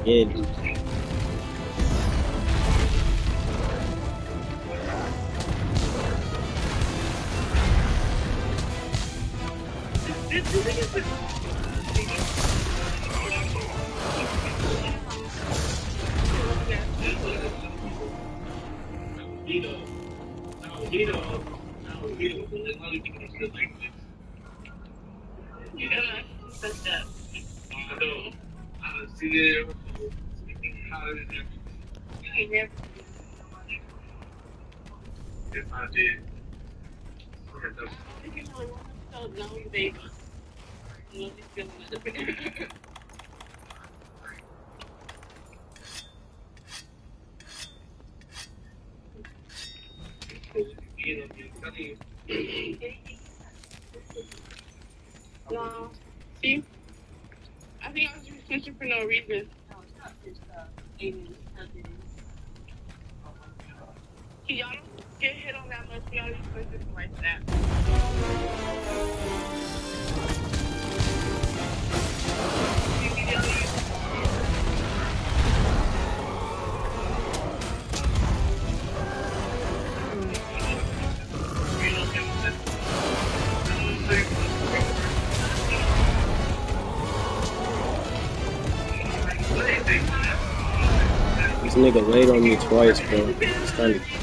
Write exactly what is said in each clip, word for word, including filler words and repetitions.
Yeah. No. See? I think I was just switching for no reason. See, y'all don't get hit on that much. We always switching for like that. This nigga laid on me twice, bro. It's kind of.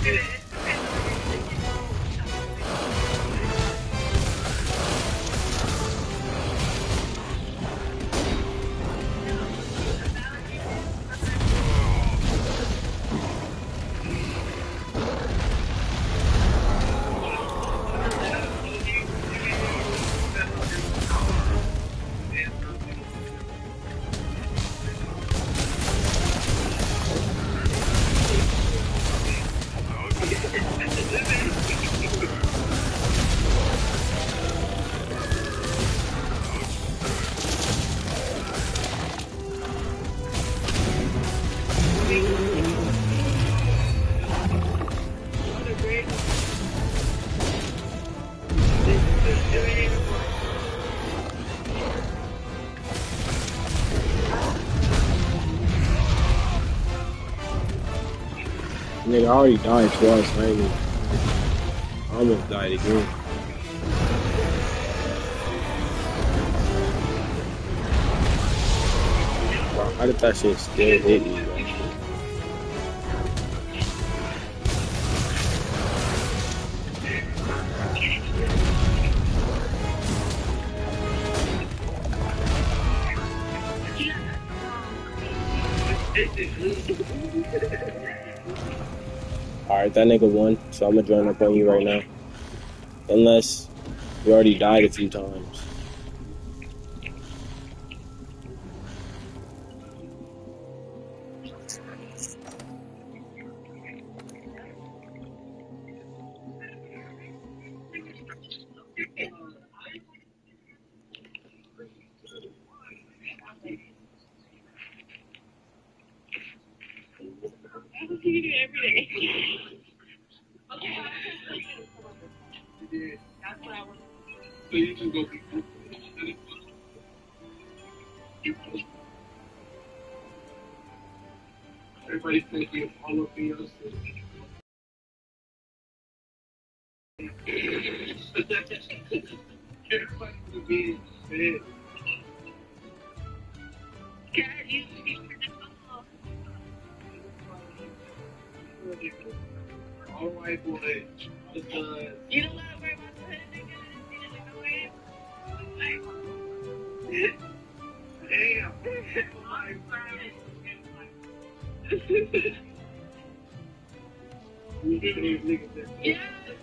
Nigga, I already died twice, I ain't even. I almost died again. Bro, how did that shit still hit me, bro? Alright, that nigga won, so I'm gonna join up on you right now. Unless you already died a few times. That's what you do every day. That's what I want. So you just go. Everybody thank you all of you. Everybody will be fed. God, you all right, boy. Because you don't gotta worry about the hood nigga. Damn. Yeah.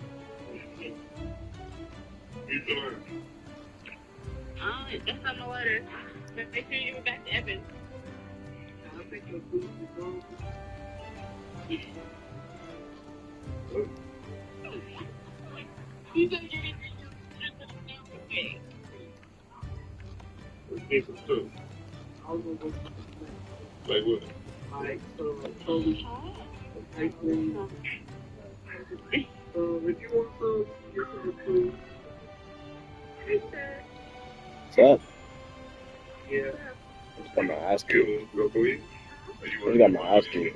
Oh, that's on the letter. But make sure you give it back to Evan. I'll take your food to go. You said you didn't okay. Get some food. Like what? Like, so, totally. Like, so, if you want some, get some food. What's up? Yeah. I'm gonna ask you. Go for you. I got my eyes clear.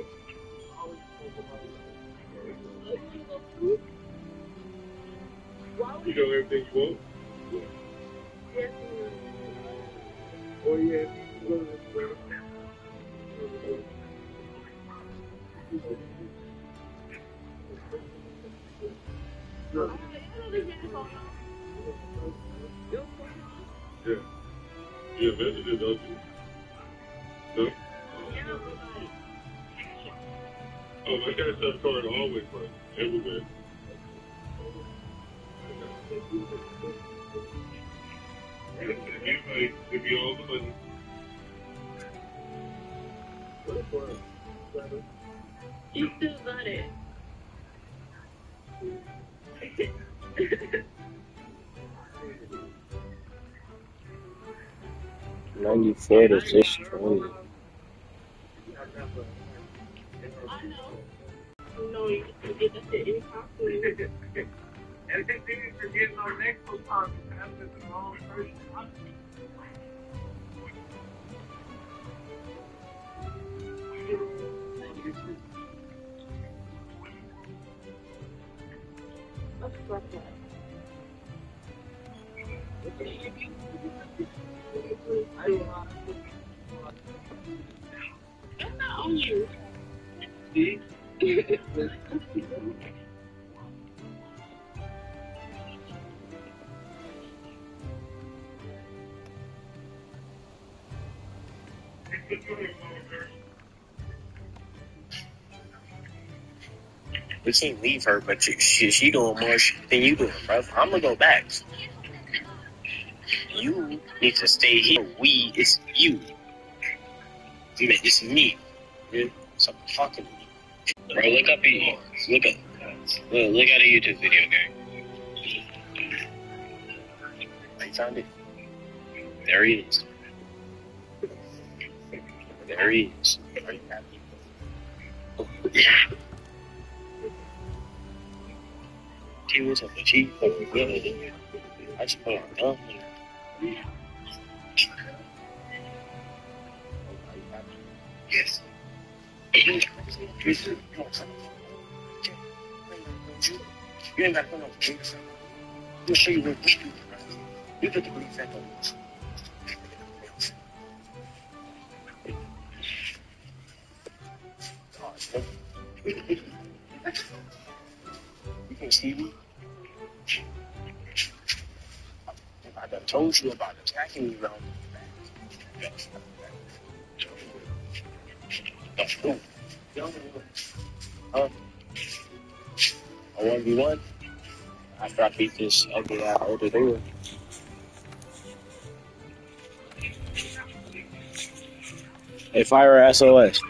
You know everything you want? Yes. Oh, yeah. Yeah. You invented it, don't you? No? Oh, my guy said card always works. Everywhere. Anybody, if you all the money. You still got it. ninety-four to six twenty. I know. No, you can get that shit anytime. Everything for getting on next time. That's the wrong person. That's not on you. See? We can't leave her, but she, she, she doing more shit than you doing, bro. I'm gonna go back. You need to stay here. We, it's you. I mean, it's me. Stop talking to me. Bro, look up here. Look up. Look, look at a YouTube video, okay? I found it. There he is. There he is. Are you happy? Yeah. He was on the cheap. I just put on gun here. Yes. You ain't got to put on the drinks. I'm gonna show you what we do, bro. You put the green fat on this. You can see me. I done told you about attacking me around the back. Huh? A one v one? After I beat this ugly ass older dude. Hey, fire S O S.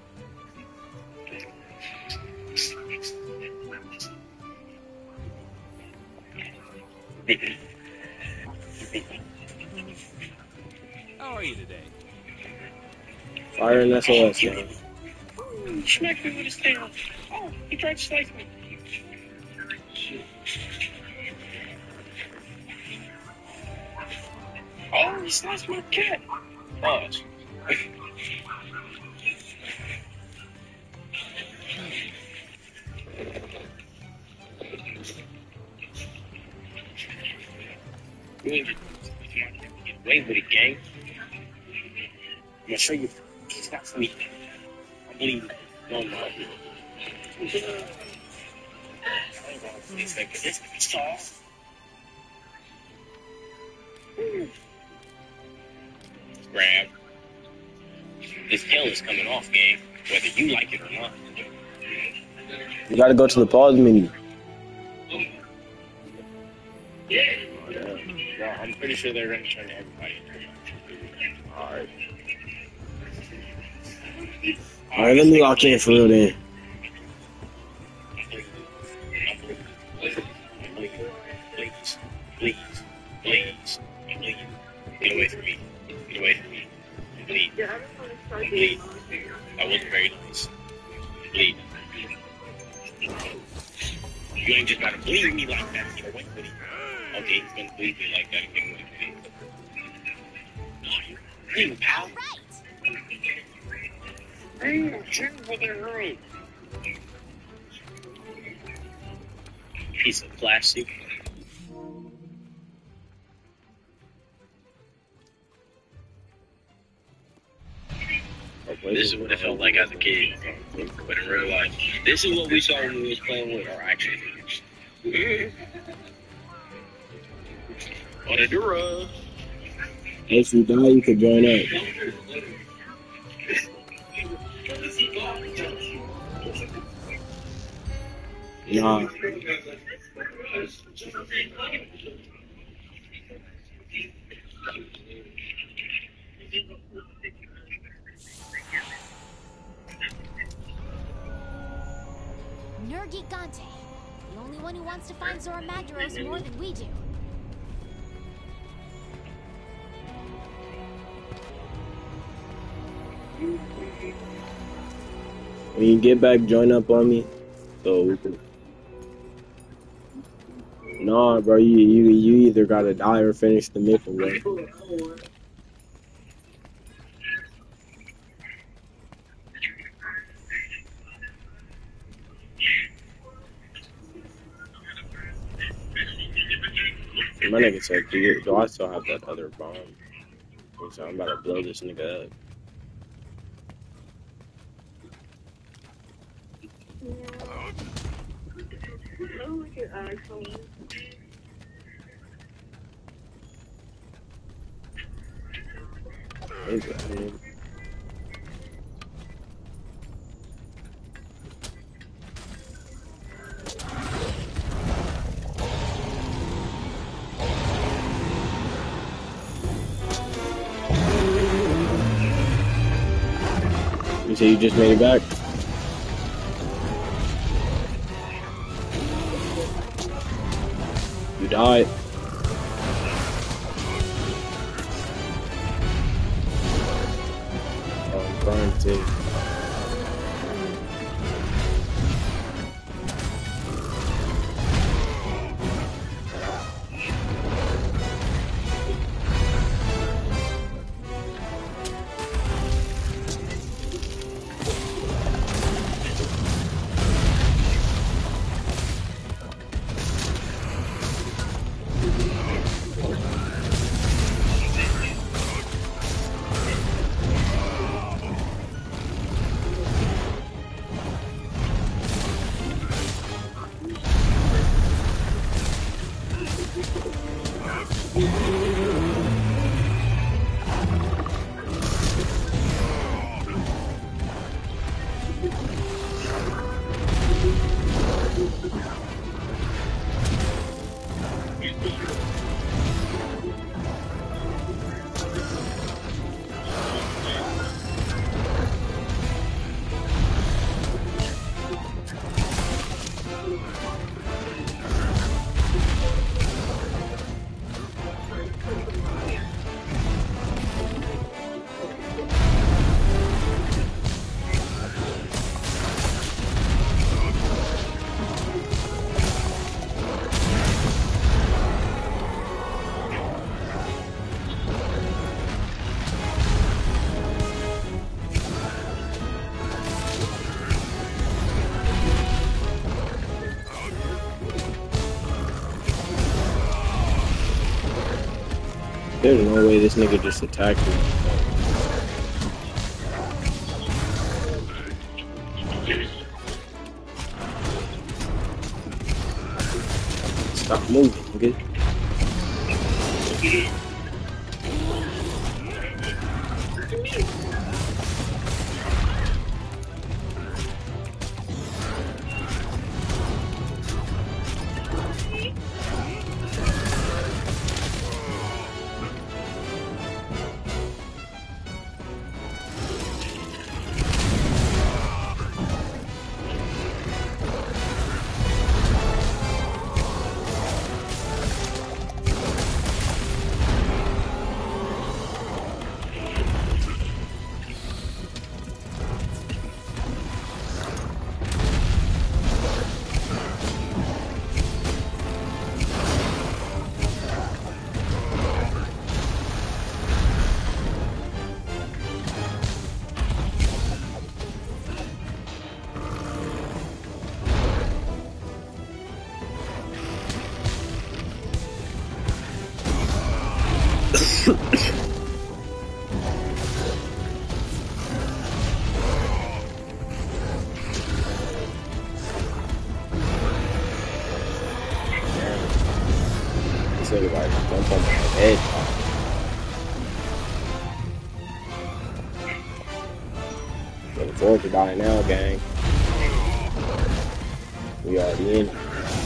How are you today? Fire and S O S, man. He smacked me with his tail. Oh, he tried to slice me. Oh, he sliced my cat. Pause. You ain't get away with it, gang. I'm gonna show you. He's not for me. I'm bleeding. No, no. I ain't going for this thing, because it's gonna be soft. Grab. This tail is coming off, gang. Whether you like it or not. You gotta go to the pause menu. Yeah. Yeah, I'm pretty sure they're gonna turn everybody. Alright. Alright, let me lock in for real then. Please, please, please, please. Get away from me. Get away from me. Please. Please. That wasn't very nice. Please. You ain't just gotta bleed me like that. Get away from me. Okay, he's gonna bleed me like that and get away from me. No, you. Hey, pal. Damn, chill with that girl. Piece of plastic. This is what it felt like as a kid, but in real life, this is what we saw when we was playing with our action figures. On a Dura. If you die, you could join up. Nah. Nergigante, the only one who wants to find Zora Magdaros more than we do. When you get back, join up on me. So we can... Nah, bro, you, you you either gotta die or finish the mission, bro. My nigga said, do, you, do I still have that other bomb? So I'm about to blow this nigga up. Oh, look at iPhone. What is that, man? You say you just made it back? You died. Oh, I'm crying too. There's no way this nigga just attacked me. Stop moving, nigga. afford to die now, gang. We already in.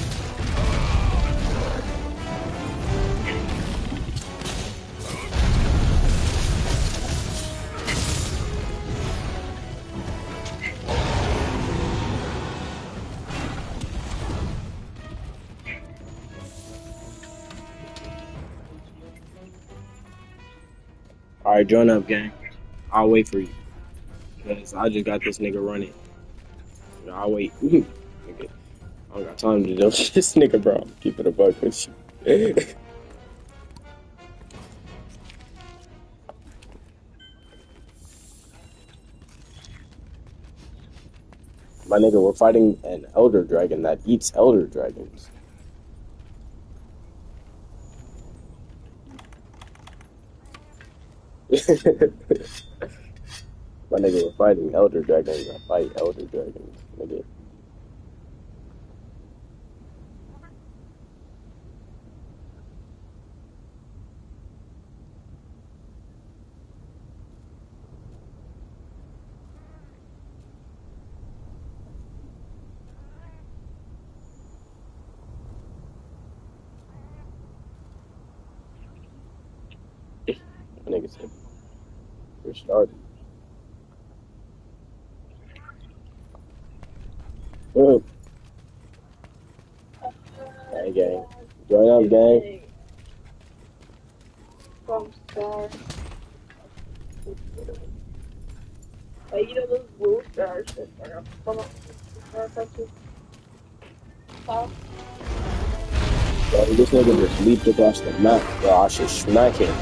Alright, join up, gang. I'll wait for you. Because I just got this nigga running. You know, I'll wait. Nigga, I don't got time to do this nigga, bro. Keep it a buck with you. My nigga, we're fighting an elder dragon that eats elder dragons. My nigga, we're fighting elder dragons that fight elder dragons, nigga. My nigga said, we're starting. Whoa. Hey, gang. Join up, gang. From Star. Like, you know those blue stars that are from Huh? Bro, this nigga just leaped across the map. Bro, I should smack him.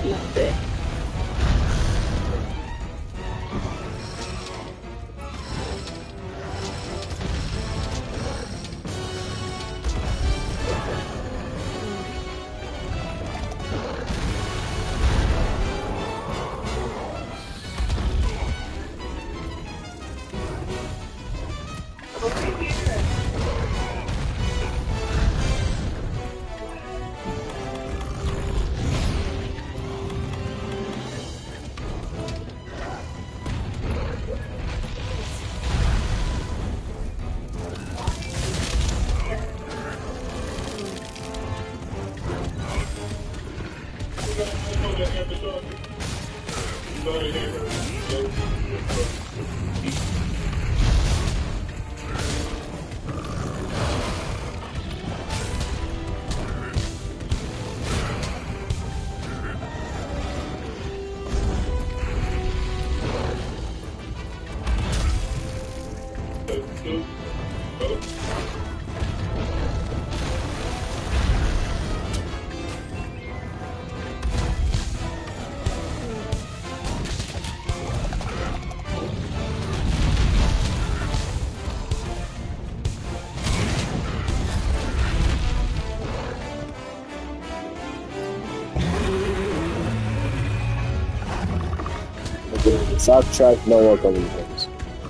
South track, no work on these things.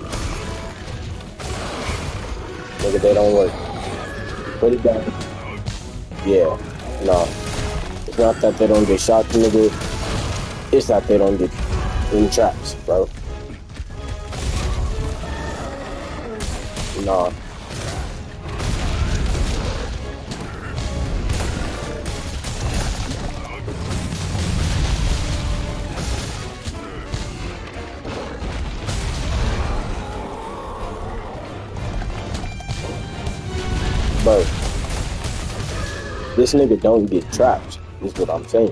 Nigga, they don't work. Put it down. Yeah, no. It's not that they don't get shot, nigga. It's that they don't get in traps, bro. No. Bro, this nigga don't get trapped, is what I'm saying.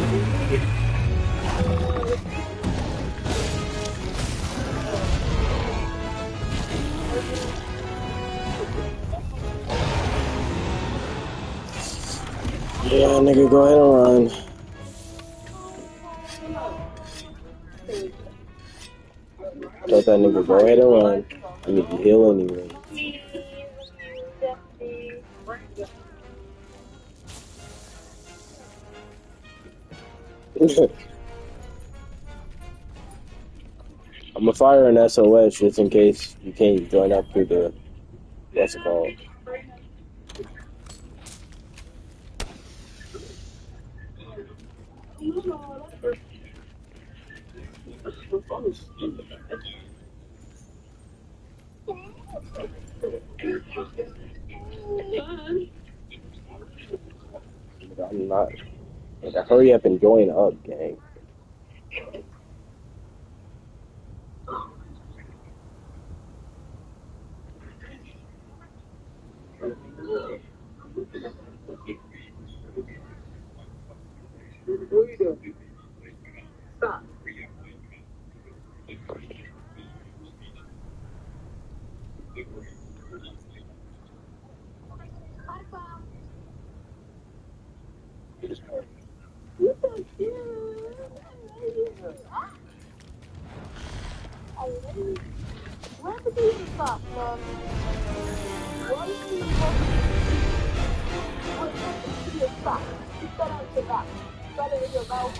Yeah, nigga, go ahead and run. Let that nigga go ahead and run. You need to heal anyway. I'm gonna fire an S O S just in case you can't join up through the, what's it called? I'm not. Like, hurry up and join up, gang. What are you doing? Stop. Where did you stop, Mom? Why did you stop? Where did you stop? You said out your mouth. You said it in your mouth.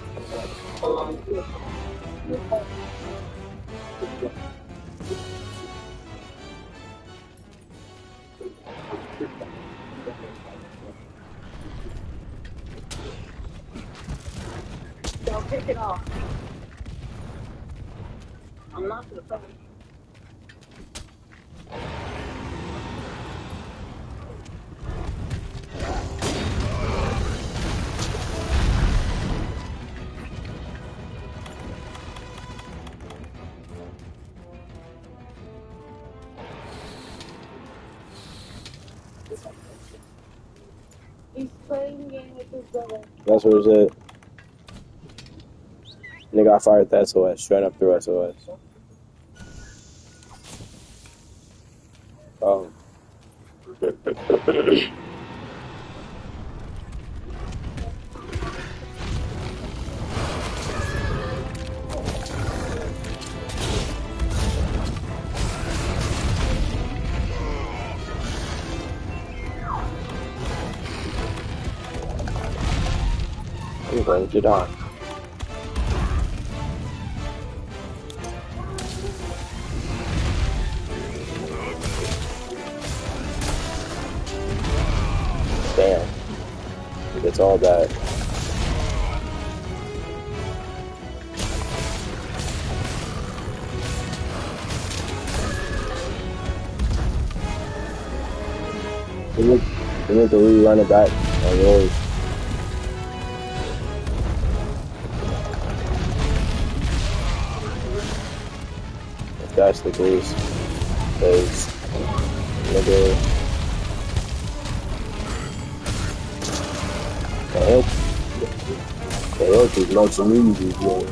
Don't pick it off. I'm not gonna fucking. He's playing game with his brother. That's what it said. Nigga, I fired the S O S. Straight up through S O S. Oh. I'm going to die. Damn. It's all bad. We need, we need to rerun it back on yours. If that's the case. Because, nigga. Can't help. Can't help as much as music, yo.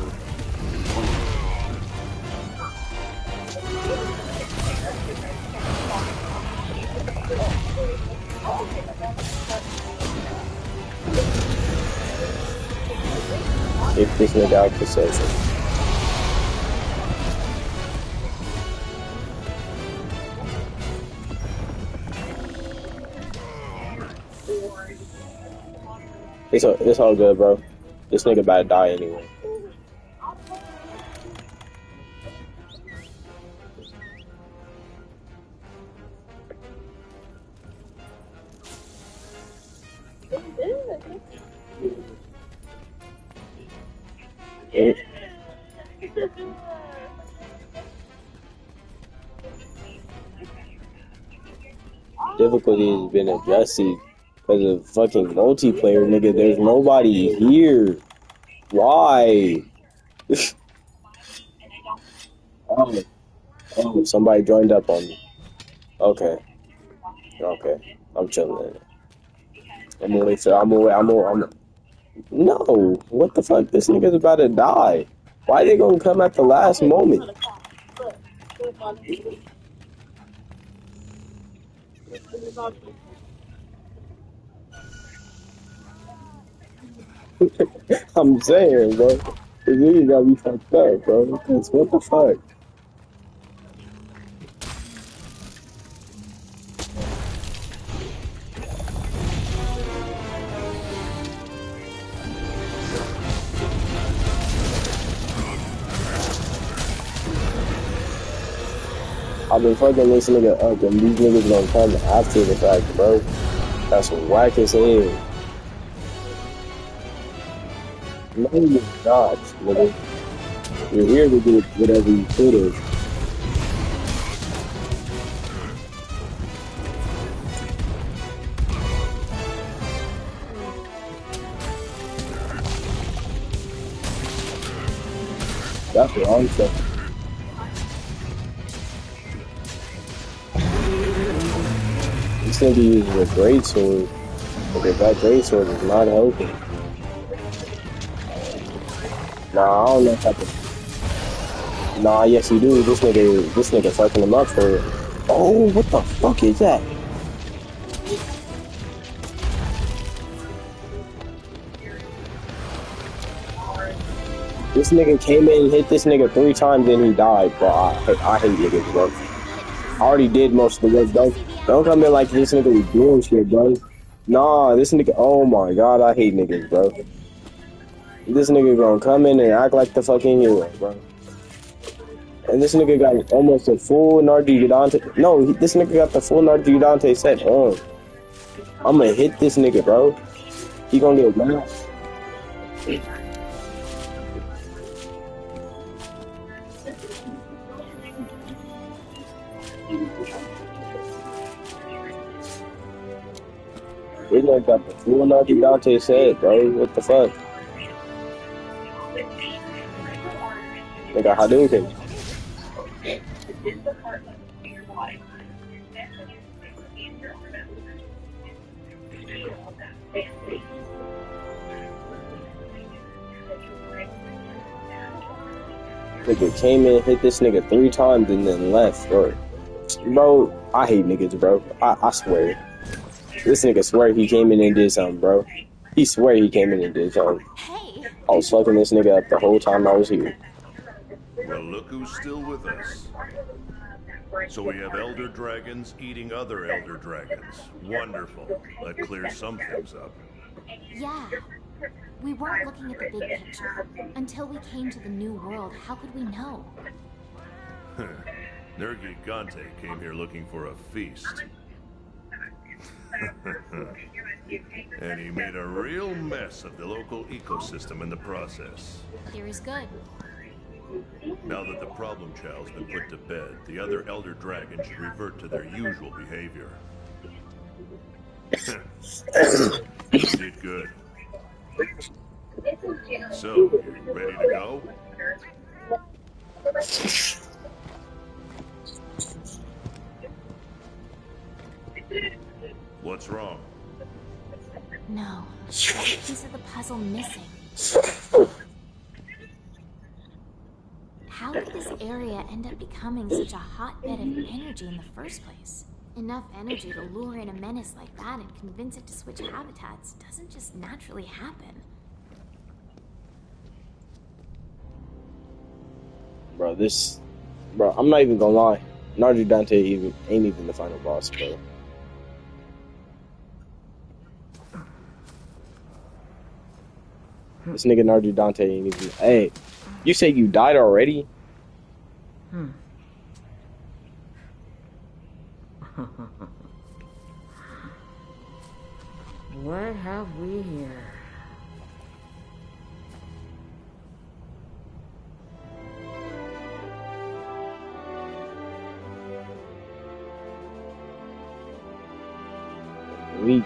If this nigga out for session. It's all, it's all good, bro. This nigga about to die anyway. It, difficulty has been adjusted because of fucking multiplayer, nigga. There's nobody here. Why? oh, oh, somebody joined up on me. Okay, okay, I'm chilling. I'm gonna wait for. I'm gonna wait. I'm gonna. I'm gonna No, what the fuck? This nigga's about to die. Why they gonna come at the last moment? I'm saying, bro. This nigga got me fucked up, bro. Because what the fuck? I've been fucking this nigga up, and these niggas gonna come after the fact, bro. That's whack as hell. No, you're not, nigga. You're here to do whatever you could have. That's what I'm saying. This nigga uses a great sword, but that great sword is not helping. Nah, I don't know if I can. Nah, yes you do. This nigga, this nigga fucking him up for it. Oh, what the fuck is that? This nigga came in and hit this nigga three times and he died, bro. I, I hate niggas, bro. I already did most of the work, don't, don't come in like this nigga was doing shit, bro. Nah, this nigga, oh my god, I hate niggas, bro. This nigga gonna come in and act like the fucking hero, bro. And this nigga got almost a full Nardi Dante. No, he, this nigga got the full Nardi Dante set on. I'm gonna hit this nigga, bro. He gonna get mad. This nigga got the full Nardi Dante set, bro. What the fuck? Nigga, Hadouken. Nigga came in, hit this nigga three times, and then left, bro. Bro, I hate niggas, bro. I, I swear. This nigga swear he came in and did something, bro. He swear he came in and did something. Hey. I was fucking this nigga up the whole time I was here. Well, look who's still with us. So we have elder dragons eating other elder dragons. Wonderful. That clears some things up. Yeah. We weren't looking at the big picture. Until we came to the new world, how could we know? Nergigante came here looking for a feast. And he made a real mess of the local ecosystem in the process. Theory's good. Now that the problem child's been put to bed, the other elder dragons should revert to their usual behavior. You did good. So, you ready to go? What's wrong? No. There's a piece of the puzzle missing. How did this area end up becoming such a hotbed of energy in the first place? Enough energy to lure in a menace like that and convince it to switch habitats doesn't just naturally happen. Bro, this... Bro, I'm not even gonna lie. Nardi Dante even, ain't even the final boss, bro. This nigga Nardi Dante ain't even... Hey, you say you died already? Hmm. What have we here? We...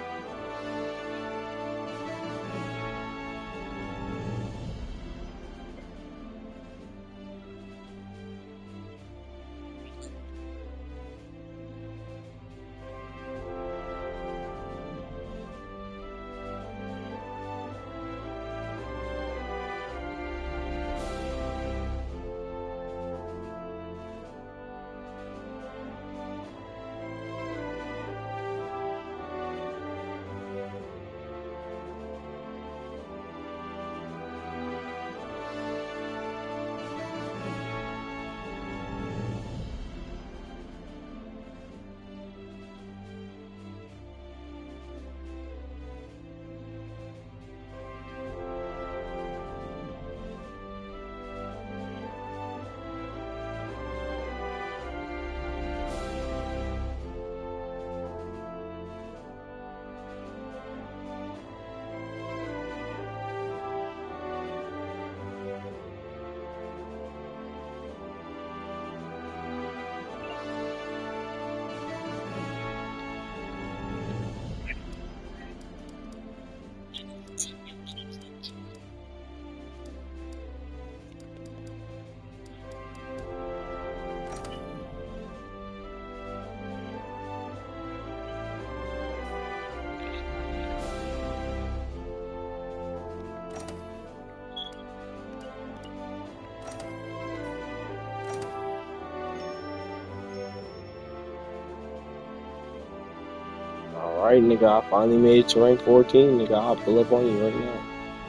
Alright, nigga, I finally made it to rank fourteen, nigga. I'll pull up on you right now.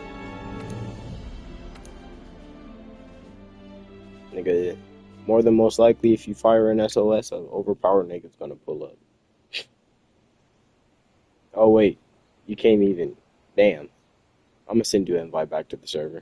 Nigga, more than most likely, if you fire an S O S, an overpowered nigga's gonna pull up. Oh, wait. You can't even. Damn. I'm gonna send you an invite back to the server.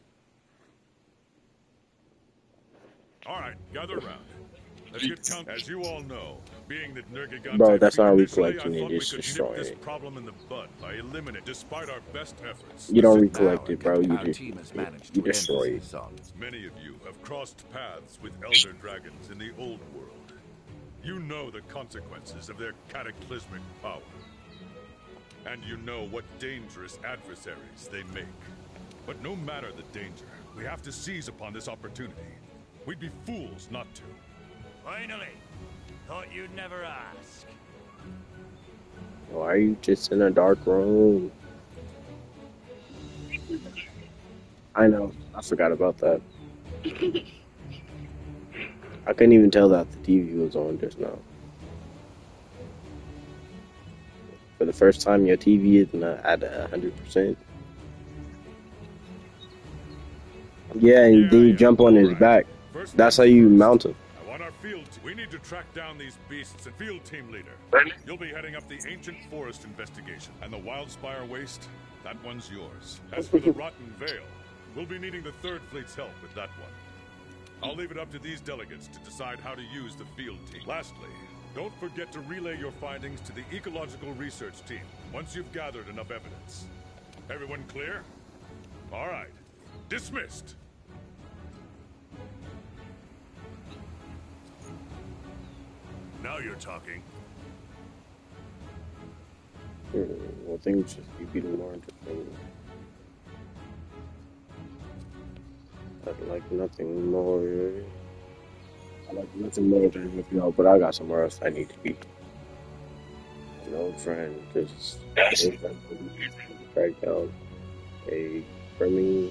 Alright, gather around. Let's get count. As you all know, being that Nergigante Bro, that's not initially, recollecting I it, thought we it's could nip destroying this it. problem in the bud by eliminating despite our best efforts. You don't Listen, recollect it, bro. You Our just, team has you, managed you to end destroy this it. assault. many of you have crossed paths with Elder Dragons in the old world. You know the consequences of their cataclysmic power. And you know what dangerous adversaries they make. But no matter the danger, we have to seize upon this opportunity. We'd be fools not to. Finally! Thought you'd never ask. Why are you just in a dark room? I know. I forgot about that. I couldn't even tell that the T V was on just now. For the first time, your T V isn't at one hundred percent. Yeah, and Yeah, then you yeah, jump on his alright. back. First That's how things you first. mount him. I want our field team. We need to track down these beasts and field team leader. You'll be heading up the ancient forest investigation. And the Wildspire Waste, that one's yours. As for the Rotten Vale, we'll be needing the Third Fleet's help with that one. I'll leave it up to these delegates to decide how to use the field team. Lastly, don't forget to relay your findings to the Ecological Research Team once you've gathered enough evidence. Everyone clear? All right. Dismissed. Now you're talking. Hmm, well, things just keep getting more interesting. I'd like nothing more. I like nothing more than with y'all, but I got somewhere else I need to be. An old friend just track down a brimming.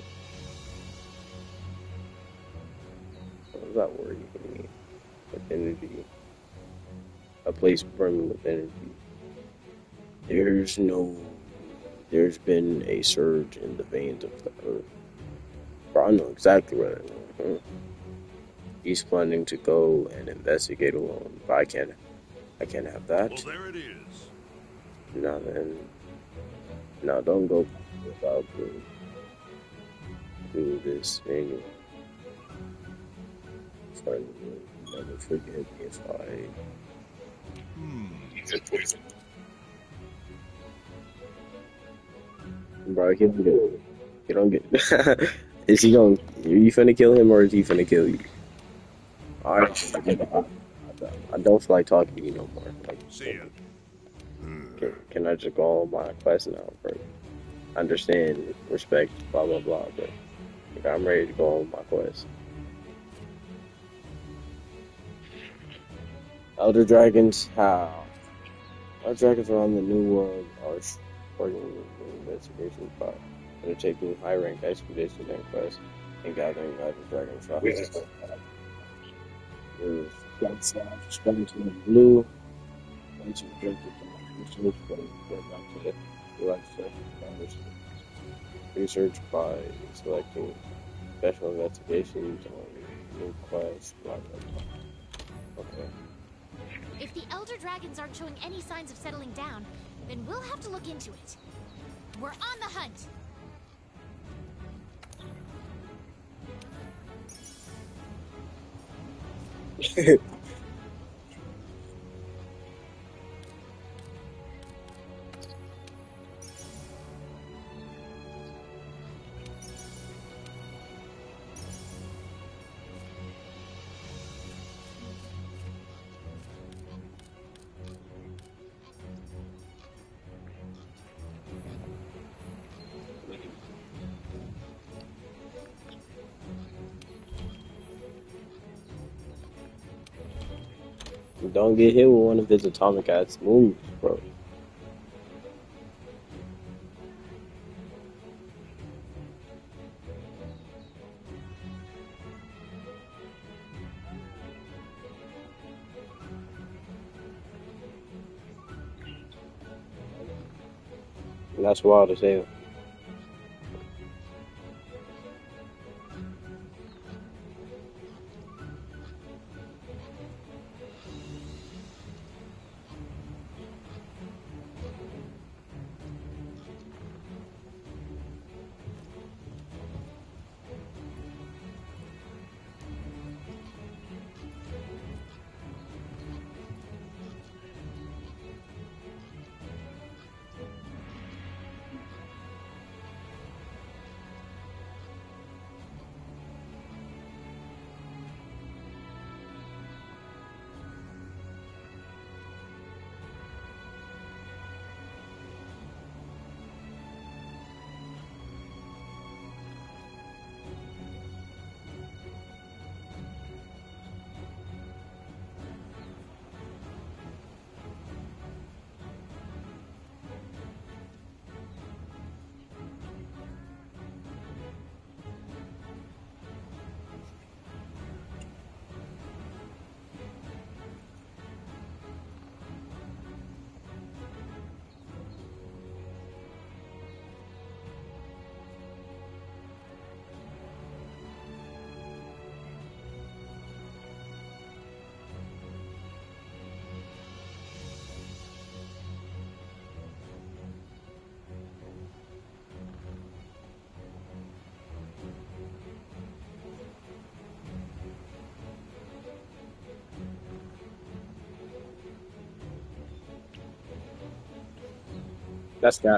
What was that word you can mean? With energy. A place brimming with energy. There's no. There's been a surge in the veins of the earth. Bro, I know exactly where they're going. He's planning to go and investigate alone, but I can't. I can't have that. Well, there it is. No, then. No, don't go without doing do this thing. Starting to never forget if I. Hmm. Bro, he don't get. You don't get. Is he going? Are you finna kill him or is he finna kill you? Alright. I don't feel like talking to you no more. Like, See ya. Can, can I just go on my quest now, bro? Understand, respect, blah blah blah, but like, I'm ready to go on my quest. Elder Dragons, how? Elder Dragons around the New World are supporting the investigation by undertaking high-rank expeditions and quests and gathering Elder Dragon shots. There's got slash spent in blue. Once you drink it, research by go back to the right session. Research by selecting special investigations on new quests, blah blah blah. Okay. If the Elder Dragons aren't showing any signs of settling down, then we'll have to look into it. We're on the hunt! Don't get hit with one of his atomic ass moves, bro. That's wild as hell. That's that.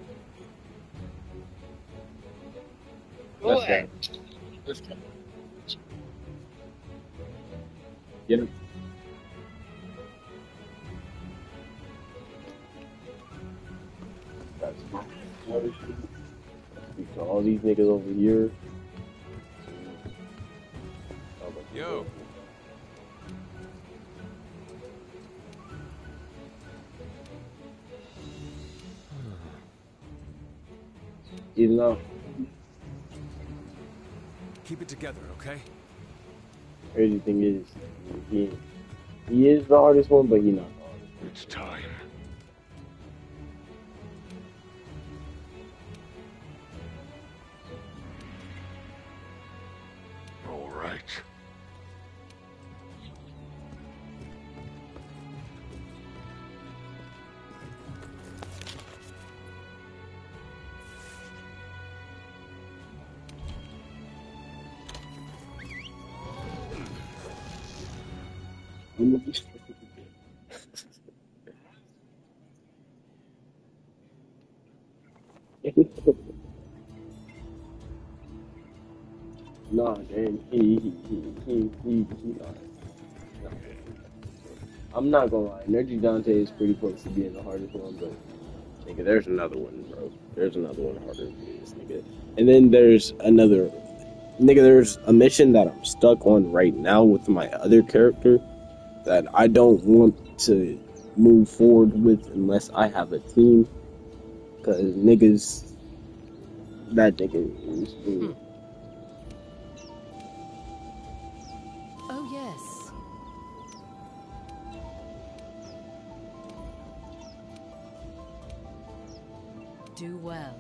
That's What? that. Get him. That's all these niggas over here. Yo. You know, Keep it together, okay? crazy thing is, he, he is the hardest one, but he not the hardest. It's time. All right. Nah, man, he, he, he, he, he, he nah, nah. I'm not gonna lie, Energy Dante is pretty close to being the hardest one, but nigga, there's another one, bro. There's another one harder than this, nigga. And then there's another, nigga, there's a mission that I'm stuck on right now with my other character that I don't want to move forward with unless I have a team, cause niggas, that nigga is, Hmm. Oh, yes. Do well.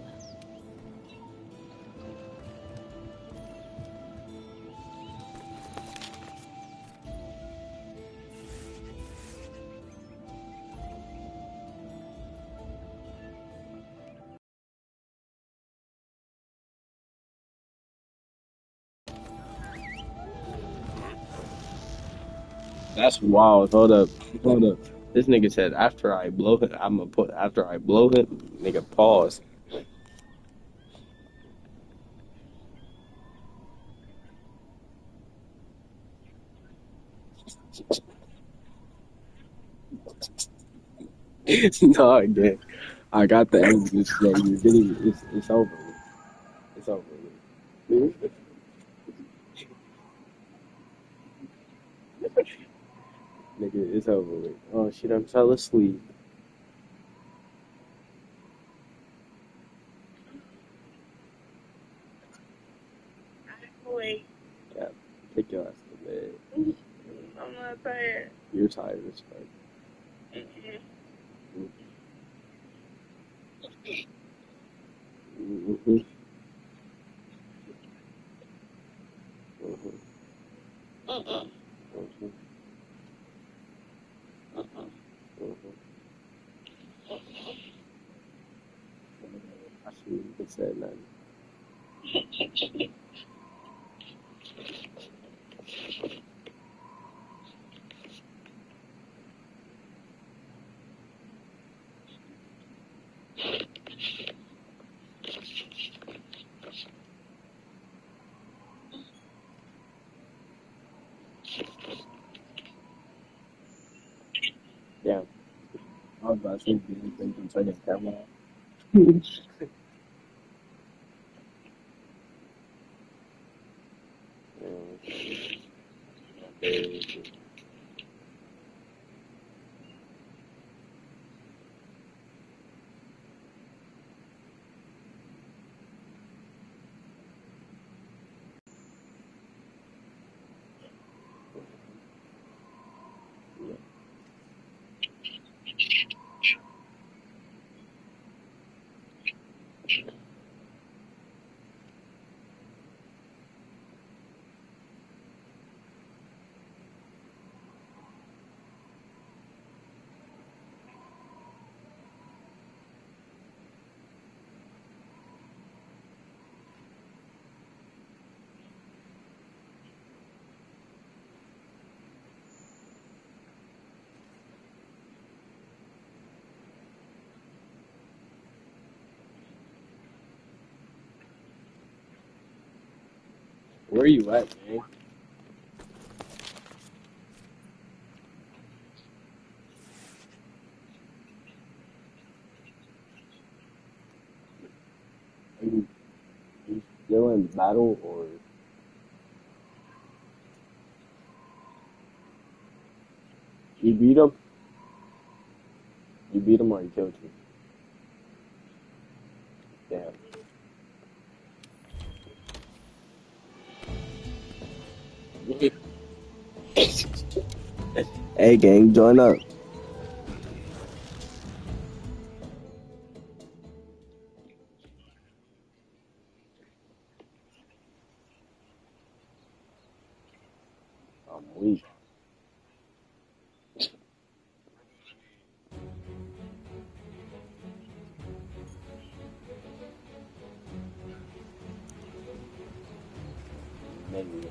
that's wild. Hold up, hold up. This nigga said after I blow him, I'm gonna put after I blow him, nigga, pause. No, again, I got the evidence that you didn't. It's, it's over. with. It's over. with. Nigga, it's over. with. Oh shit, I'm fell asleep. Wait, Yeah, take your ass to bed. I'm not tired. You're tired as fuck. Mm-mm. Mm-hmm. Mm-hmm. Mm-hmm. I shouldn't even said nothing. Damn. I was about to say, do you think you turn your camera off? Yeah. Where you at, man? Are you, are you still in battle or you beat him? You beat him or you killed him? Damn. Hey, gang, join up. I'm weak. Maybe.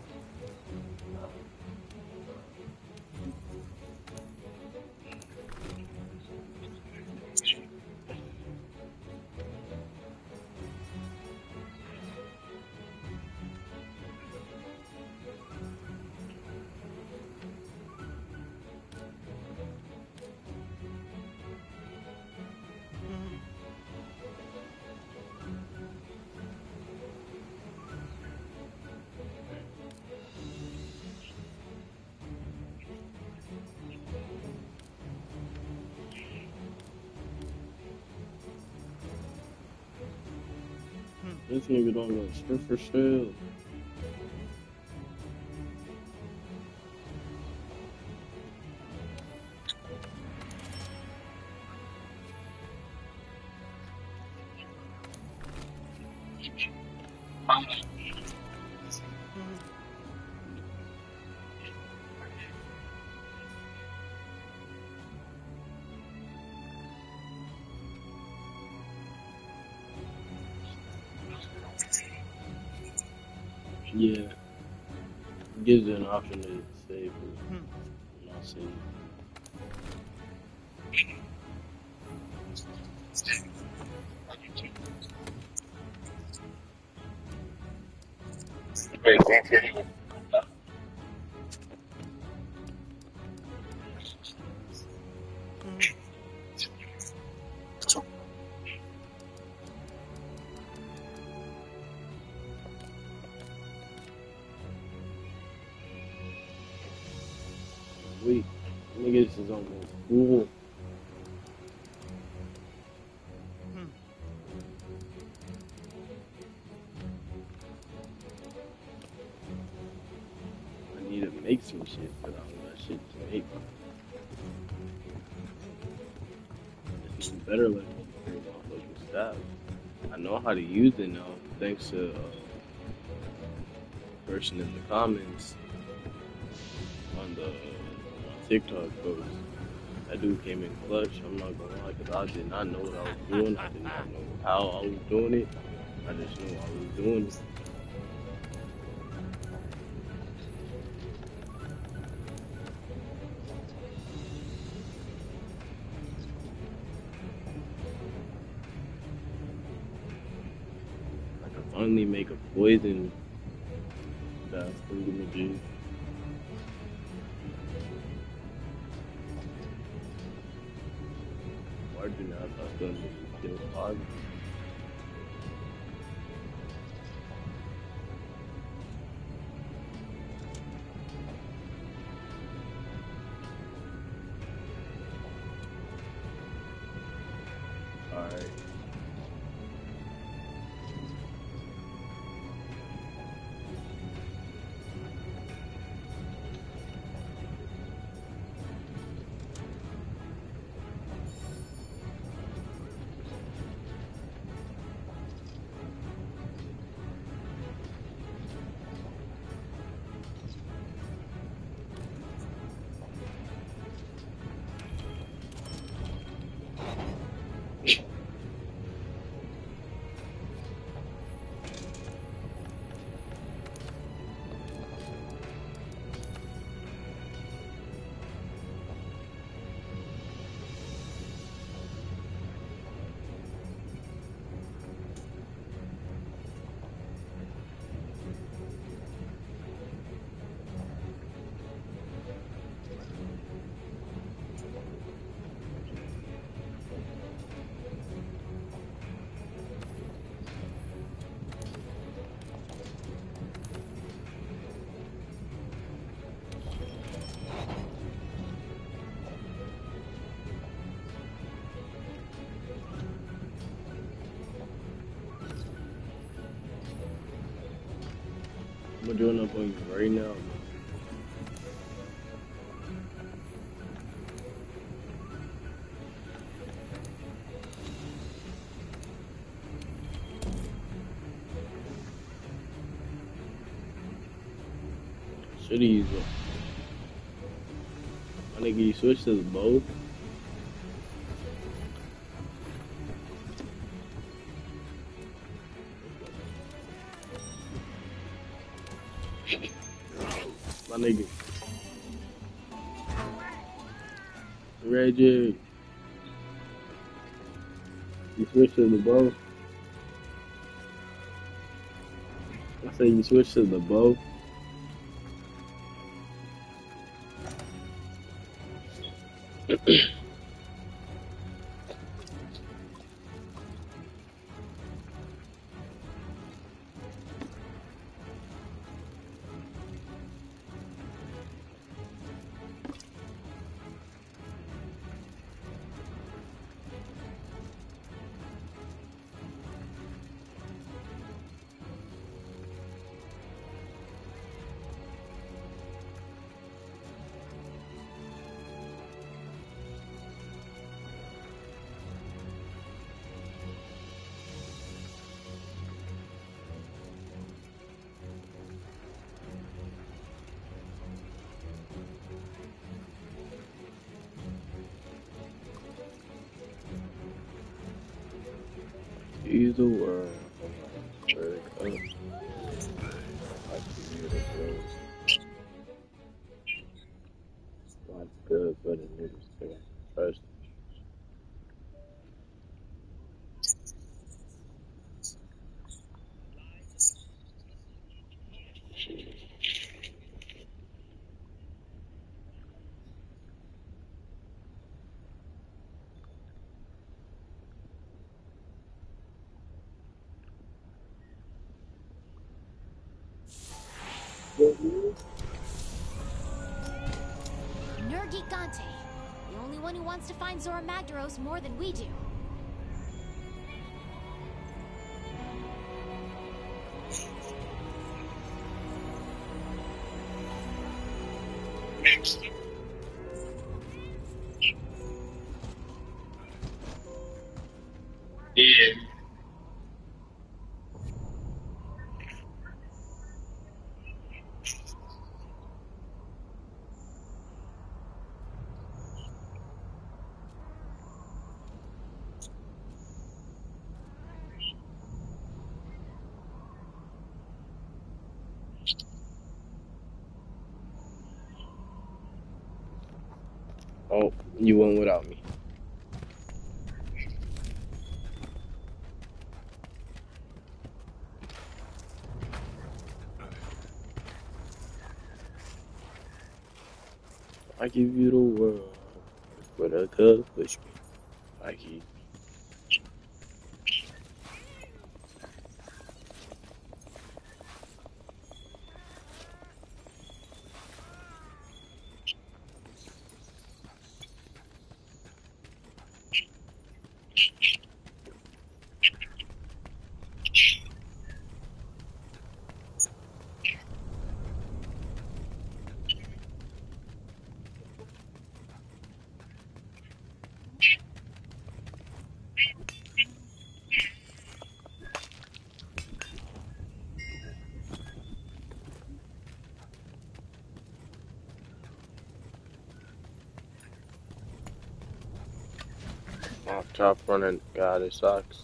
This nigga don't go strip for still. Yeah. It gives you an option to save or not save. Wait, niggas is on the cool. I need to make some shit, but I don't got shit to make. It's better like motherfucking stuff. I know how to use it now, thanks to a uh, person in the comments on the uh, TikTok post. That dude came in clutch. I'm not gonna lie, because I did not know what I was doing. I did not know how I was doing it. I just knew I was doing it. I could finally make a poison that thingamajig. Why do not have done this kill pod? Alright. I'm doing up on you right now. Should he use it? I think he switched to the bow. My nigga. Reggie. You switched to the bow. I say you switched to the bow. Either way, very good. I see it as well. That's good, but it needs to first. Nergigante, the only one who wants to find Zorah Magdaros more than we do. Yeah. Oh, you went without me. I give you the world, but a cup push me. I keep. Off top running. God, it sucks.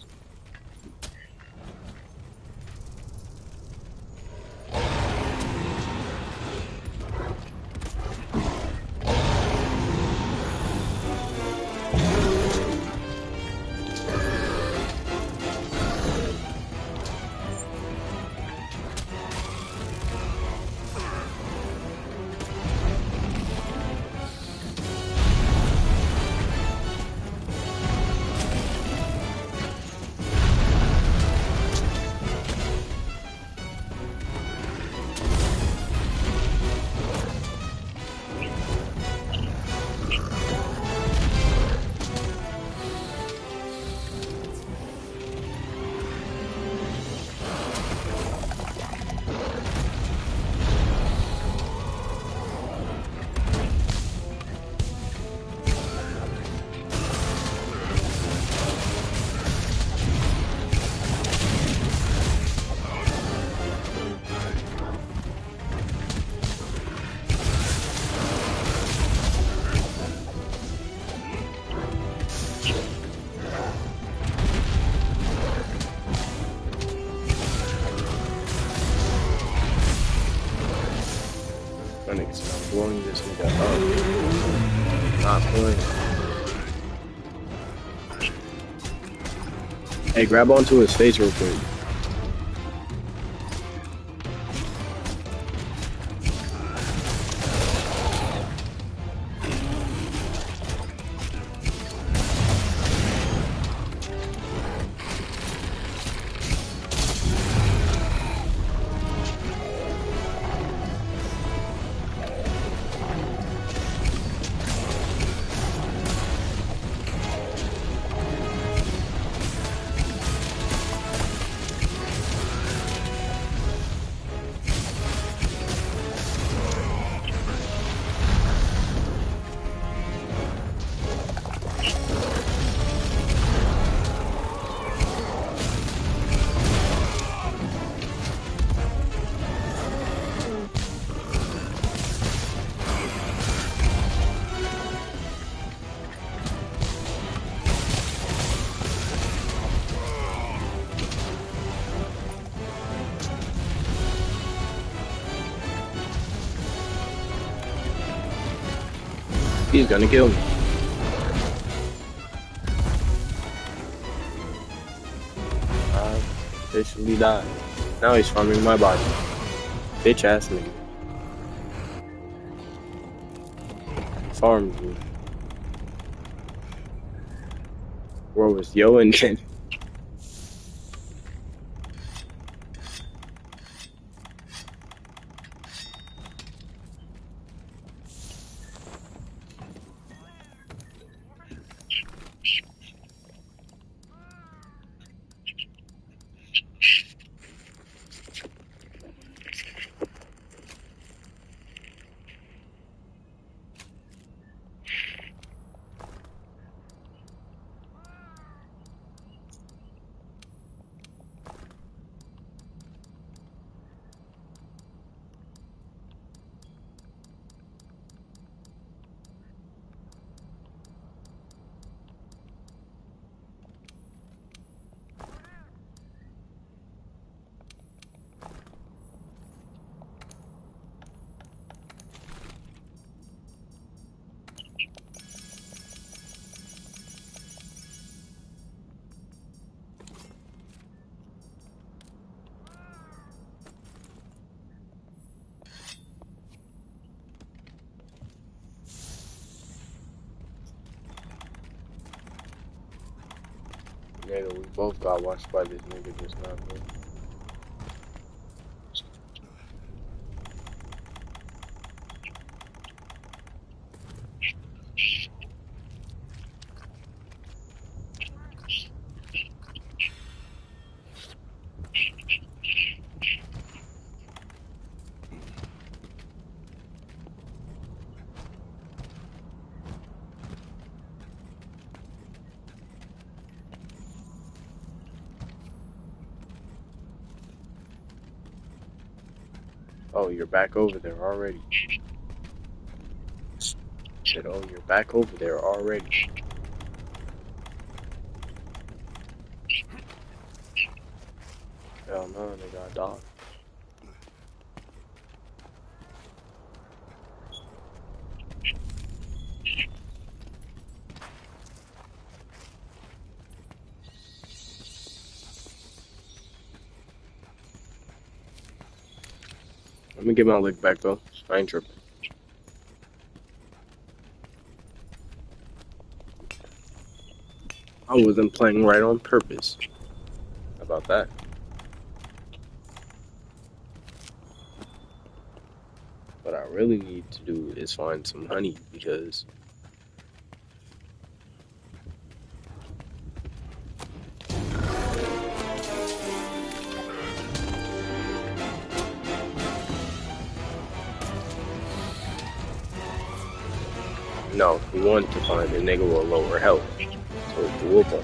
That nigga's not blowing this nigga up. Not playing. Hey, grab onto his face real quick. He's gonna kill me. I officially died. Now he's farming my body. Bitch ass nigga. Farmed me. Where was Yo and then? Nigga, we both got watched by this nigga just now, bro. Oh, you're back over there already. Shit, oh, you're back over there already. Hell no, they got dogs. Let me get my lick back though. I ain't tripping. I wasn't playing right on purpose. How about that? What I really need to do is find some honey because no, we want to find a nigga with lower health. So it's the wolf.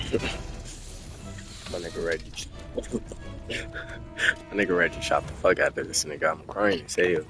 My nigga Reggie. My nigga Reggie shot the fuck out of this nigga. I'm crying as hell.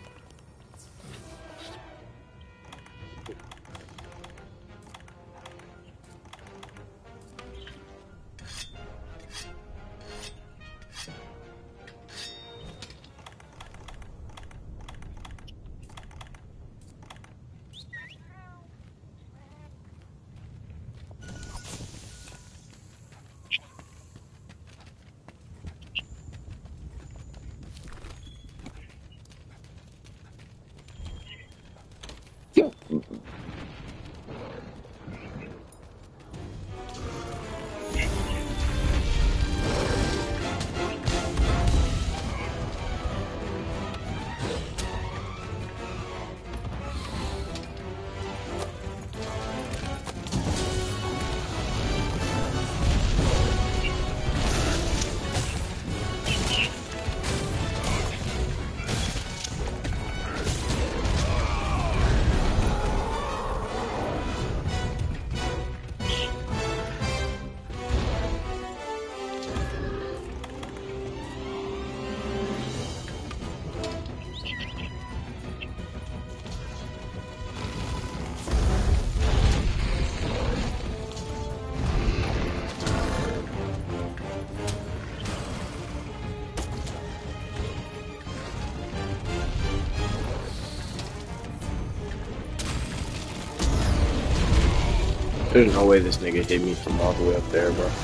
There's no way this nigga hit me from all the way up there, bro.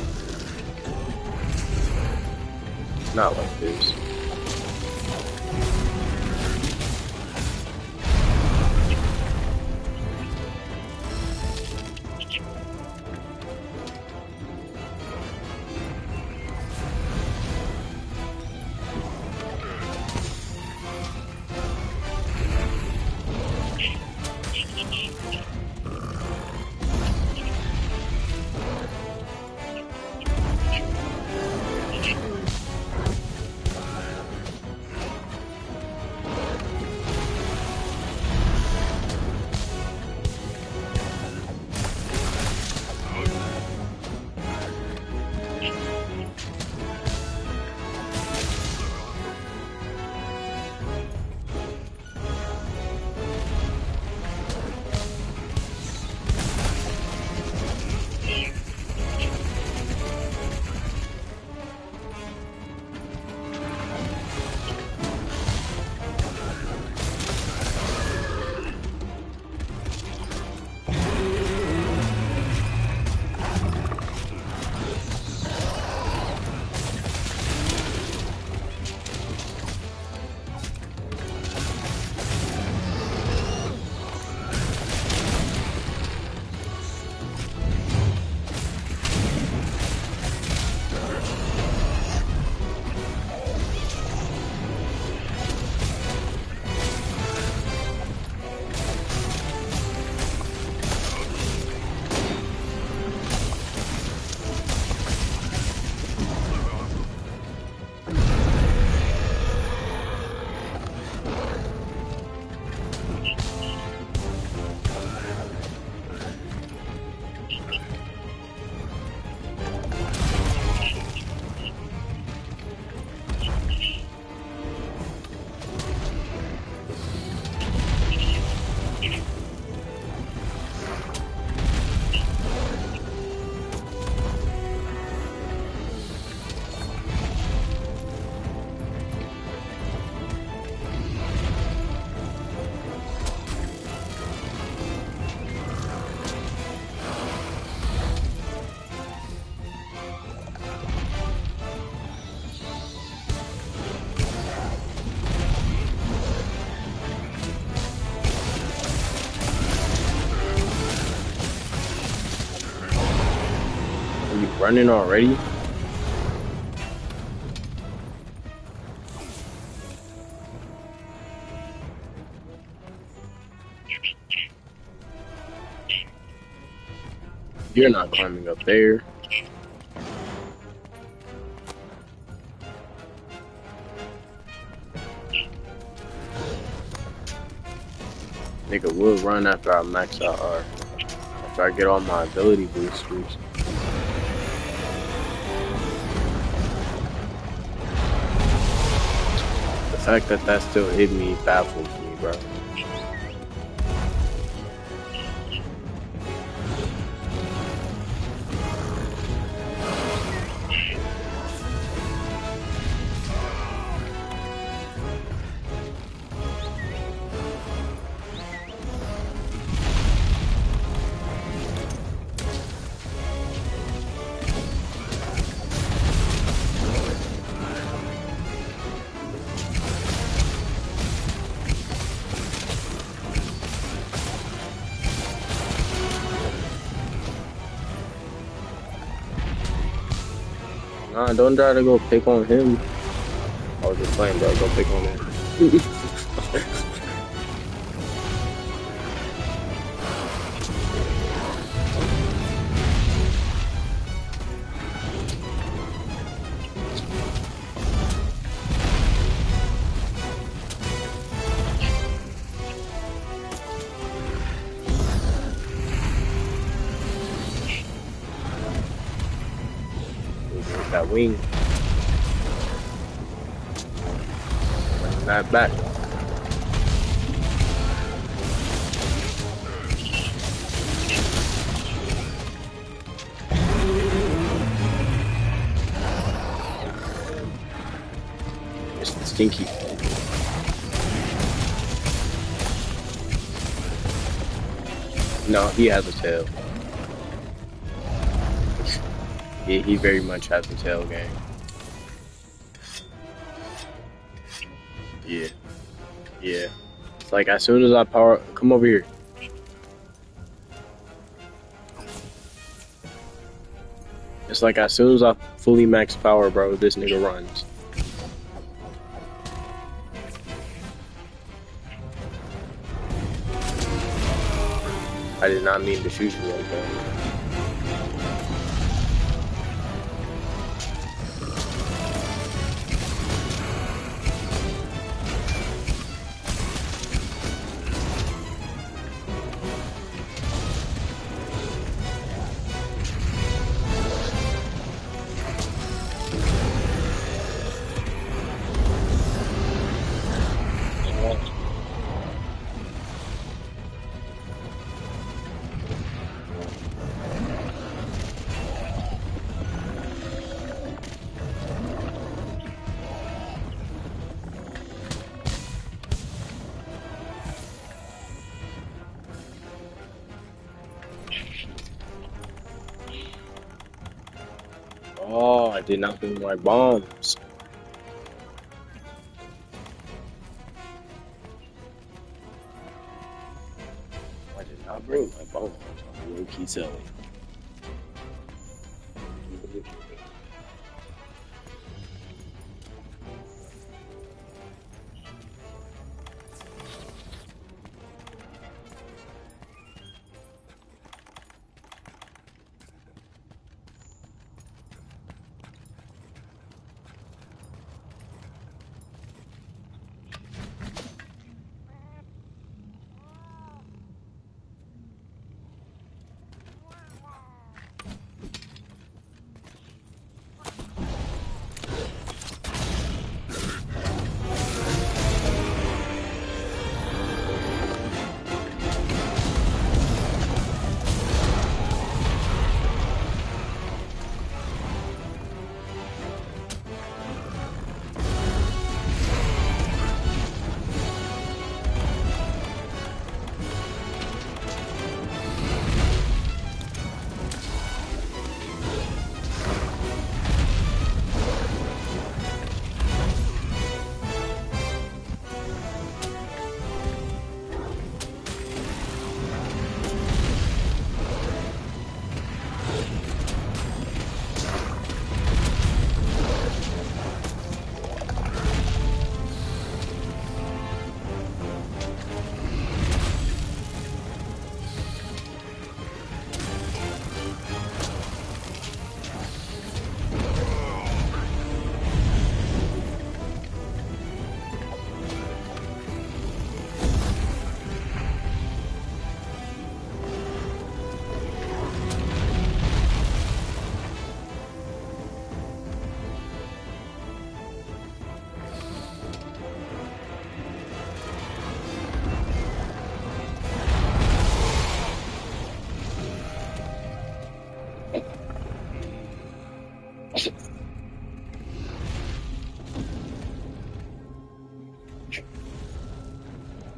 Not like this. Running already? You're not climbing up there. Nigga will run after I max out R. After I get all my ability boosters. fact that that still hit me baffles me, bro. Nah, don't try to go pick on him. I was just playing, bro. Go pick on him. That wing. Bring that back. It's stinky. No, he has a tail. Yeah, he very much has a tail game. Yeah. Yeah. It's like as soon as I power come over here. It's like as soon as I fully max power, bro, this nigga runs. I did not mean to shoot you like that. Oh, I did not bring my bombs. I did not bring my bombs. I'm low-key selling.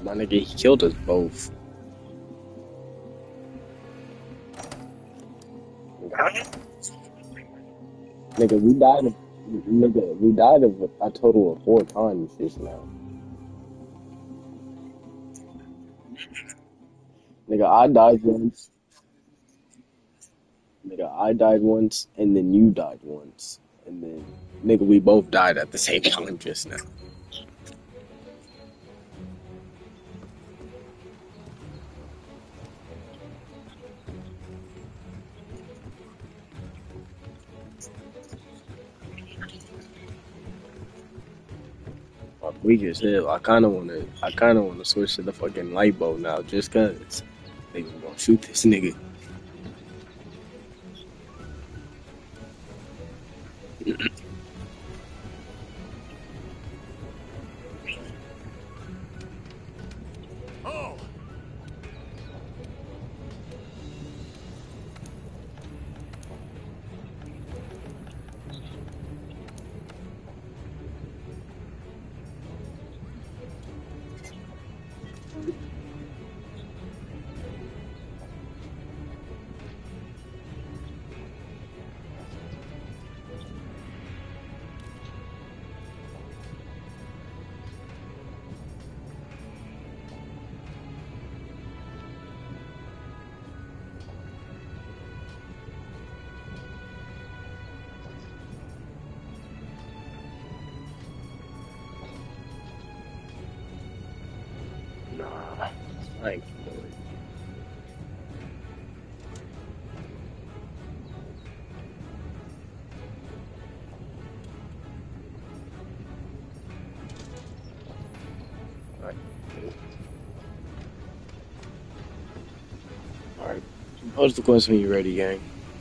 My nigga, he killed us both. Nigga, we died of, nigga, we died of a total of four times just now. Nigga, I died once. Nigga, I died once, and then you died once. And then, nigga, we both died at the same time just now. Fuck, weak as hell. I kinda wanna, I kinda wanna switch to the fucking light bow now, just cause. Nigga, we gonna shoot this nigga. Oh! Nah, I ain't gonna do it. Alright. Alright. Post the question when you're ready, gang.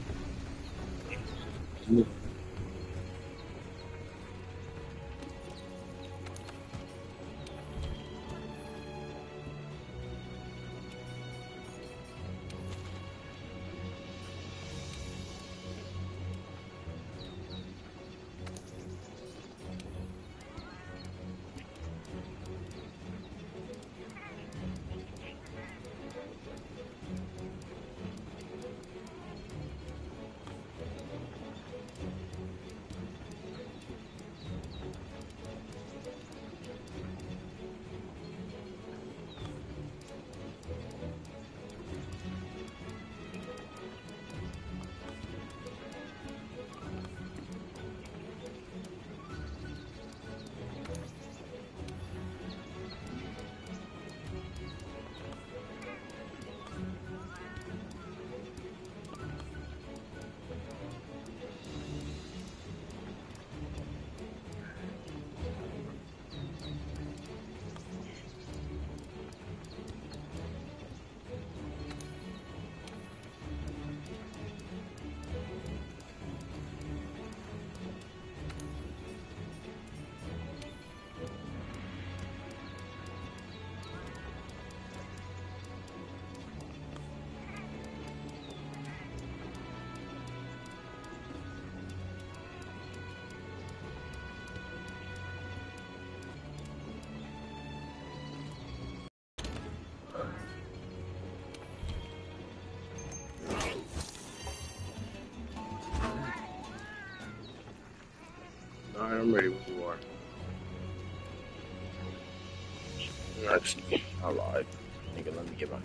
Alright, I'm ready when you are. Actually, I lied. Nigga, let me get my.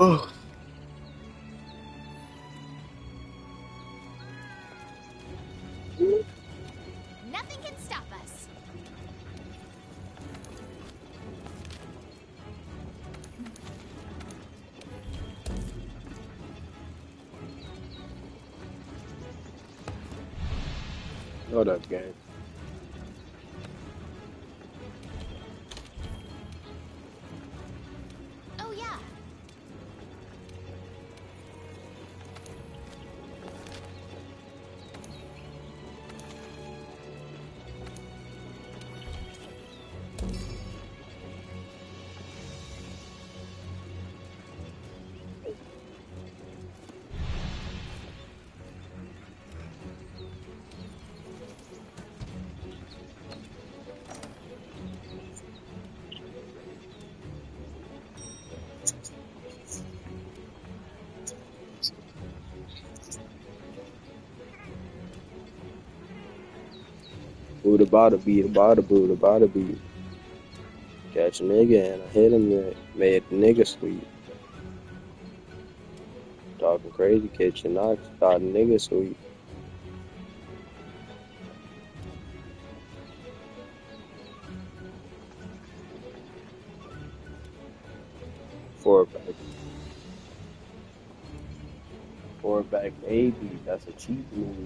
Oh. Nothing can stop us. Hold up, gang. Oh yeah. Boo the bada beat, the bada boo, the bada beat. Catch a nigga and I hit him and made the nigga sweet. Talking crazy, catch your knocks, thought the nigga sweet. Four back. Four back baby, that's a cheap move.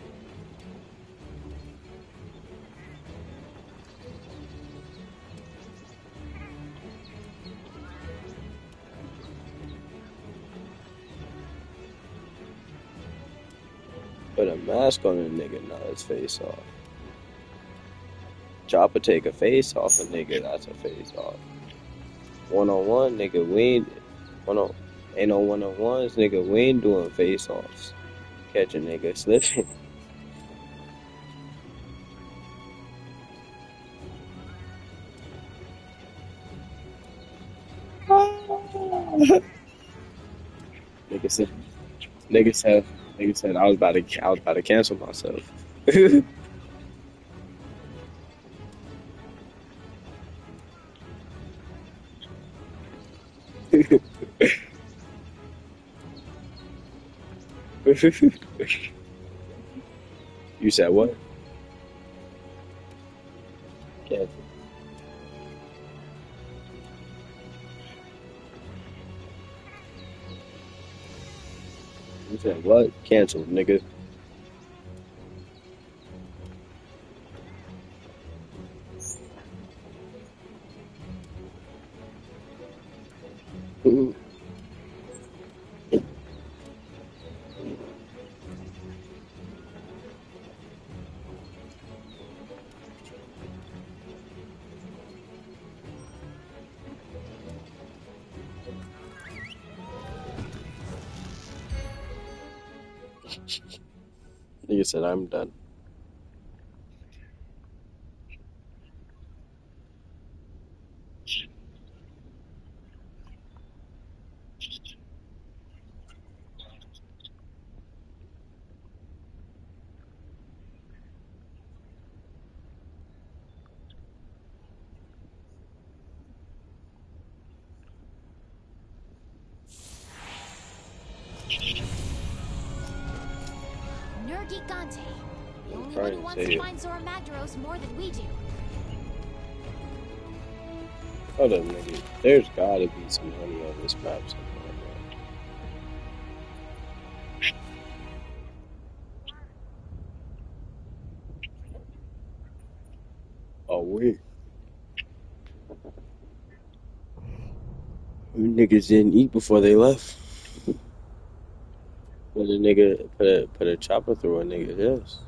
Put a mask on a nigga, now his face off. Chopper take a face off a nigga, that's a face off. One on one, nigga, we ain't one on ain't no one on ones, nigga, we ain't doing face offs. Catch a nigga slipping. Nigga said, nigga said, nigga said, I was about to, I was about to cancel myself. You said what? Cancel. You said what? Cancel, nigga. Nigga said I'm done. Nergigante. The I'm only one trying who to wants say to it. find Zora Magdaros more than we do. Hold up, nigga. There's gotta be some honey on this map somewhere, man. Oh, wait. You niggas didn't eat before they left. Put a nigga, put a, put a chopper through a nigga, yes.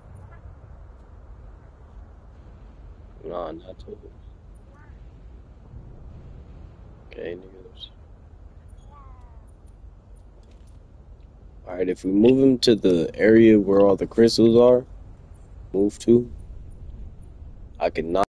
Nah, not to. Okay, niggas. Alright, if we move him to the area where all the crystals are, move to, I can knock.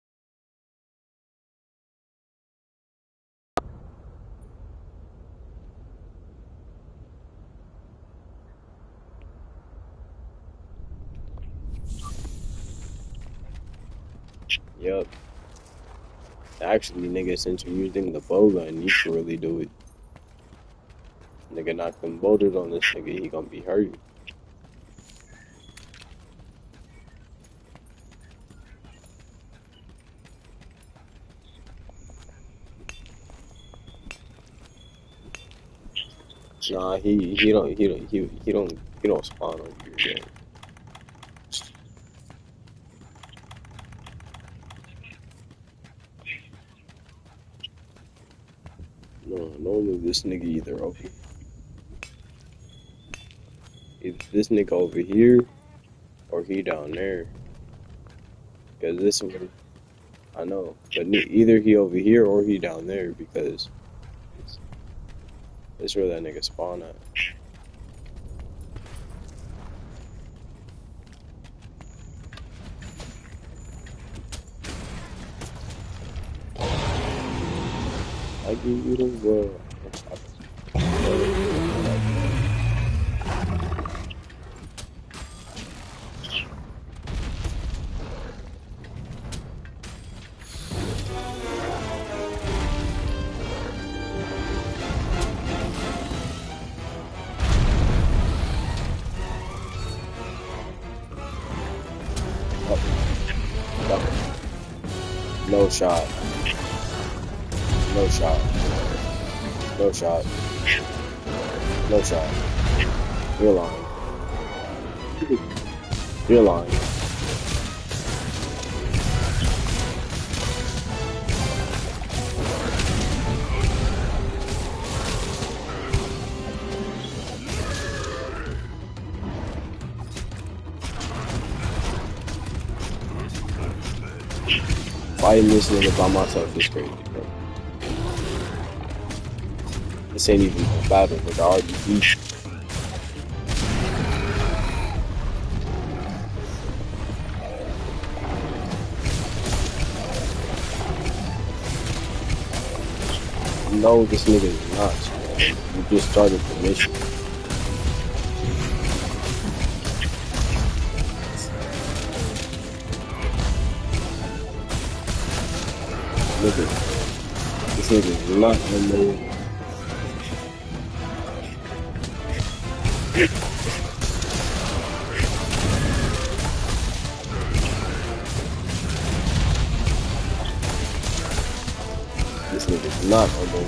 Yup. Actually, nigga, since you're using the bow gun, you can really do it. Nigga knock them boulders on this nigga, he gonna be hurting. Nah, he he don't he don't he he don't he don't spawn on you yet. No, normally this nigga either over either this nigga over here or he down there. Cause this one, I know, but ne either he over here or he down there because it's, it's where that nigga spawn at. I give you the world. No shot. No shot. No shot. No shot. You're lying. You're lying. Fighting this nigga by myself is crazy, bro. This ain't even a battle, but I already beat you. No, this nigga is nuts, man. You just started the mission. Nigga, this nigga is not no more. This nigga's not on the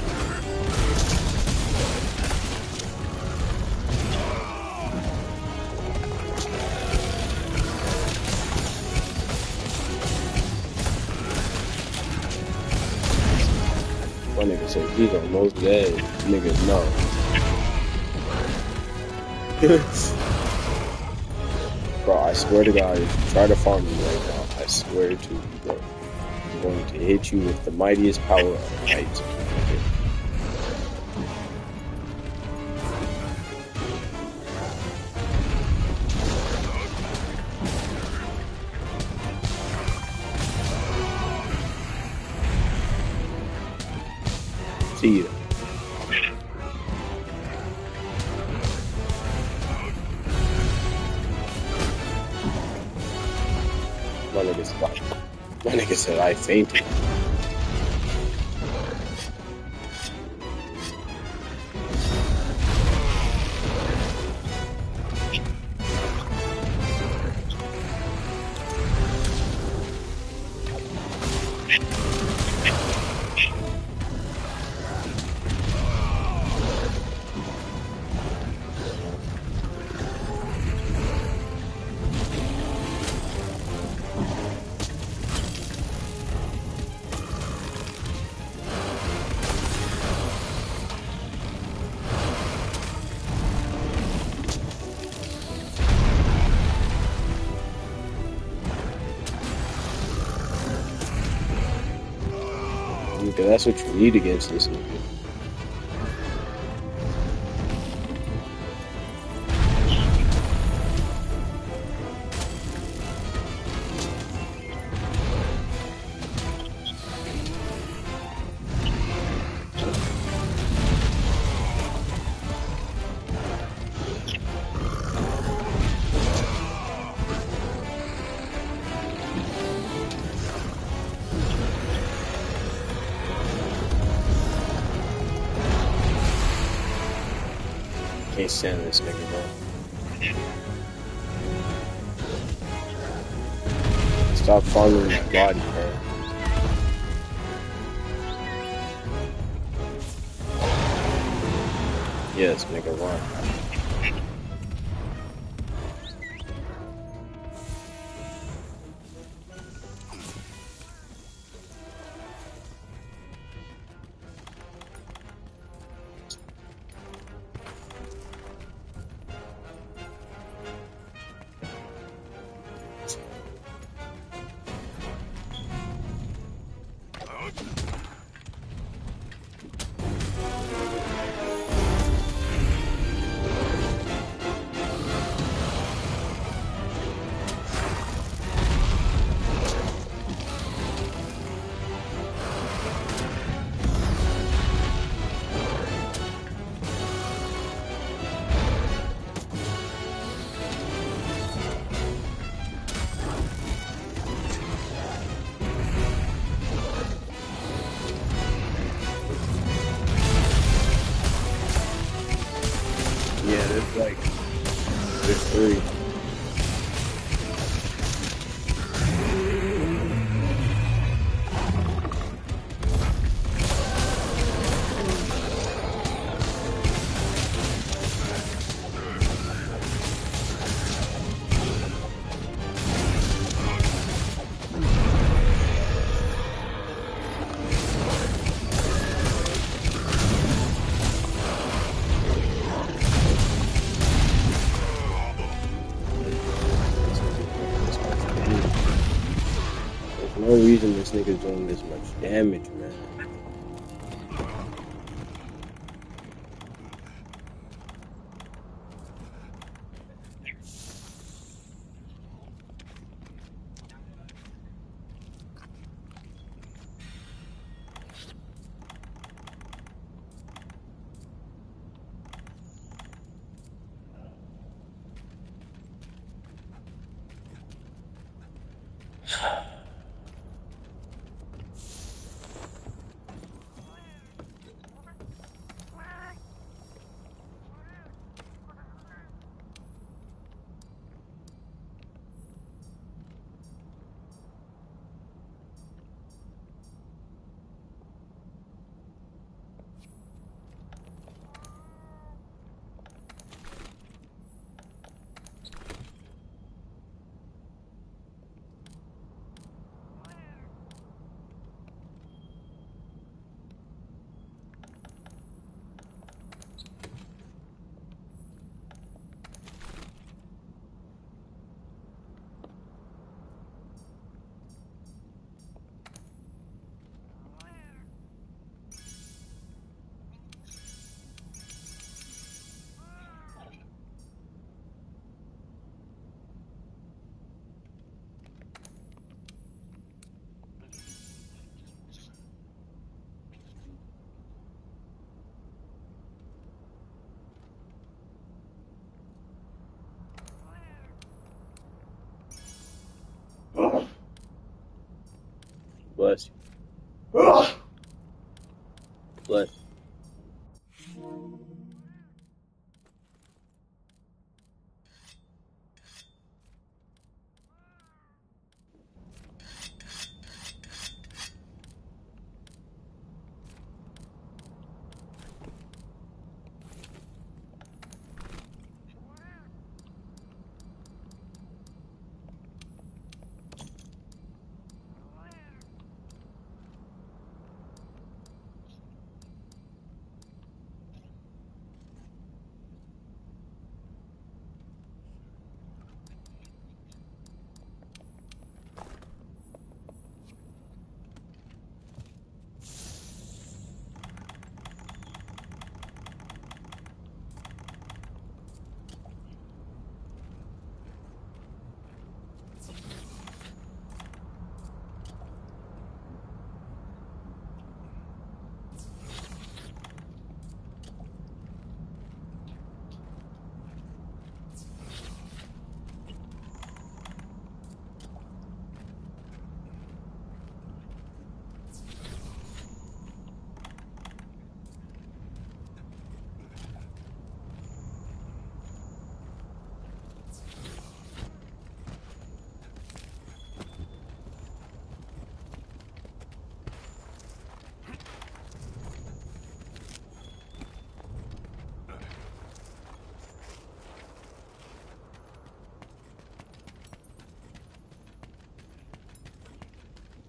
My nigga said he's almost dead. Nigga, no. Bro, I swear to God, if you try to farm me right now, I swear to you, bro. I'm going to hit you with the mightiest power of might. See you. My nigga said, my nigga said I fainted. Because that's what you need against this nigga. can't stand this nigga, bro. Stop following my body, bro. Yes, nigga, run. Yeah, there's like, there's three. There's no reason this nigga's doing this much damage, man. Bless you. Bless.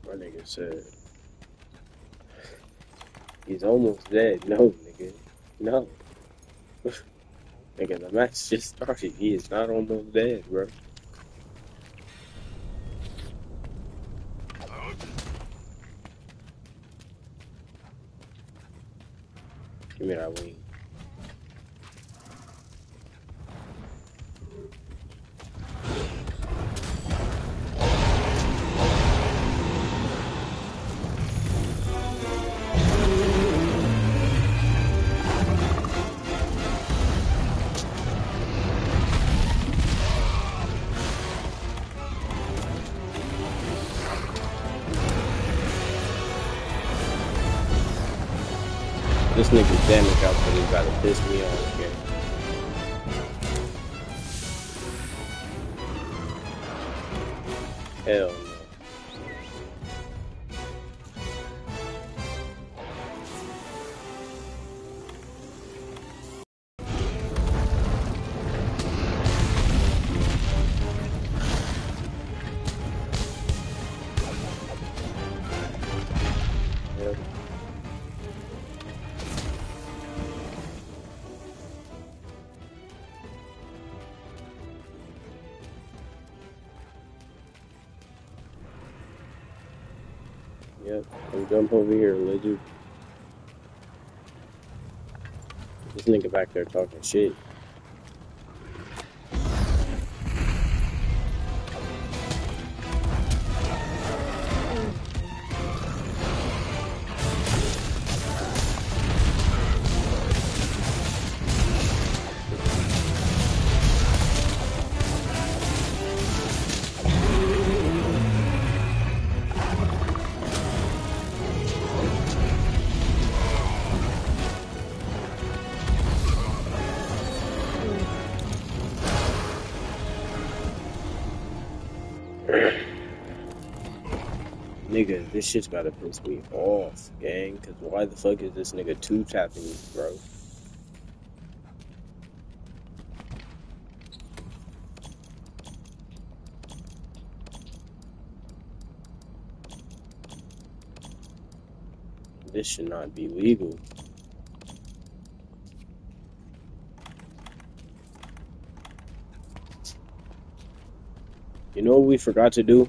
My nigga said he's almost dead. No, nigga. No. Nigga, the match just started. He is not almost dead, bro. Give me that wing. This nigga's damage output is about to piss me off, man. Hell no. Yep. Yep, come jump over here, lizard. This nigga back there talking shit. Nigga, this shit's about to piss me off, gang. Cause why the fuck is this nigga two tapping me, bro? This should not be legal. You know what we forgot to do?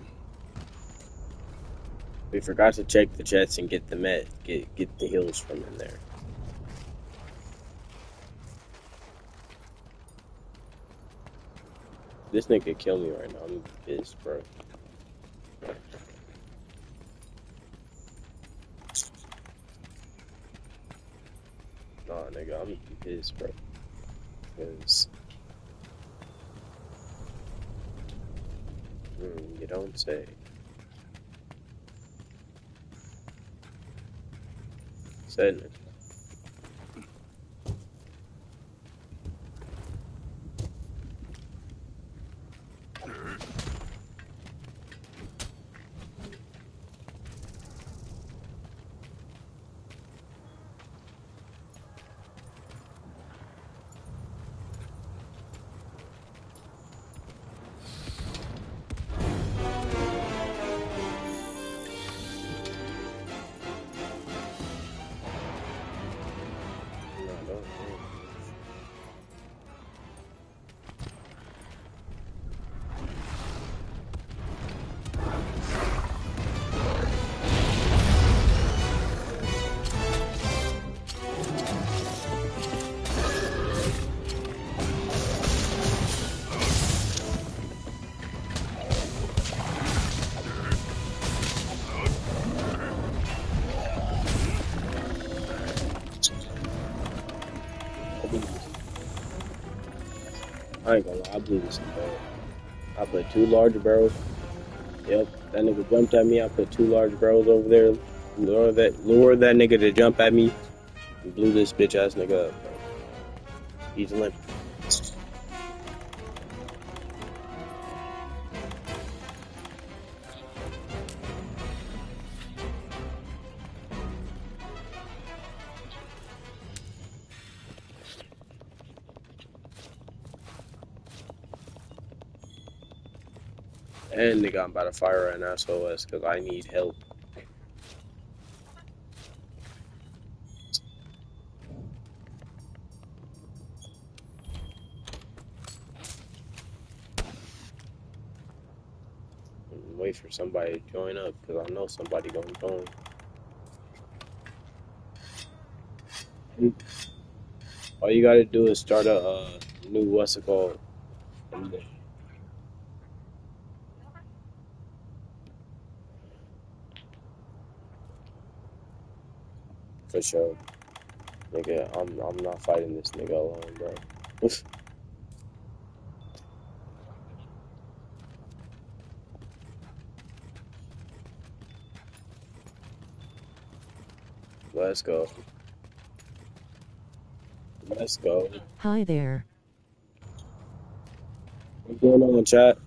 We forgot to check the chests and get the med, get get the heals from in there. This nigga kill me right now. I'm pissed, bro. Nah, nigga, I'm pissed, bro. Cause mm, you don't say. Sadness. I ain't gonna lie, I blew this barrel. I put two large barrels. Yep, that nigga jumped at me. I put two large barrels over there. Lure that, lure that nigga to jump at me. And blew this bitch ass nigga up, bro. He's limp. And nigga, I'm about to fire an S O S because I need help. Wait for somebody to join up because I know somebody gonna join. All you gotta do is start a uh, new what's it called? For sure, nigga. I'm I'm not fighting this nigga alone, bro. Let's go. Let's go. Hi there. What's going on, chat?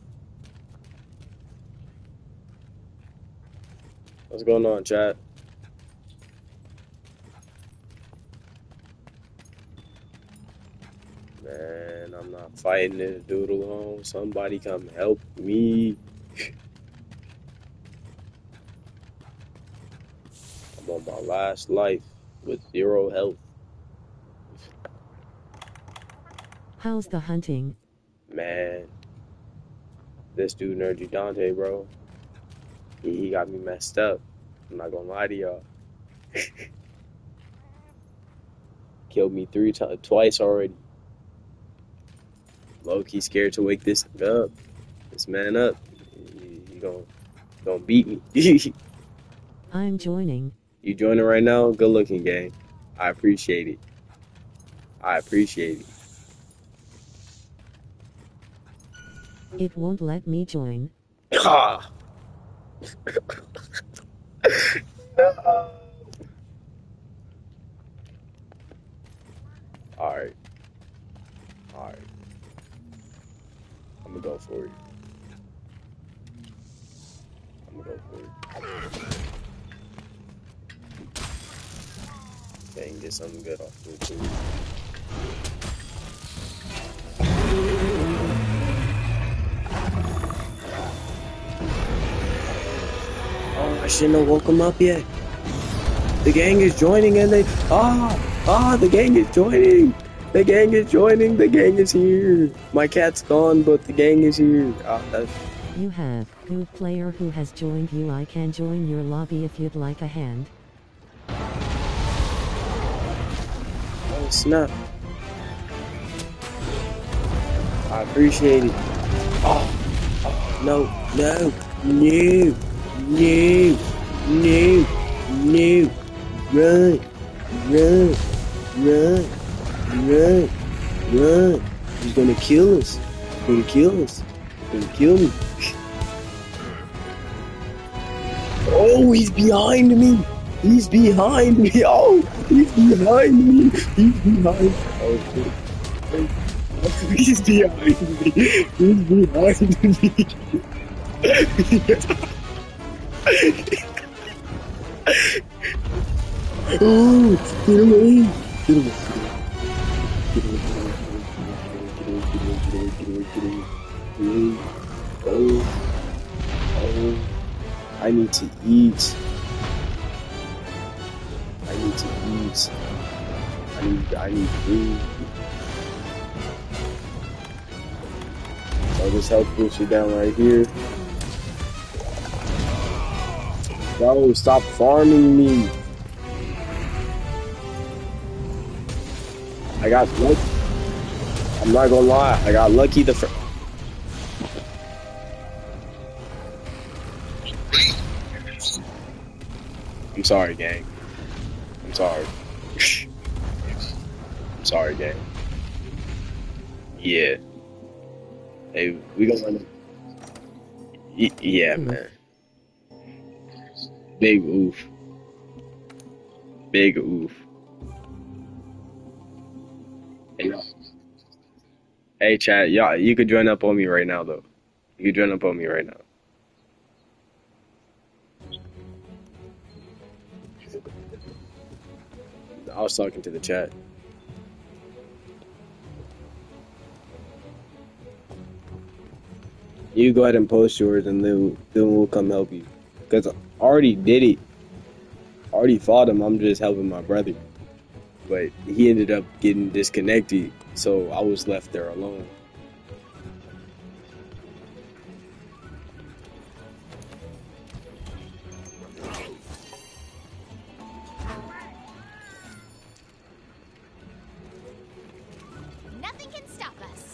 What's going on, chat? Man, I'm not fighting this dude alone. Somebody come help me. I'm on my last life with zero health. How's the hunting? Man, this dude Nerdy Dante, bro, he, he got me messed up. I'm not gonna lie to y'all. Killed me three times, twice already. Low-key scared to wake this up. This man up. He, he gonna, gonna beat me. I'm joining. You joining right now? Good looking, gang. I appreciate it. I appreciate it. It won't let me join. Ah. Alright. Alright. I'm gonna go for it. I'm gonna go for it. Dang, get something good off me too. Oh, I shouldn't have woke him up yet. The gang is joining and they... Ah! Ah, the gang is joining! The gang is joining! The gang is here! My cat's gone, but the gang is here. Ah, that's... You have good player who has joined you. I can join your lobby if you'd like a hand. Oh, snap. I appreciate it. Oh, oh no, no, no, no, no, no. Run, run, run, run, run. He's gonna kill us. He's gonna kill us. He's gonna kill me. Oh, he's behind me. He's behind me. Oh, he's behind me. He's behind. Oh, shit. He's behind me. He's behind me. Oh, get away. Get away. Get away. Get away. Get away. Get away. Get away. Get away. Get away. Get away. Oh. Oh. I need to eat. I need to eat. I need, I need food. So this health booster down right here. Bro, stop farming me. I got lucky. I'm not gonna lie. I got lucky the first. I'm sorry, gang. I'm sorry. I'm sorry, gang. Yeah. Hey, we gonna. Y yeah, man. Big oof. Big oof. Hey, hey, chat, y'all, you could join up on me right now, though. You could join up on me right now. I was talking to the chat. You go ahead and post yours, and then then we'll come help you. Cause I already did it. I already fought him. I'm just helping my brother. But he ended up getting disconnected, so I was left there alone. Nothing can stop us.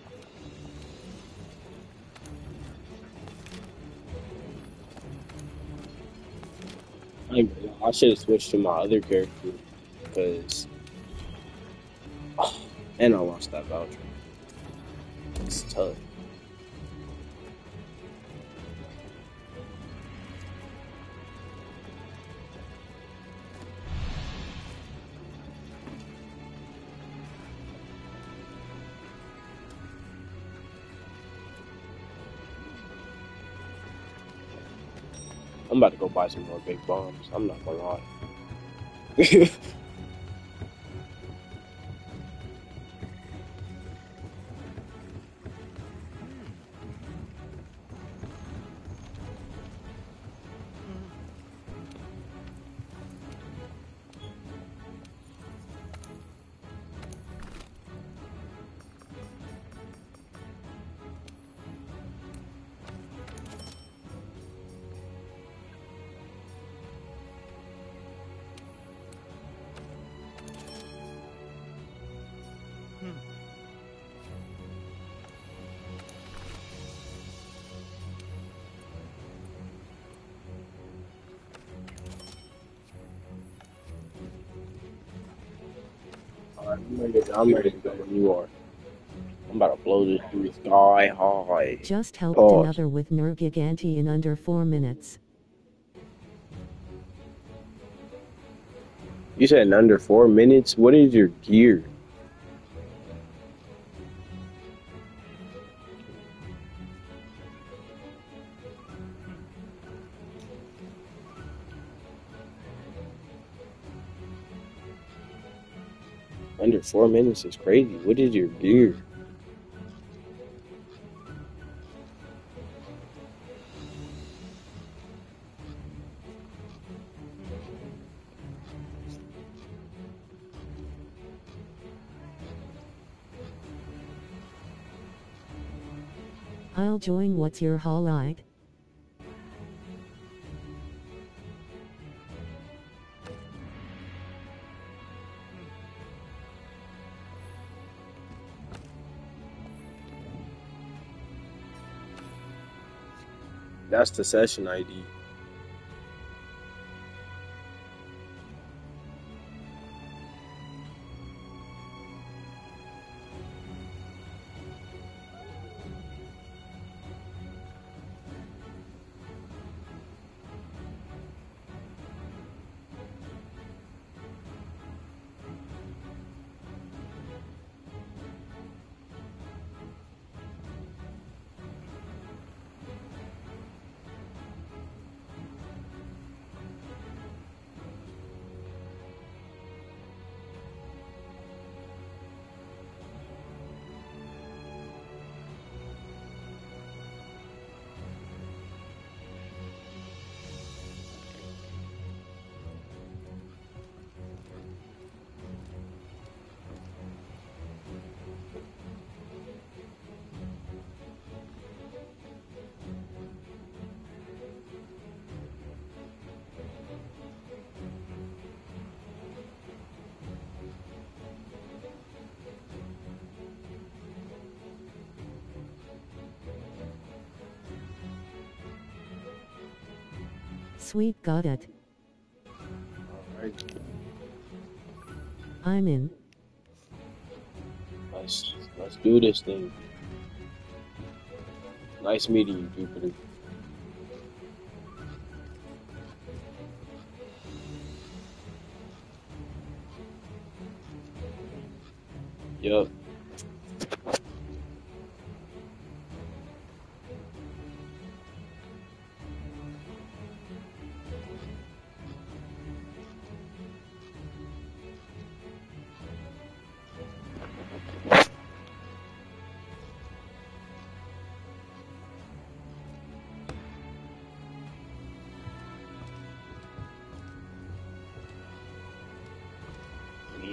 I, I should have switched to my other character, because oh, and I lost that voucher. It's tough. I'm about to go buy some more big bombs. I'm not gonna lie. Alright, I'm ready, to, I'm ready to go when you are. I'm about to blow this through sky high. Just helped Pause. another with Nergiganti in under four minutes. You said in under four minutes? What is your gear? Under four minutes is crazy. What is your gear? I'll join. What's your highlight? That's the session I D. Sweet, got it. Alright. I'm in. Let's let's do this thing. Nice meeting you, Jupiter. Yup.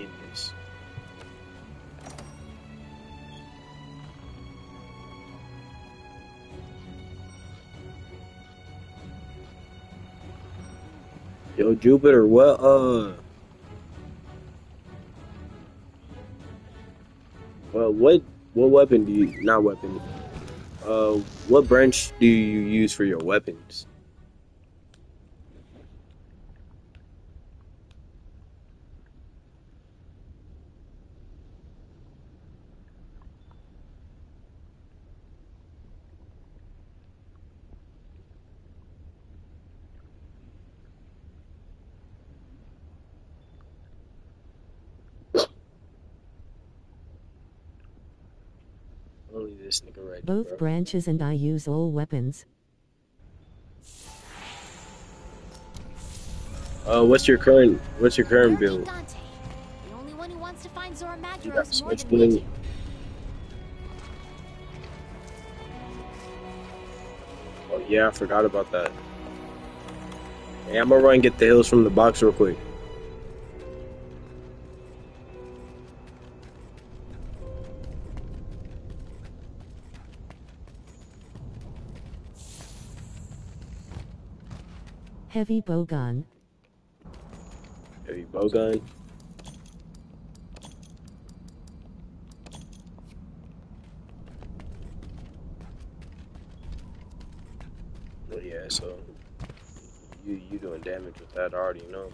need this. Yo, Jupiter, what, uh... Well, what, what weapon do you... Not weapon. Uh, what branch do you use for your weapons? Only this nigga right Both there, bro. branches and I use all weapons. Uh, what's your current, what's your current You're build? Gigante, the only one who wants to find Zora You got Magdaros more switch than we blade? do. Oh yeah, I forgot about that. Hey, I'm gonna run and get the hills from the box real quick. Heavy bowgun. Heavy bowgun. Oh yeah, so you you doing damage with that, I already know.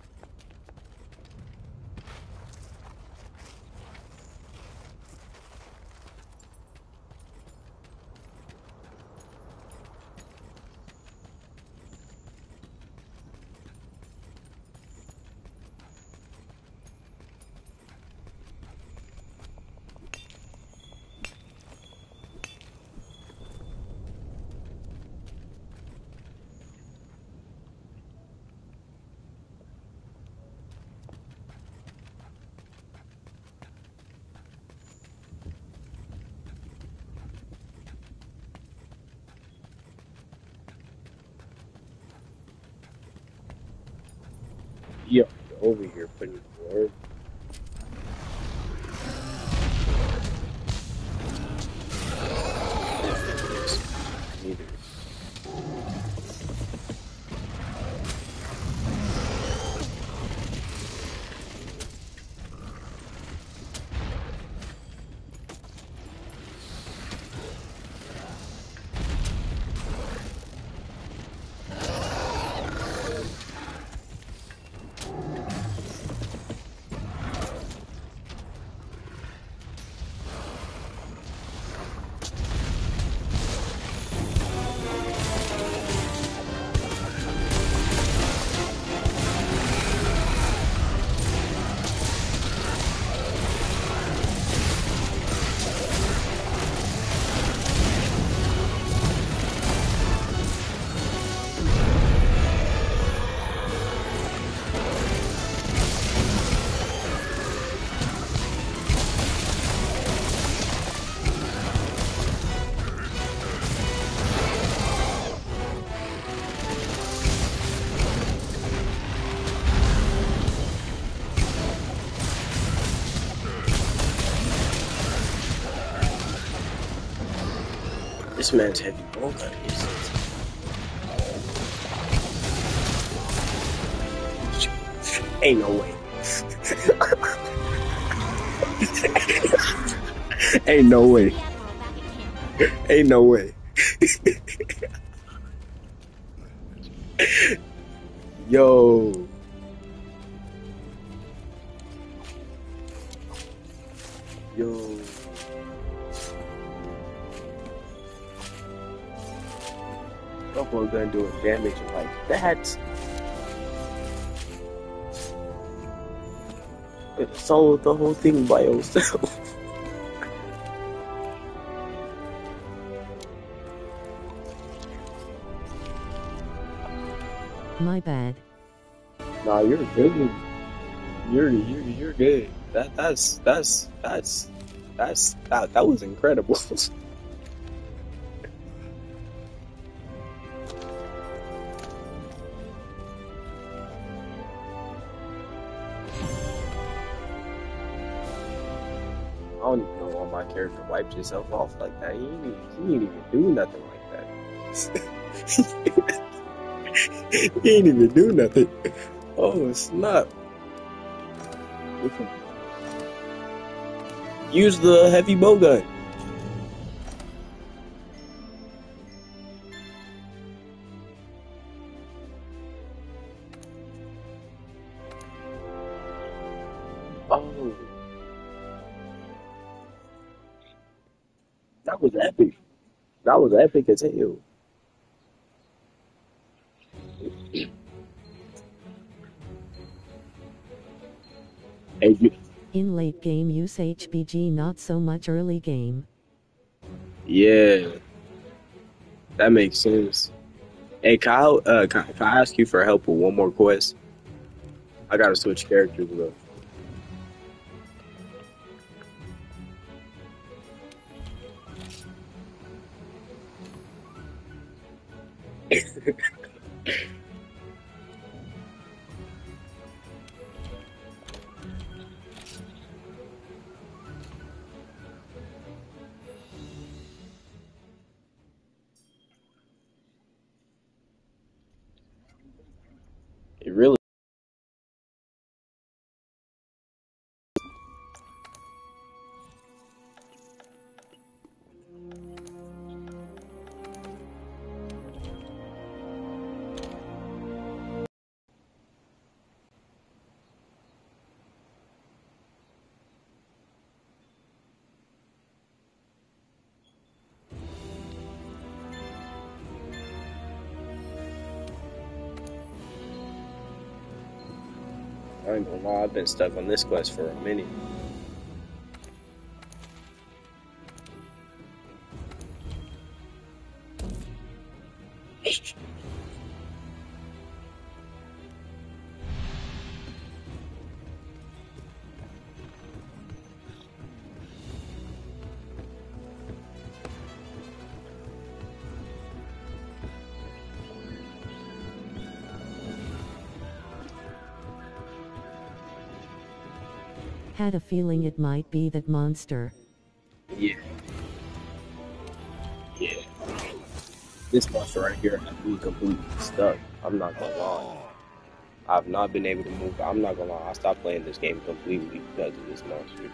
Yo, over here putting work. Neither. This man's heavy bowgun is ain't no way. Ain't no way. Ain't no way. Yo. Yo. That boy gun doing damage like that. It sold the whole thing by yourself. My bad. Nah, you're good. You're you're you're good. That that's that's that's that's that that was incredible. don't even know why my character wiped himself off like that. He ain't even, he ain't even do nothing like that. He ain't even do nothing. Oh, snap. Use the heavy bow gun. Oh. That was epic. That was epic as hell. Hey, you, In late game use H B G, not so much early game. yeah, that makes sense. Hey, Kyle, uh, can, can I ask you for help with one more quest? I gotta switch characters though. It really. I ain't gonna lie, I've been stuck on this quest for a minute. Had a feeling it might be that monster. Yeah. Yeah. This monster right here has me completely stuck. I'm not gonna lie. I've not been able to move. I'm not gonna lie. I stopped playing this game completely because of this monster.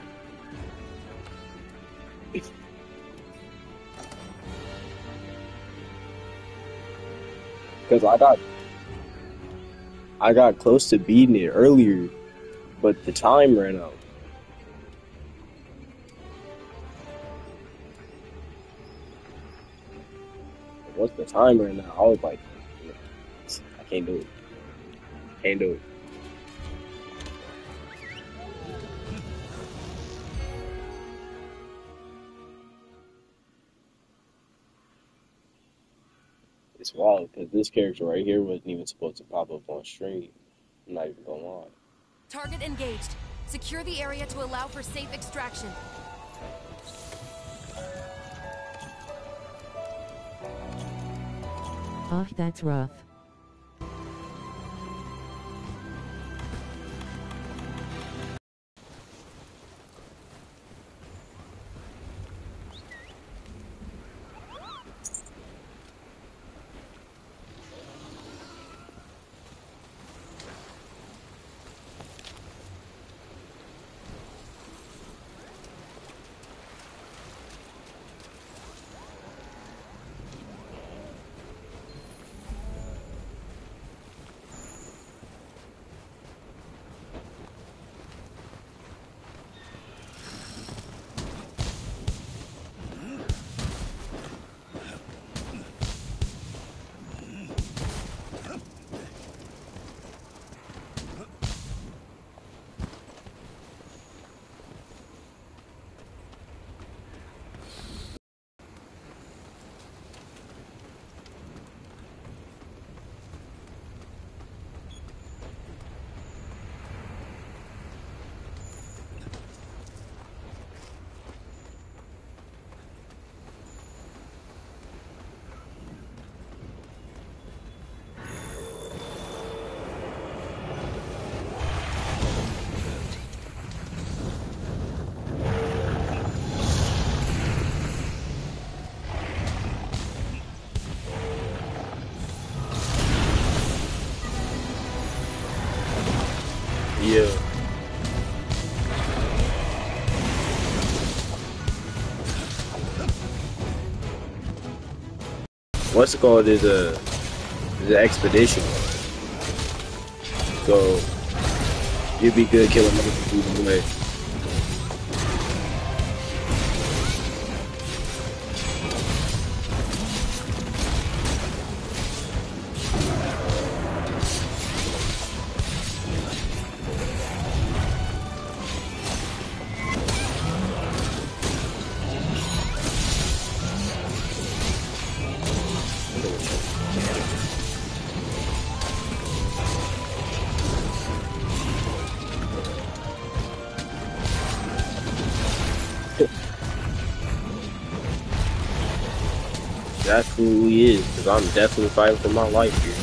Because I got, I got close to beating it earlier, but the time ran out. Once the time ran out, I was like, I can't do it. Can't do it. It's wild because this character right here wasn't even supposed to pop up on stream. I'm not even gonna lie. Target engaged. Secure the area to allow for safe extraction. Ah, that's rough. Yeah. What's it called is a is an expedition. So you'd be good killing motherfuckers either way. That's who he is, because I'm definitely fighting for my life here.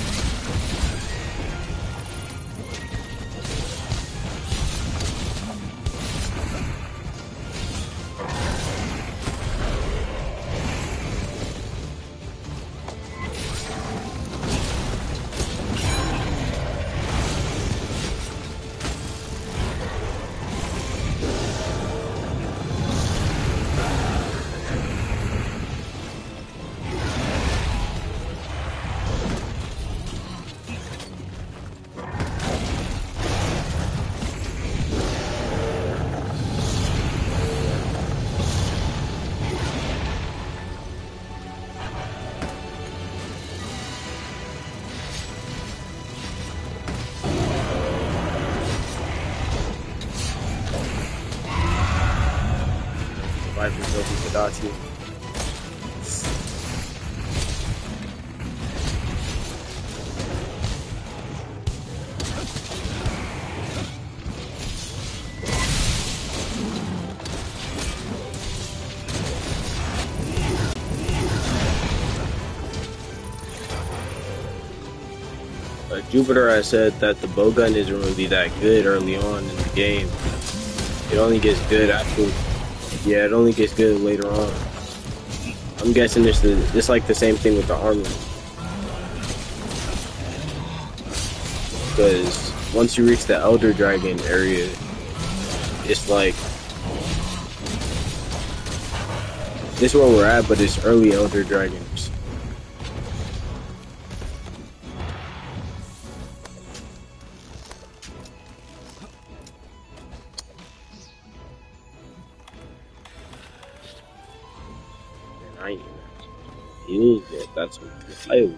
Life is Yogi Kadachi. Uh, Jupiter has said that the bowgun isn't really that good early on in the game. It only gets good after. Yeah, it only gets good later on. I'm guessing it's the it's like the same thing with the armor. Because once you reach the Elder Dragon area, it's like this is where we're at, but it's early Elder Dragons. I ain't use it. That's wild.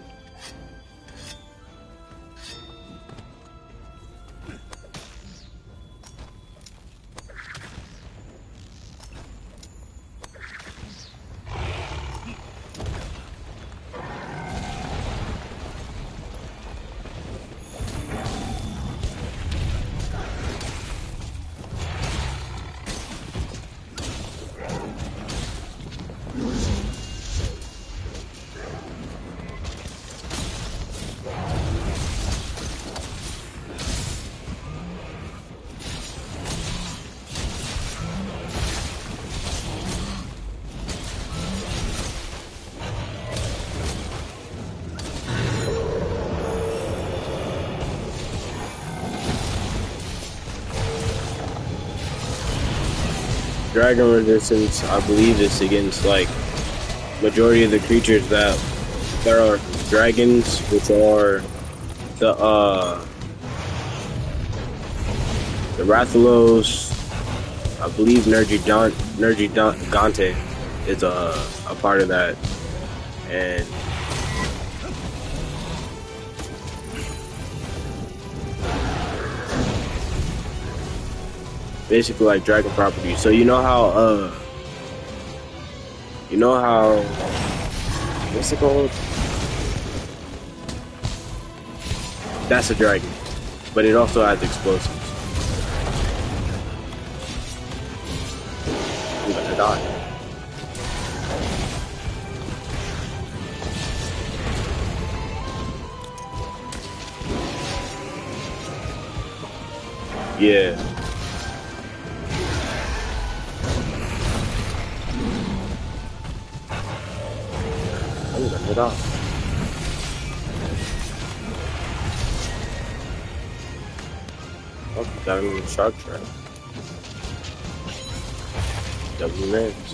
Dragon resistance, I believe, is against like majority of the creatures that there are dragons, which are the uh the Rathalos. I believe Nergigant Nergigante is a a part of that, and basically like dragon property. So you know how uh you know how what's it called? That's a dragon, but it also has explosives. I'm gonna die. Yeah. It off. Oh, got him in the shark trap. W names.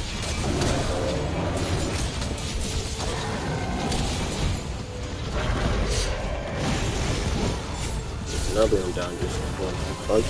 Another one down just one punch.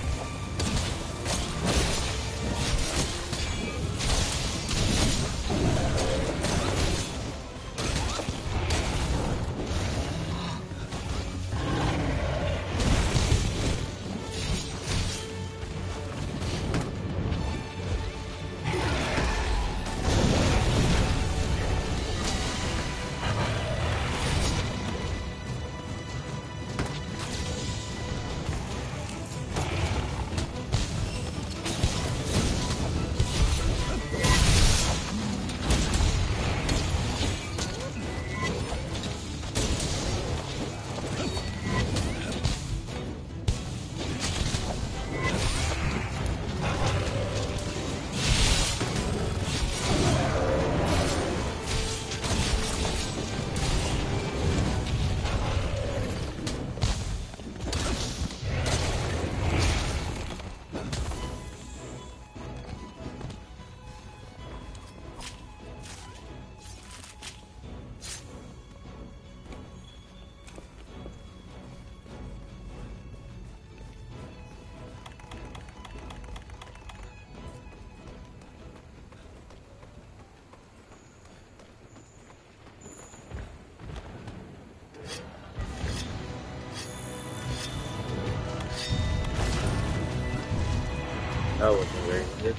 That wasn't very good.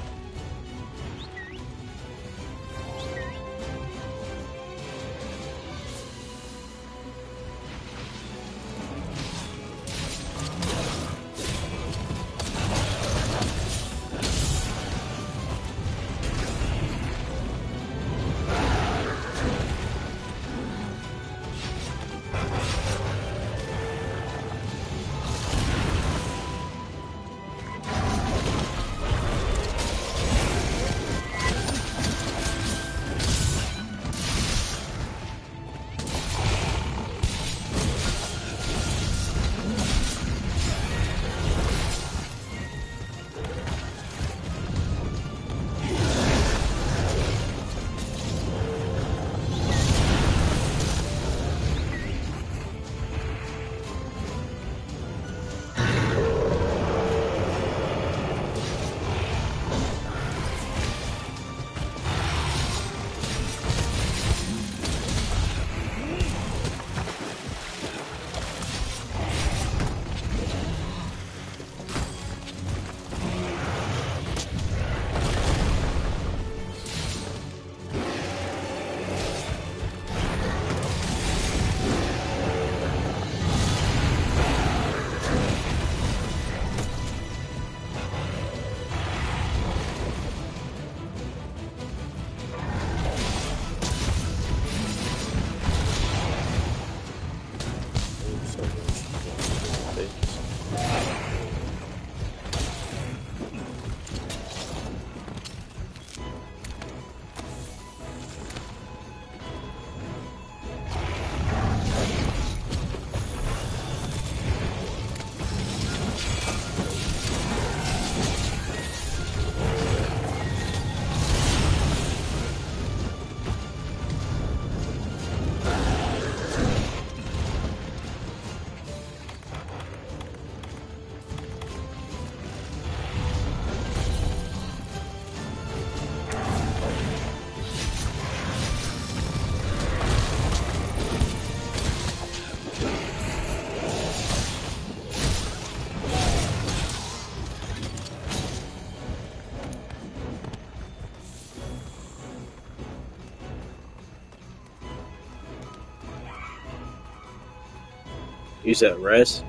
You said rest?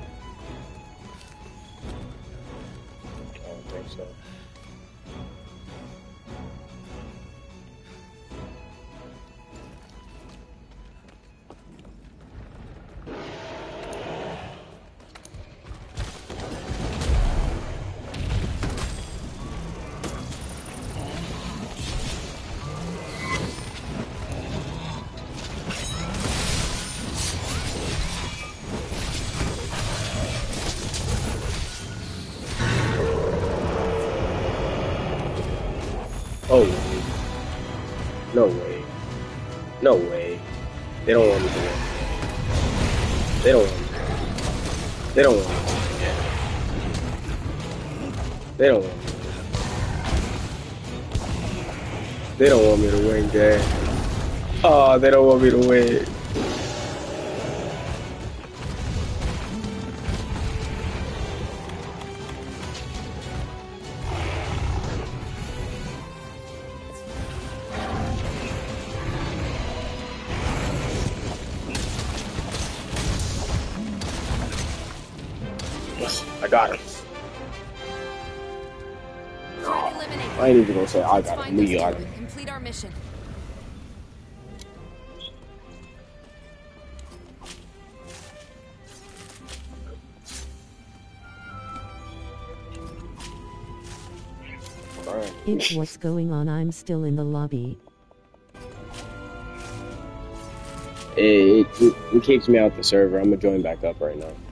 I don't think so. No way. No way. They don't want me to win. They don't want me to win. They don't want me to win. They don't want me to win. They don't want me to win, gang. Oh, they don't want me to win. I got him. I ain't even gonna say I got him. We got him. Complete our mission. It's what's going on. I'm still in the lobby. It, it, it kicks me out the server. I'm gonna join back up right now.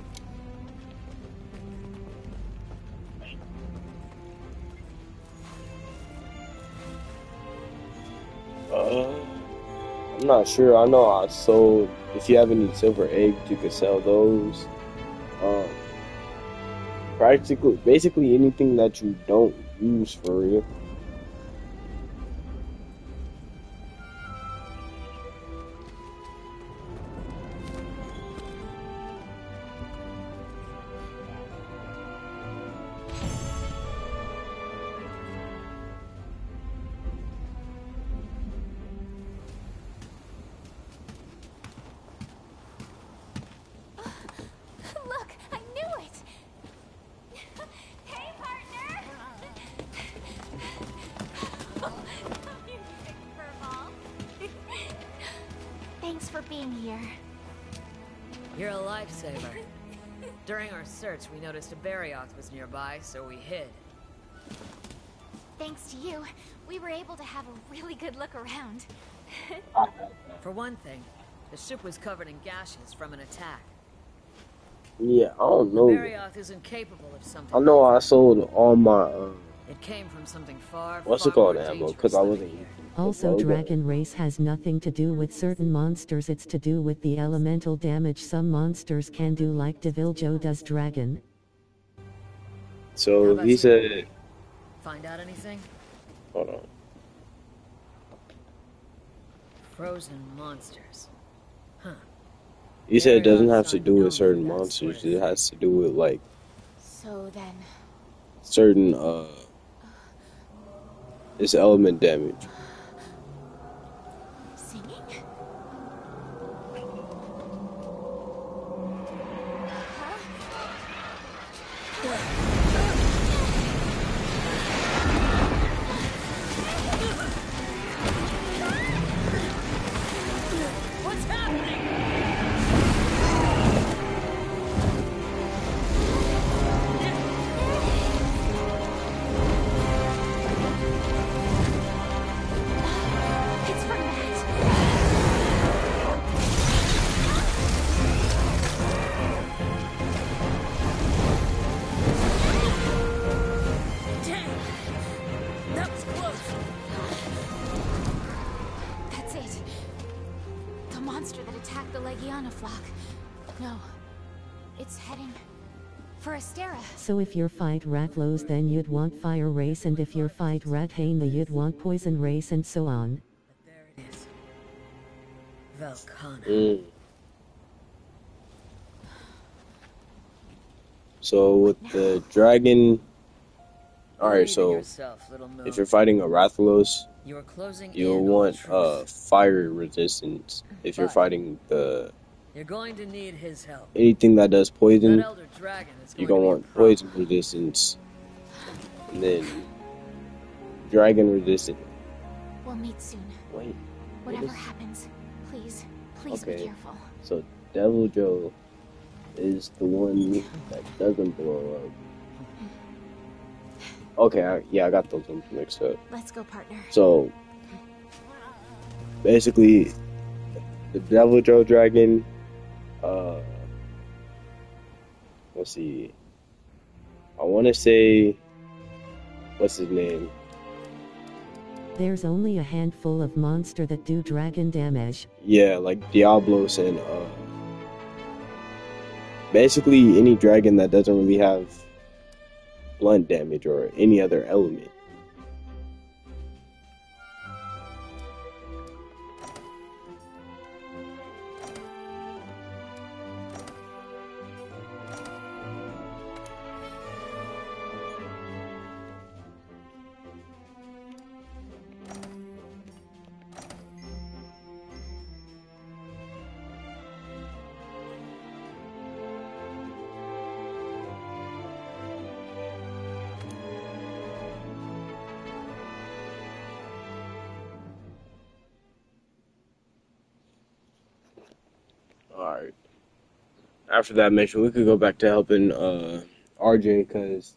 Uh, I'm not sure. I know I sold. If you have any silver eggs, you could sell those. Um, practically, basically anything that you don't use for real. Look, I knew it! Hey, partner! Oh, you big furball. Thanks for being here. You're a lifesaver. During our search, we noticed a Barioth was nearby, so we hid. Thanks to you, we were able to have a really good look around. For one thing, the ship was covered in gashes from an attack. Yeah, I don't know. Barioth isn't capable of something. I know I sold all my. Uh, it came from something far. What's far it called, more ammo? dangerous Because I than wasn't. here. Also, Dragon Race has nothing to do with certain monsters. It's to do with the elemental damage some monsters can do, like Deviljo does Dragon. So he said. Find out anything? Hold on. Frozen monsters. Huh. He said it doesn't have to do with certain monsters. It has to do with like So then, certain uh, it's element damage. singing? What's happening? It's from Matt. Damn! That was close. That's it. The monster that attacked the Legiana flock. No, it's heading for Astera. So if you fight Ratlos, then you'd want Fire Race, and if you fight Rathane, you'd want Poison Race, and so on. But there it is. Velkhana. Mm. So with the dragon, all right. So Yourself, little gnome. if you're fighting a Rathalos, You are closing you'll in on want the uh truth. fire resistance. If you're But- fighting the You're going to need his help. anything that does That poison, elder dragon is you're going gonna to want be a problem. poison resistance, and then dragon resistant. We'll meet soon. Wait, Whatever is- happens, please, please be Okay. careful. so Deviljo is the one that doesn't blow up. Okay, I, yeah, I got those ones mixed up. Let's go, partner. So basically, the Deviljo dragon. Uh, let's see. I want to say, what's his name? There's only a handful of monster that do dragon damage. Yeah, like Diablos and uh, basically any dragon that doesn't really have blunt damage or any other element. Alright. After that mission, we could go back to helping uh, Arjun, because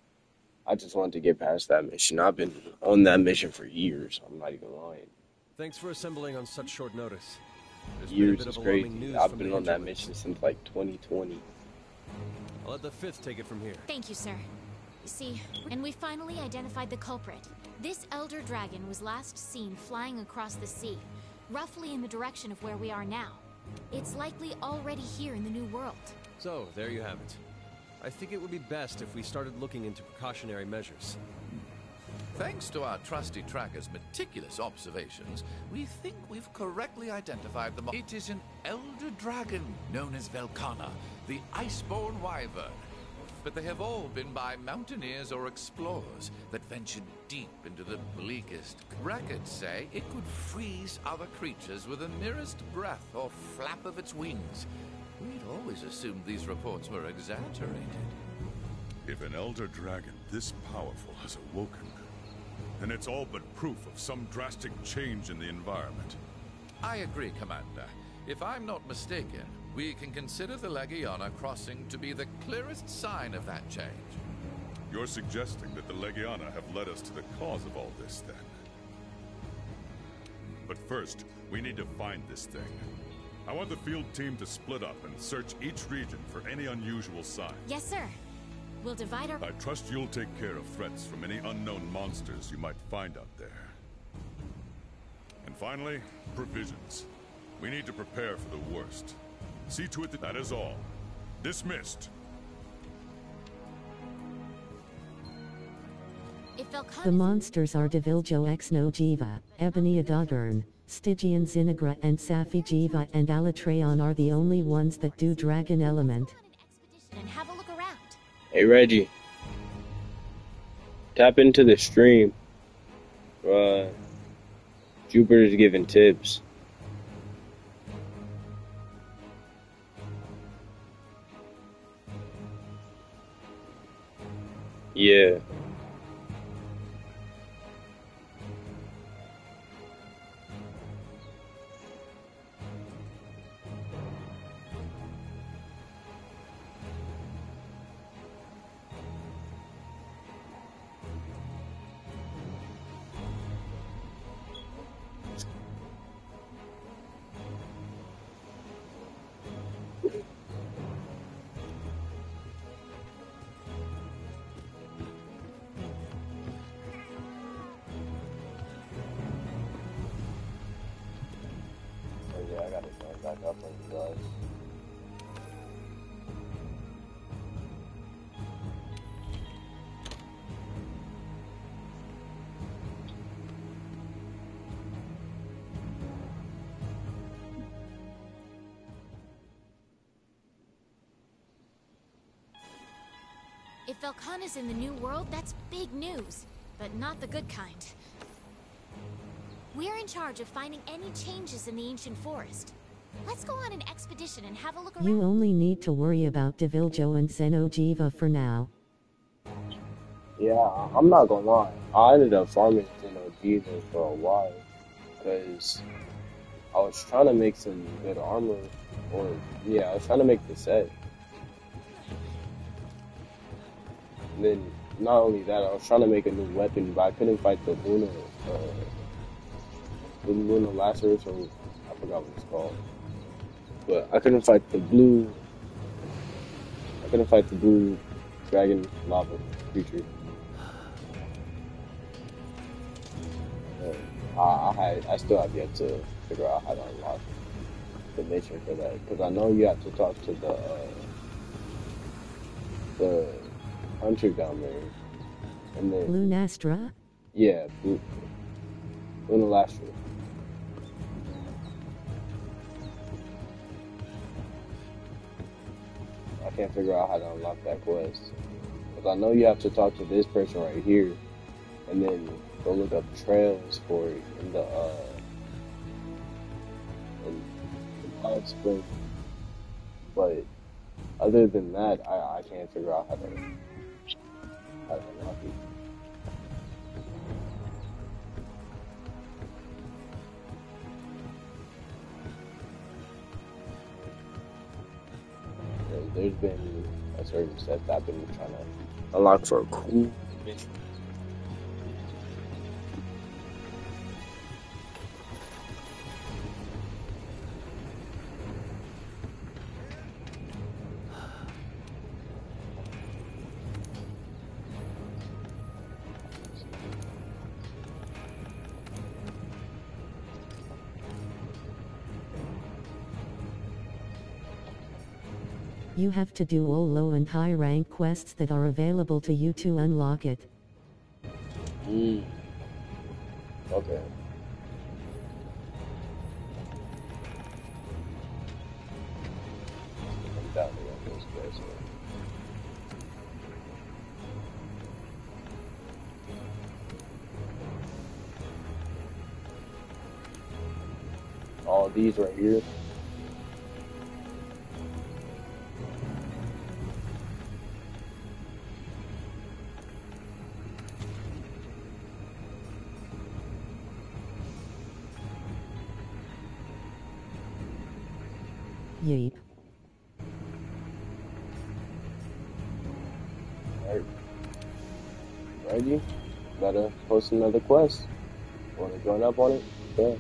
I just wanted to get past that mission. I've been on that mission for years. I'm not even lying. Thanks for assembling on such short notice. There's Years been a is bit of alarming crazy. news I've from been the on that hinterlands. mission since like twenty twenty. I'll let the fifth take it from here. Thank you, sir. You see, and we finally identified the culprit. This elder dragon was last seen flying across the sea, roughly in the direction of where we are now. It's likely already here in the New World. So, there you have it. I think it would be best if we started looking into precautionary measures. Thanks to our trusty tracker's meticulous observations, we think we've correctly identified the mo- It is an elder dragon known as Velkhana, the Iceborne Wyvern. But they have all been by mountaineers or explorers that ventured deep into the bleakest. Records say it could freeze other creatures with the merest breath or flap of its wings. We'd always assumed these reports were exaggerated. If an elder dragon this powerful has awoken, then it's all but proof of some drastic change in the environment. I agree, Commander. If I'm not mistaken, we can consider the Legiana crossing to be the clearest sign of that change. You're suggesting that the Legiana have led us to the cause of all this, then? But first, we need to find this thing. I want the field team to split up and search each region for any unusual signs. Yes, sir. We'll divide our... I trust you'll take care of threats from any unknown monsters you might find out there. And finally, provisions. We need to prepare for the worst. See to it that that is all. Dismissed. If Velkhana... The monsters are Deviljo X No Jiva, Ebony Adogern, Stygian Zinagra and Safi Jiva and Alatreon are the only ones that do dragon element. And have a look around. Hey Reggie, tap into the stream. Uh, Jupiter's giving tips. Yeah. Yeah, I gotta turn back up on you guys. If Velkhana's in the New World, that's big news. But not the good kind. We're in charge of finding any changes in the ancient forest. Let's go on an expedition and have a look around. You only need to worry about Deviljo and Xenojiva for now. Yeah, I'm not gonna lie. I ended up farming Xenojiva for a while because I was trying to make some good armor, or yeah, I was trying to make the set. And then not only that, I was trying to make a new weapon, but I couldn't fight the Luna, uh, the Luna Lazarus, or I forgot what it's called. But I couldn't fight the blue. I couldn't fight the blue dragon lava creature. Uh, I, I had, I still have yet to figure out how to unlock the mission for that, because I know you have to talk to the uh, the hunter down there, and then Lunastra? Yeah, Lu- Lunalastra. I can't figure out how to unlock that quest, because I know you have to talk to this person right here, and then go look up trails for it in the uh in the Cloud Spring. But other than that, I, I can't figure out how to how to unlock it. There's, there's been a certain set that I've been trying to unlock for a cool mission. You have to do all low and high rank quests that are available to you to unlock it. Mm. Okay. I'm down to run those quests. All these right here. Yeep. Alright. Ready? Gotta post another quest. Wanna join up on it? Yeah.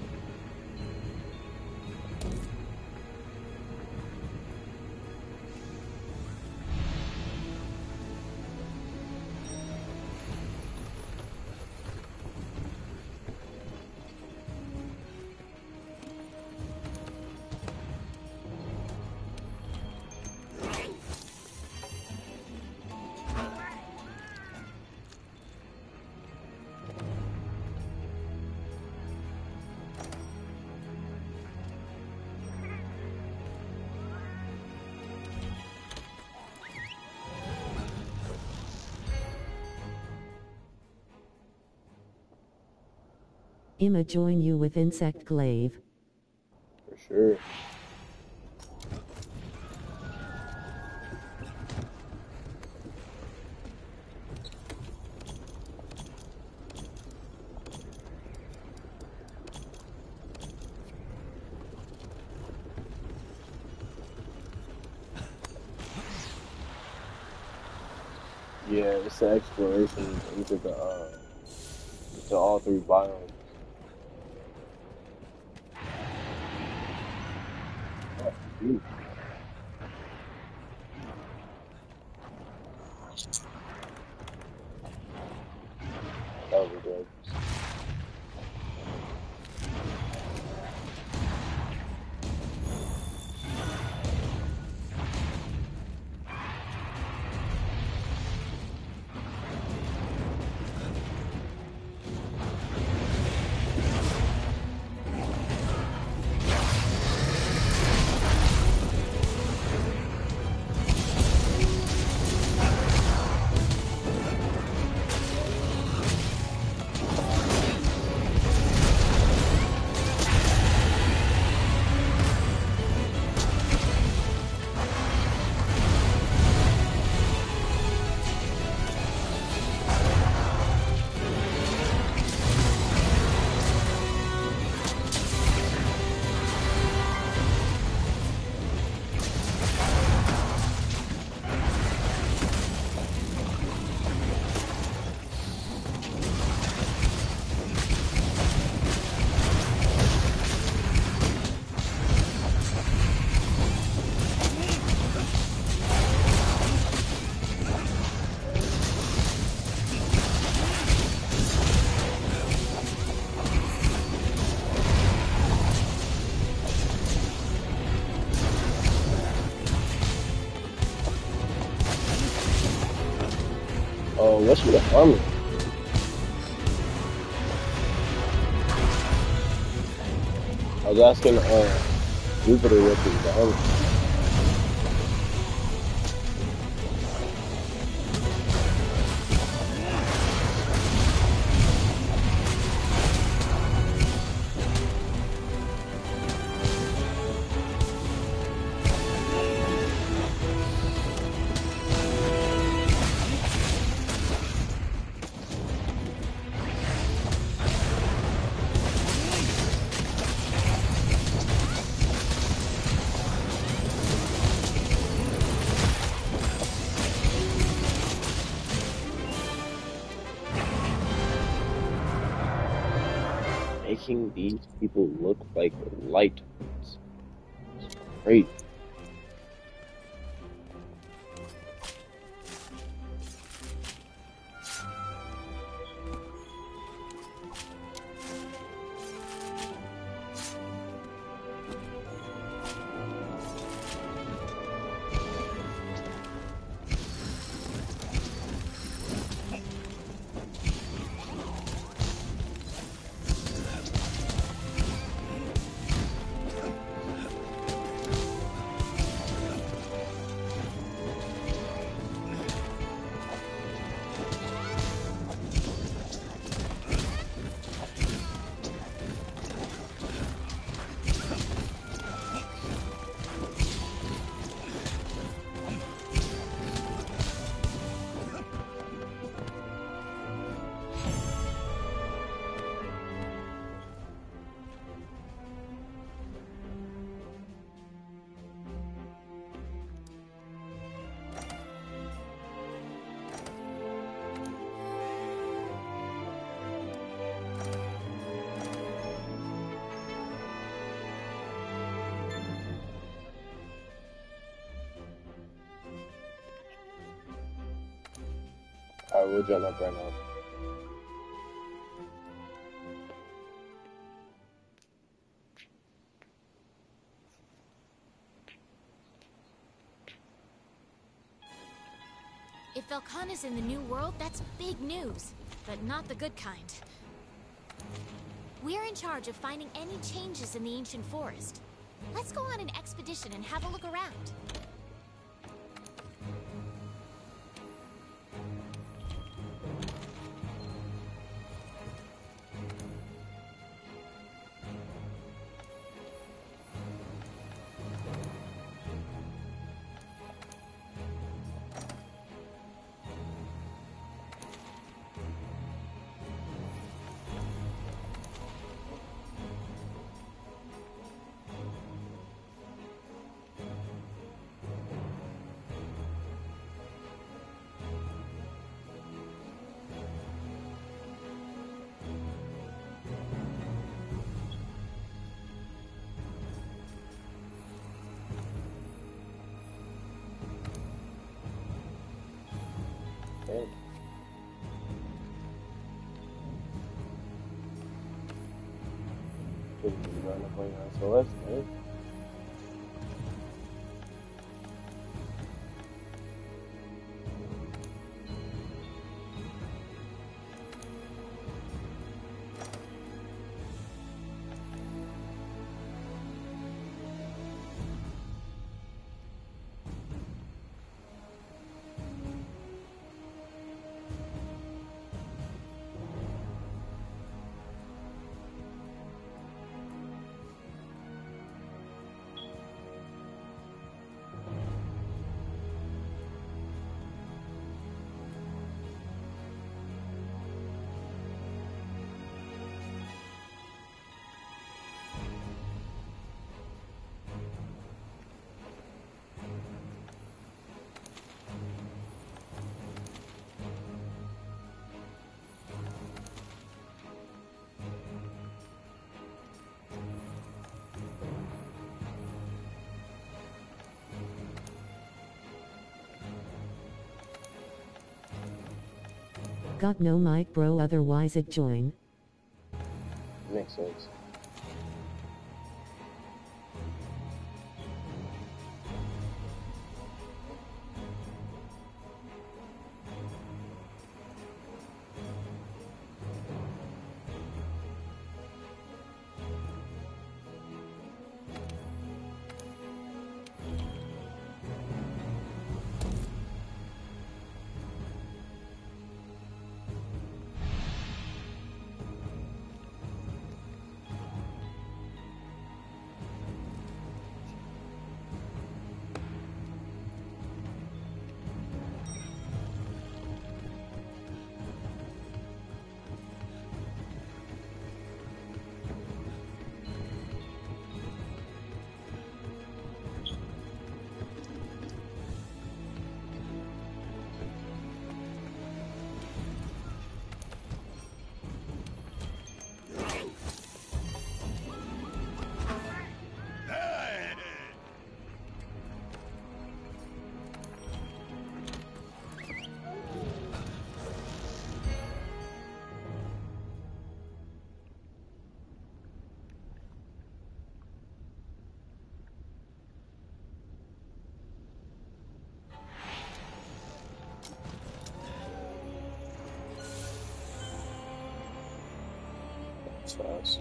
I'ma join you with Insect Glaive. For sure. Yeah, it's the exploration into the uh, into all three biomes. Oh, shoot. That was good. Oh, what's with the armor? I was asking uh, Jupiter what the armor. Making these people look like light ones. It's crazy. Alright, we'll join up right now. If Velkhana's in the New World, that's big news. But not the good kind. We're in charge of finding any changes in the ancient forest. Let's go on an expedition and have a look around. Okay. Should be running up on your S O S, right? Got no mic bro, otherwise it join. Makes sense. fast.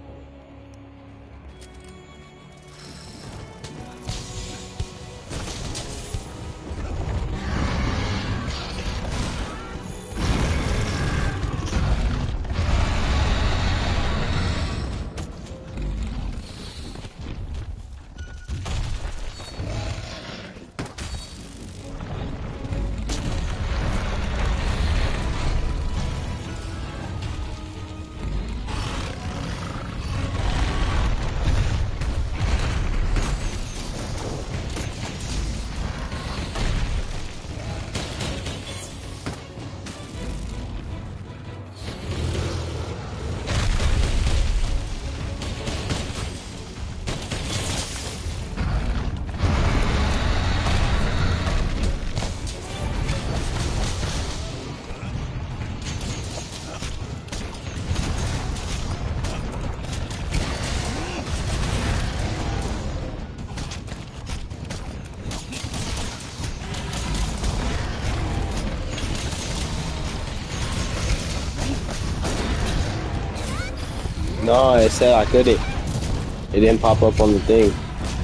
No, it said I couldn't. It didn't pop up on the thing.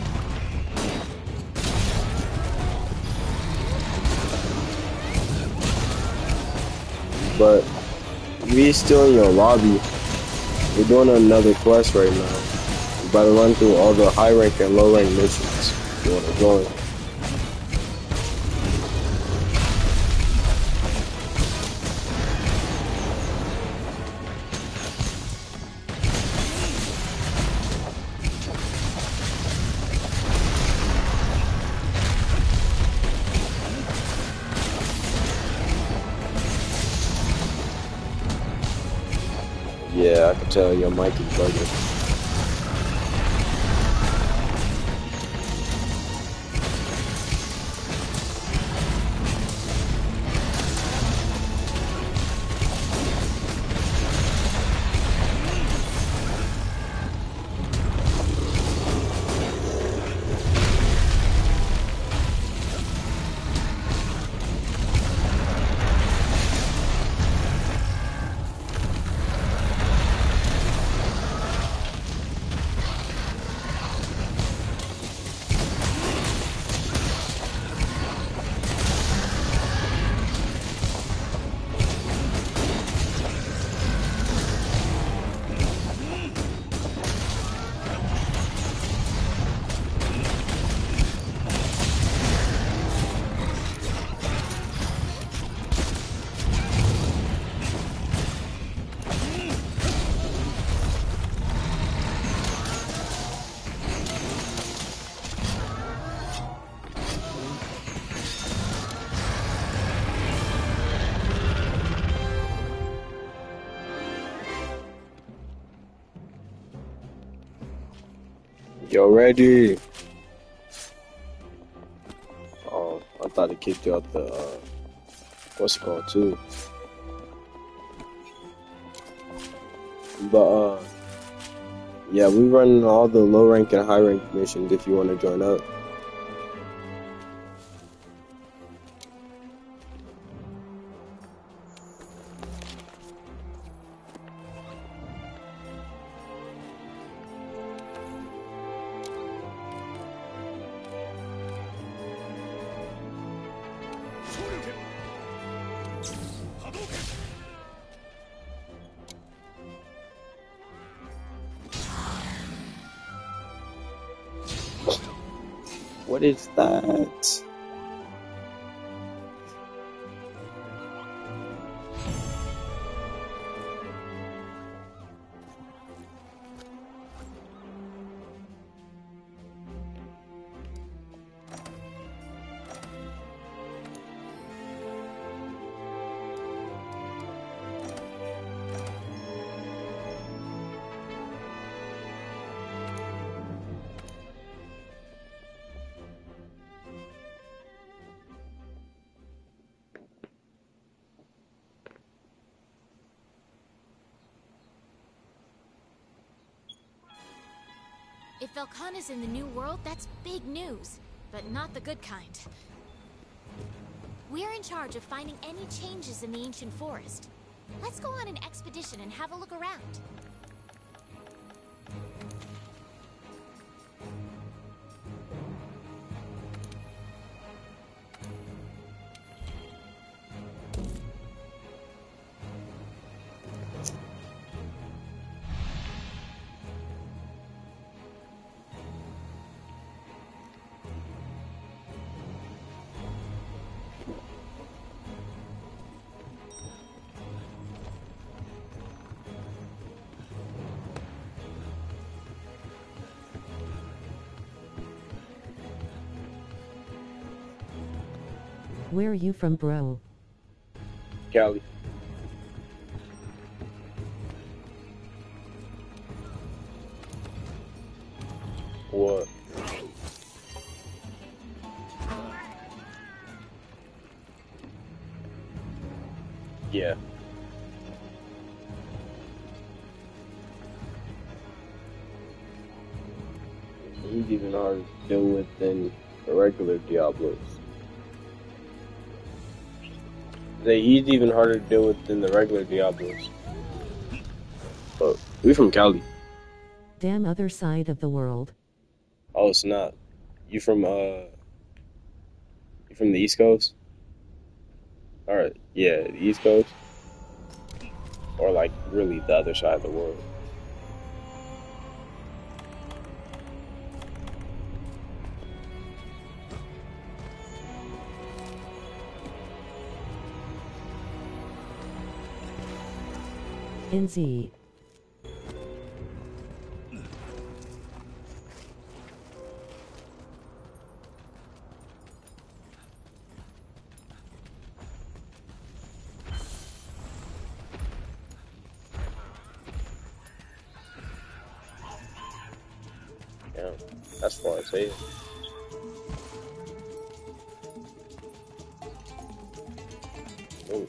But we still in your lobby. We're doing another quest right now. We're about to run through all the high rank and low rank missions. If you want to join. Yeah, I can tell your mic is bugging. Yo, ready? Oh, I thought it kicked you out the, uh, what's it called, too. But, uh, yeah, we run all the low rank and high rank missions if you want to join up. What is that? If Velkhana's in the New World, that's big news, but not the good kind. We're in charge of finding any changes in the ancient forest. Let's go on an expedition and have a look around. Where are you from, bro? Cali. What? Yeah. He's even harder to deal with than the regular Diablos. He's even harder to deal with than the regular Diablos. But we from Cali. Damn other side of the world. Oh, it's not. You from uh? You from the East Coast? All right, yeah, the East Coast, or like really the other side of the world. N Z. Yeah, that's far as it. Ooh.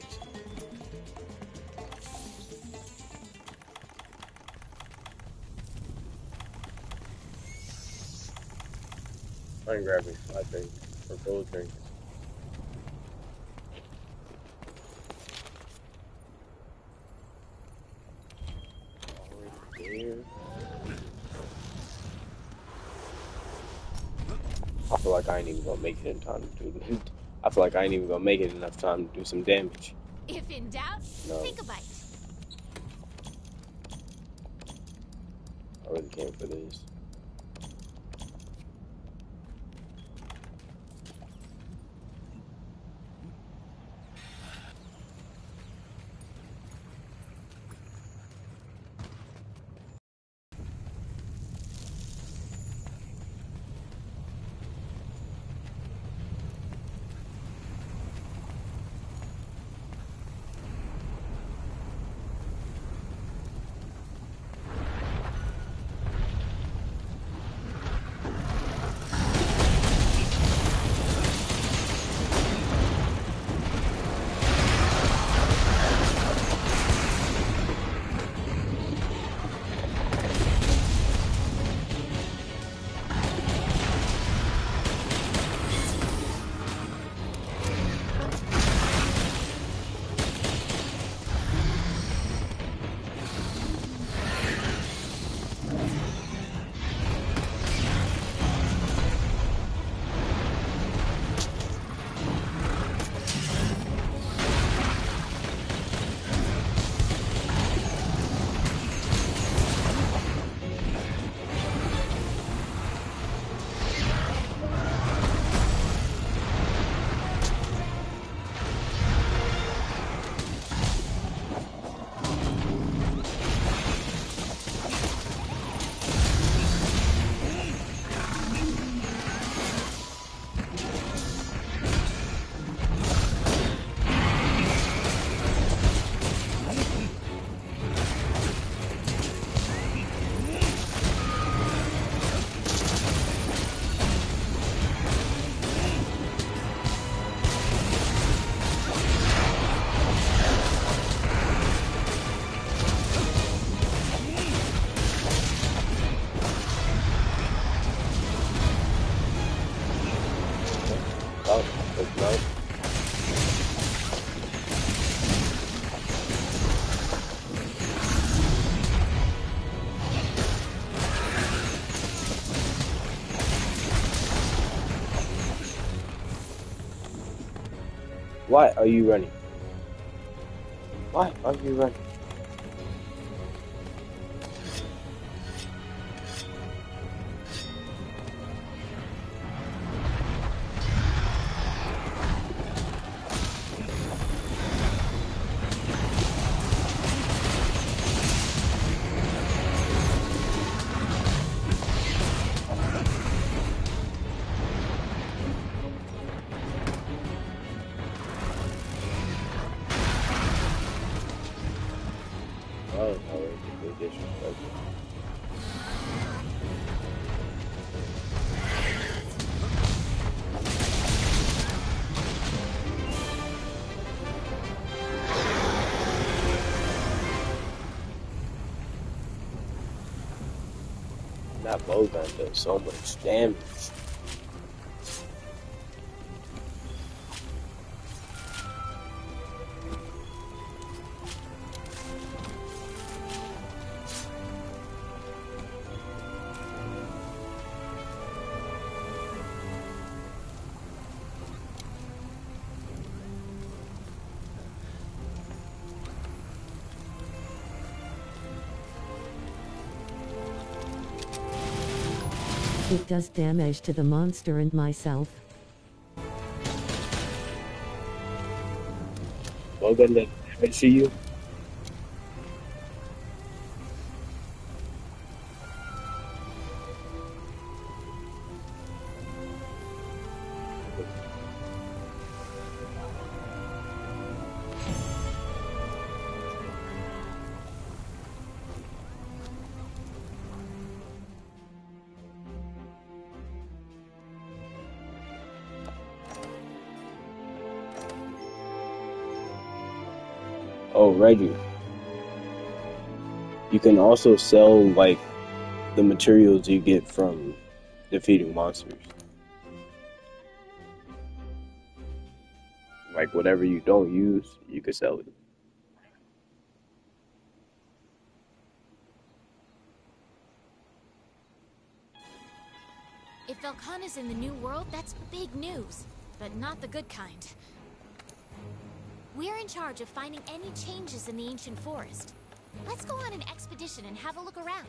I ain't grabbing five things or gold drinks. Already there. I feel like I ain't even gonna make it in time to do it. I feel like I ain't even gonna make it enough time to do some damage. If in doubt, No. take a bite. I really came for this. Oh, that's nice. Why are you running? Why are you running? disrespectful. That bowgun does so much damage. It does damage to the monster and myself. Bowgun does damage to you? Oh, Reggie. You can also sell, like, the materials you get from defeating monsters. Like, whatever you don't use, you can sell it. If Velkhana's in the New World, that's big news. But not the good kind. We're in charge of finding any changes in the ancient forest. Let's go on an expedition and have a look around.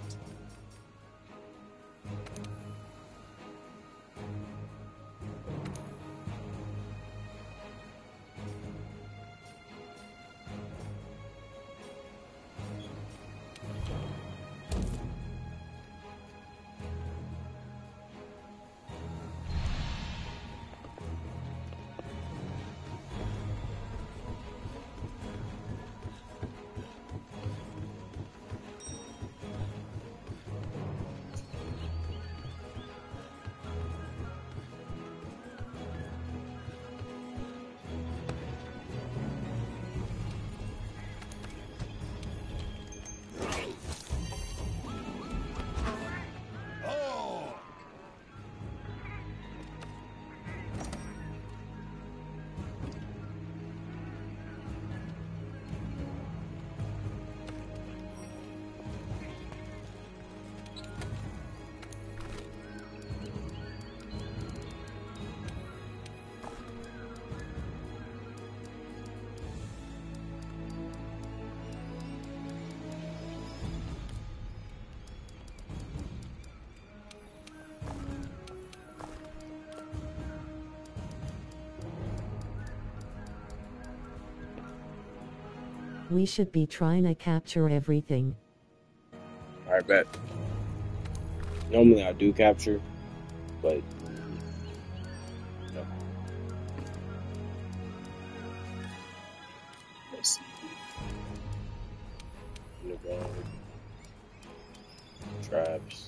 We should be trying to capture everything. I bet. Normally I do capture, but no. Let's see. Underground. Traps.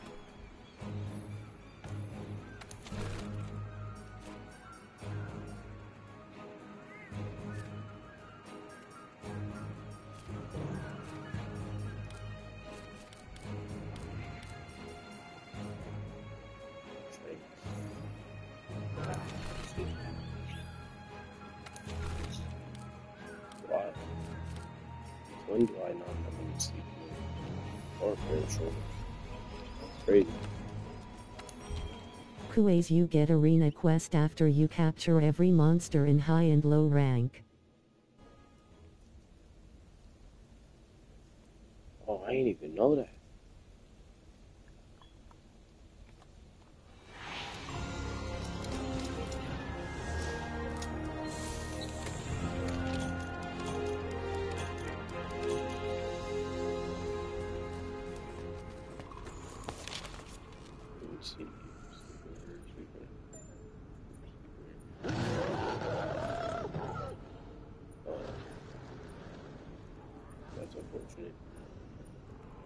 When do I not have any sleep? Or spiritual? Crazy. Kuways, you get arena quest after you capture every monster in high and low rank. Oh, I didn't even know that. That's unfortunate.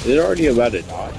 Is it already about to die?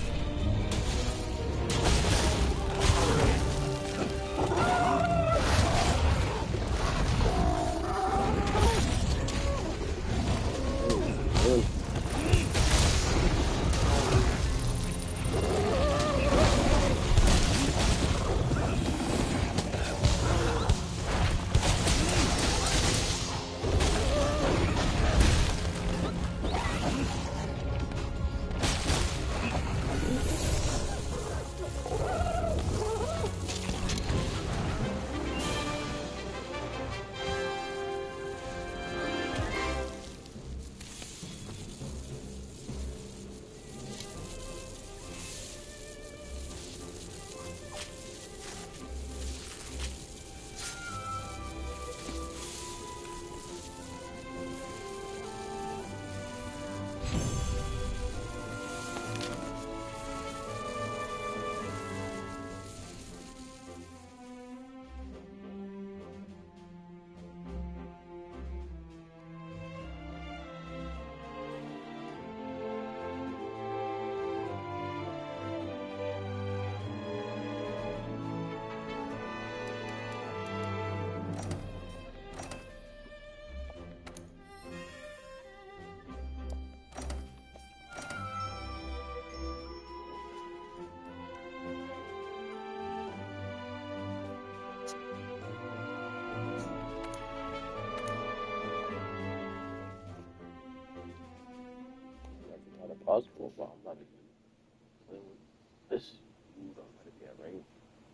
Possible, but I'm not even playing with this. You don't know how to get right.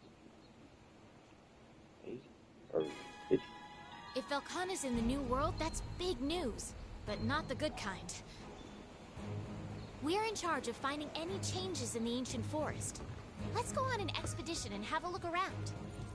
Easy. Or did you? If Velkhana's in the New World, that's big news, but not the good kind. We're in charge of finding any changes in the ancient forest. Let's go on an expedition and have a look around.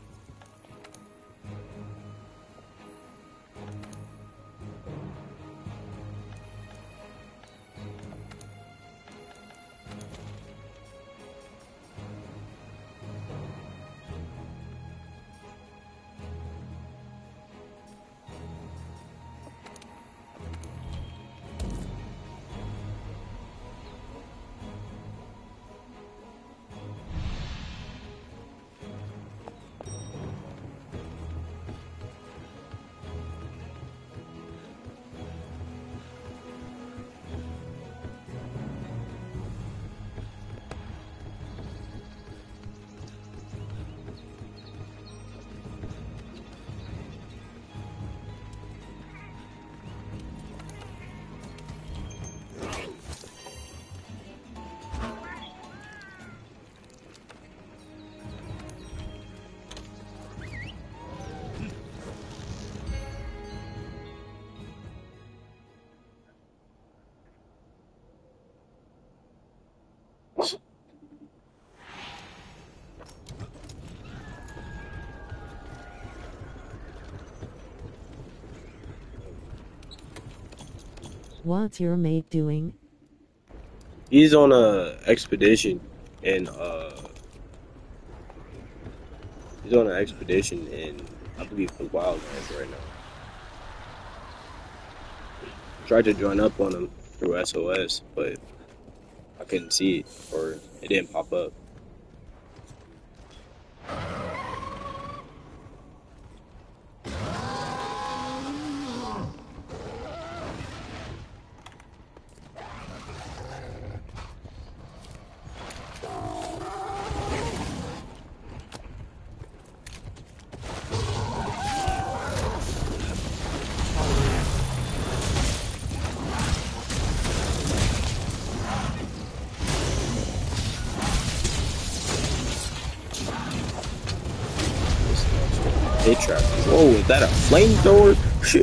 What's your mate doing? He's on a expedition in uh he's on an expedition in I believe the Wildlands right now. Tried to join up on him through S O S, but I couldn't see it or it didn't pop up. Hit trap. Whoa, is that a flamethrower?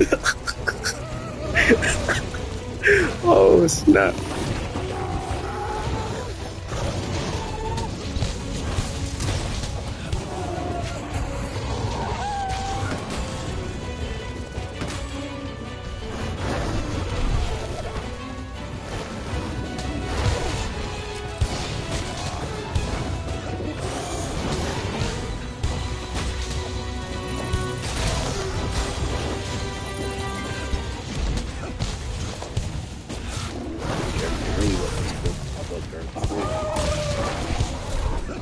Oh snap.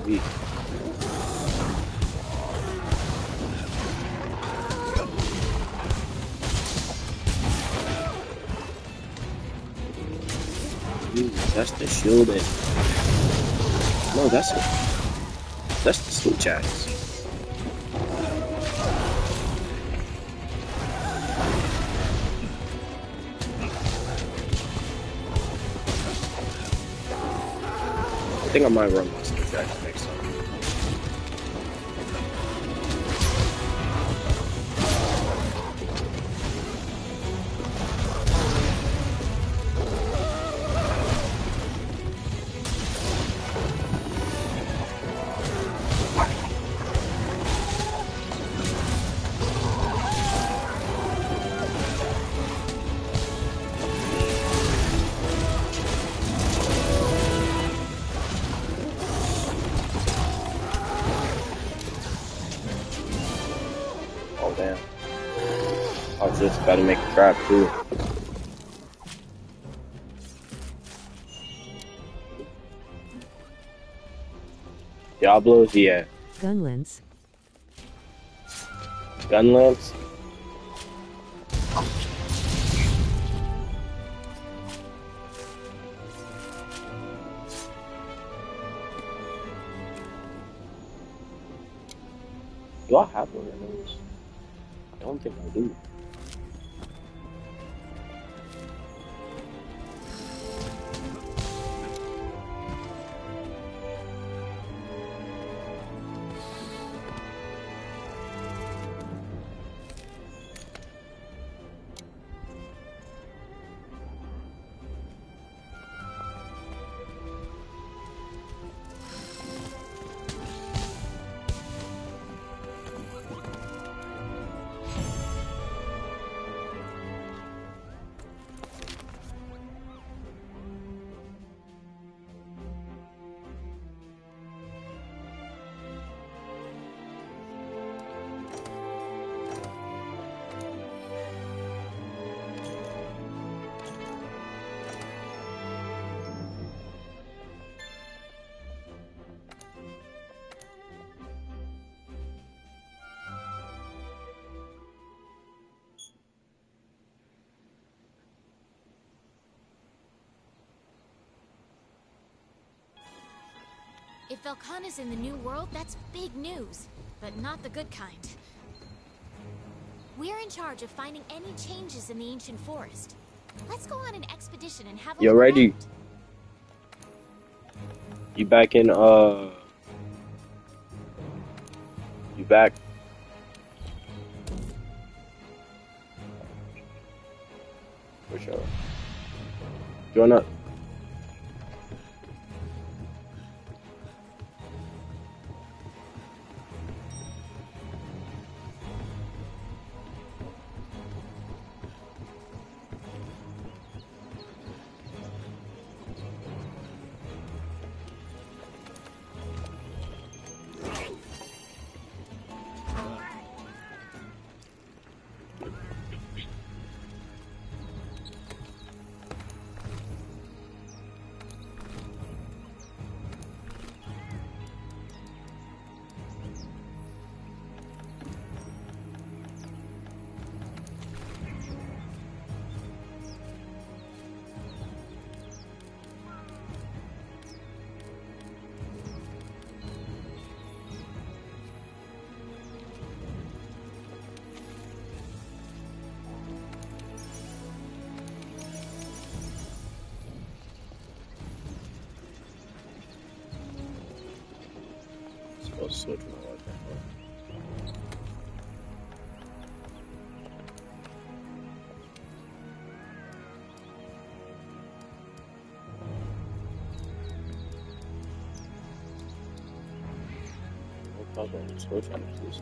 weak. Ooh, that's the shielding. No, that's it. That's the switch axe. I think I might run my switch axe next time. Damn. I was just about to make a trap too. Diablos, yeah. Gunlance. Gunlance? Do I have one of those? I don't think I do. If Velkhana's in the New World, that's big news, but not the good kind. We're in charge of finding any changes in the ancient forest. Let's go on an expedition and have a You look ready? around. You back in, uh... You back? For sure. Join up. I'll switch my weapon. No problem, switch on this.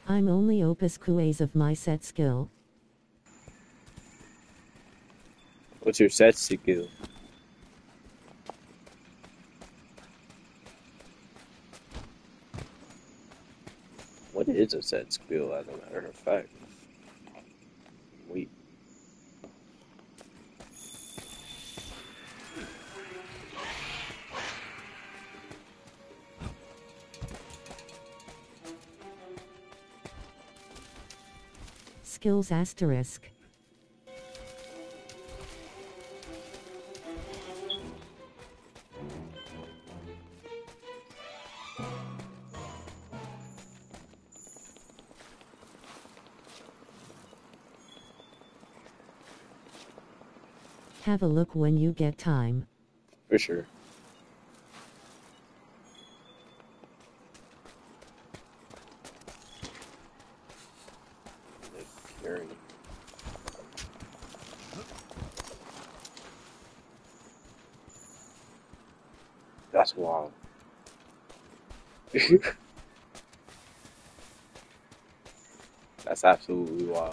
I'm only opus ques of my set skill. What's your set skill? What is a set skill, as a matter of fact? Wait. Skills asterisk. Have a look when you get time. For sure. Carry. That's wild. That's absolutely wild.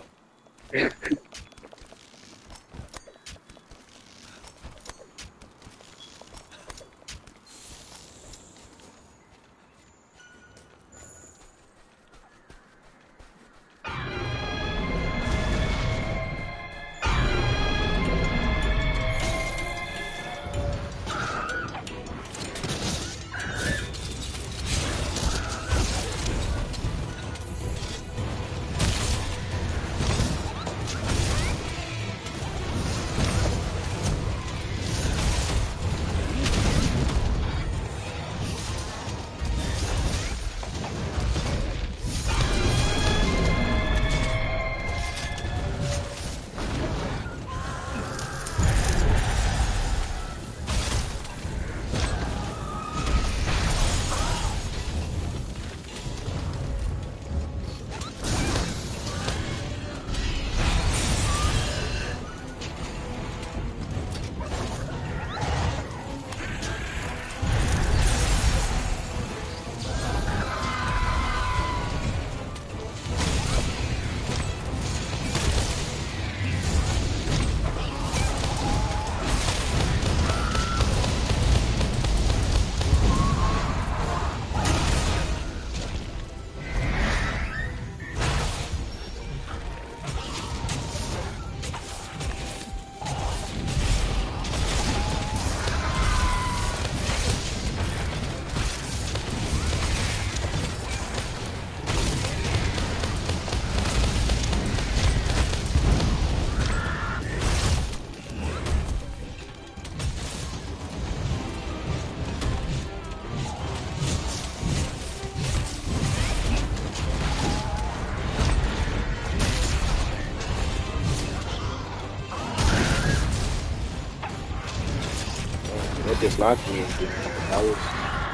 That just knocked me into it. That was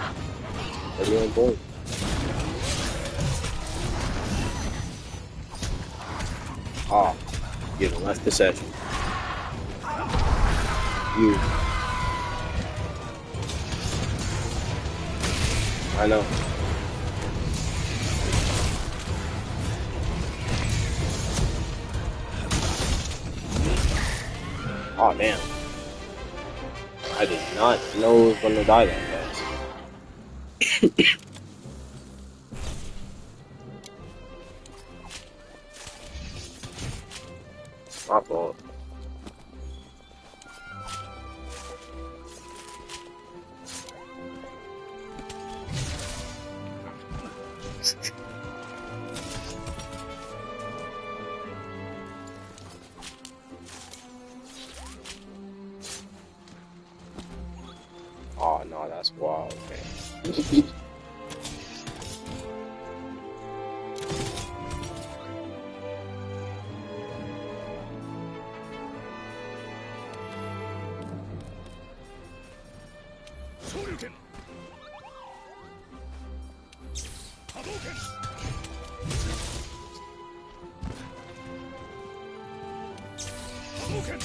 pretty on point. Ah, you left the session. You. I know. Oh man. I did not know it was gonna die that fast. My fault. Oh no, that's wild, man. Shoryuken! Hadouken! Hadouken!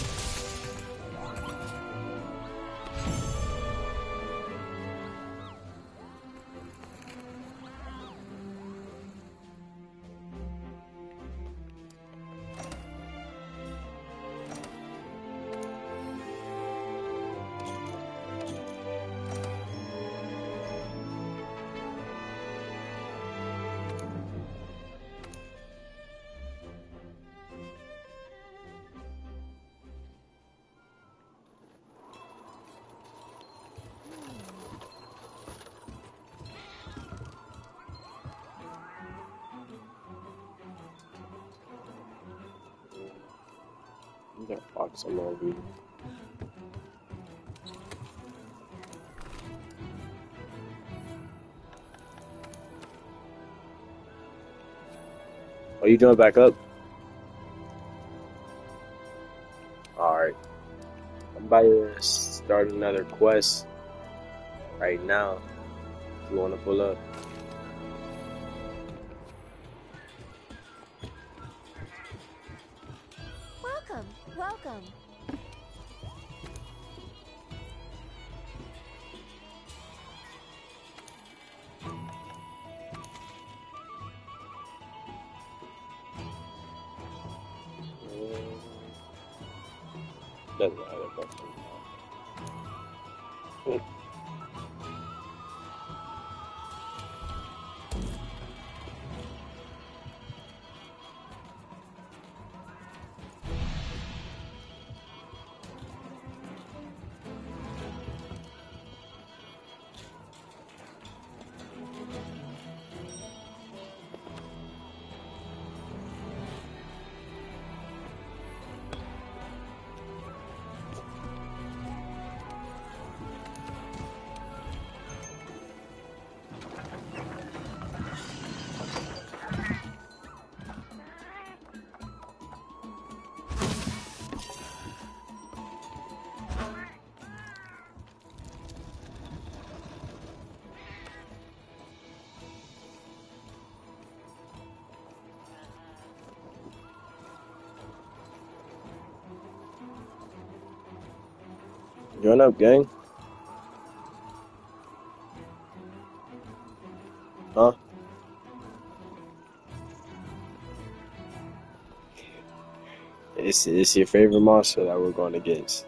There box some more weed. Are you doing back up? Alright. I'm about to start another quest right now. If you want to pull up. Welcome, welcome. Doesn't matter. Hmm. Join up, gang. Huh? It's, it's your favorite monster that we're going against.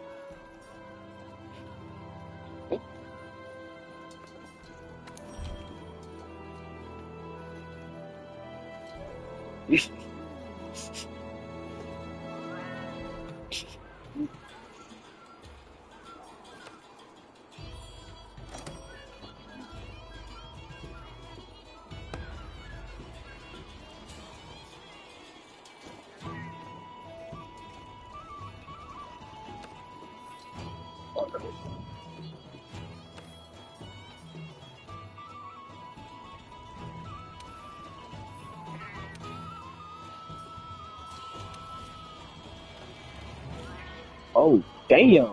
Oh, damn.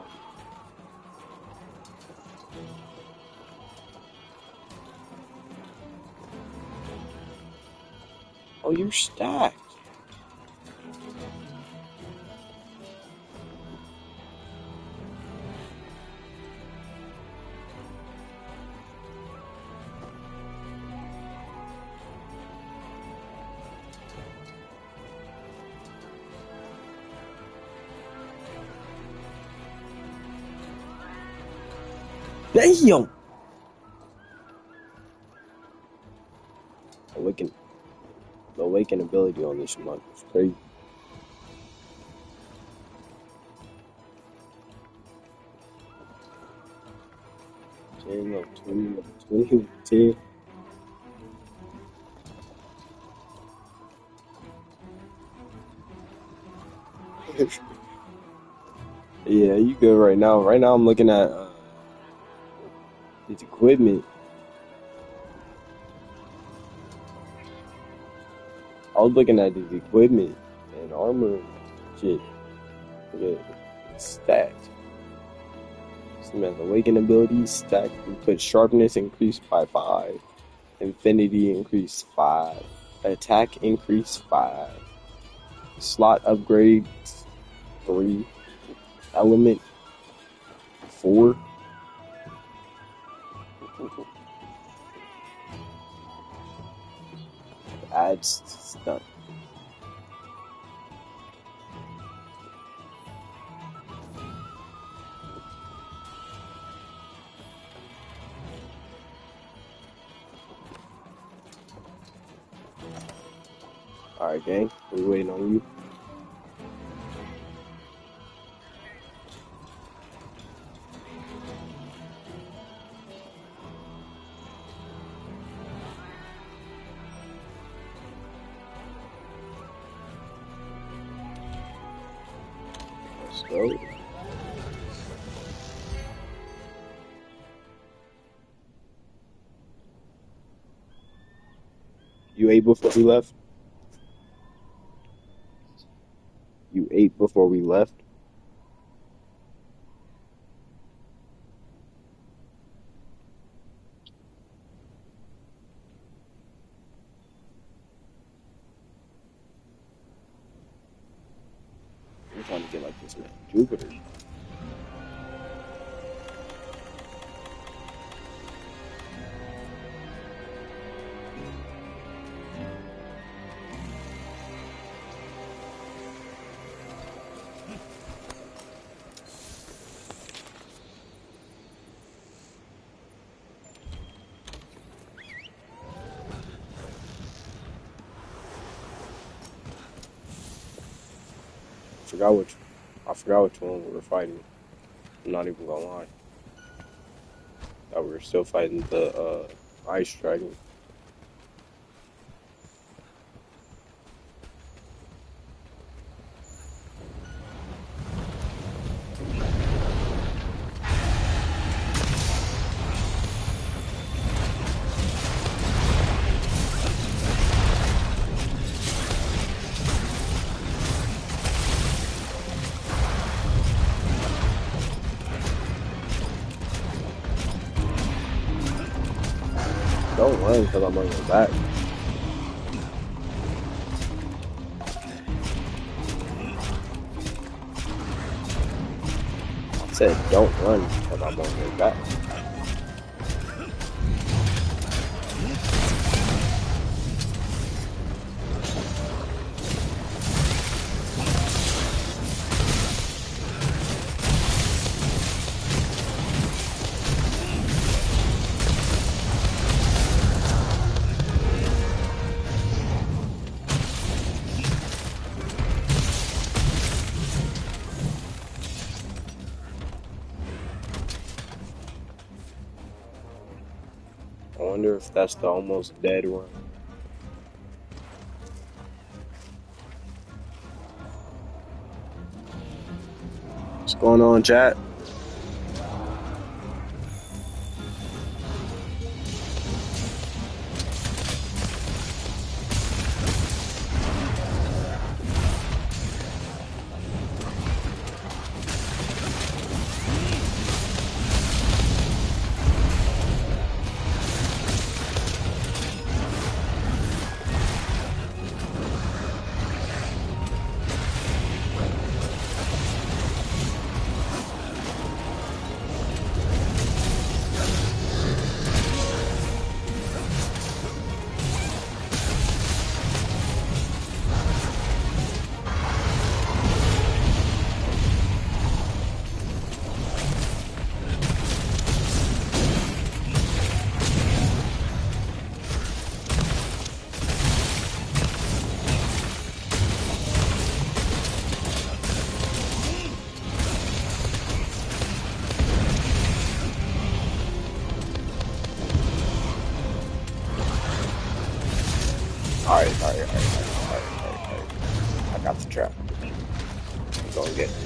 Oh, you're stacked. Damn. Awaken. The awaken ability on this month is crazy. ten, no, twenty, twenty, ten. Yeah, you good right now. Right now I'm looking at uh, his equipment. I was looking at his equipment and armor and shit. Yeah, it's stacked. Some has awaken abilities stacked. We put sharpness increased by five, infinity increased five, attack increased five, slot upgrades three, element four. Adds stunt. Alright, gang. We're waiting on you. go. You ate before we left? You ate before we left? I'm trying to get like this man, Jupiter. I forgot which, I forgot which one we were fighting. I'm not even gonna lie. That we were still fighting the uh, ice dragon. Don't run because I'm on your back. I said don't run because I'm on your back. I wonder if that's the almost dead one. What's going on, chat? Alright, alright, alright, alright, alright, alright. I got the trap. I'm gonna get it.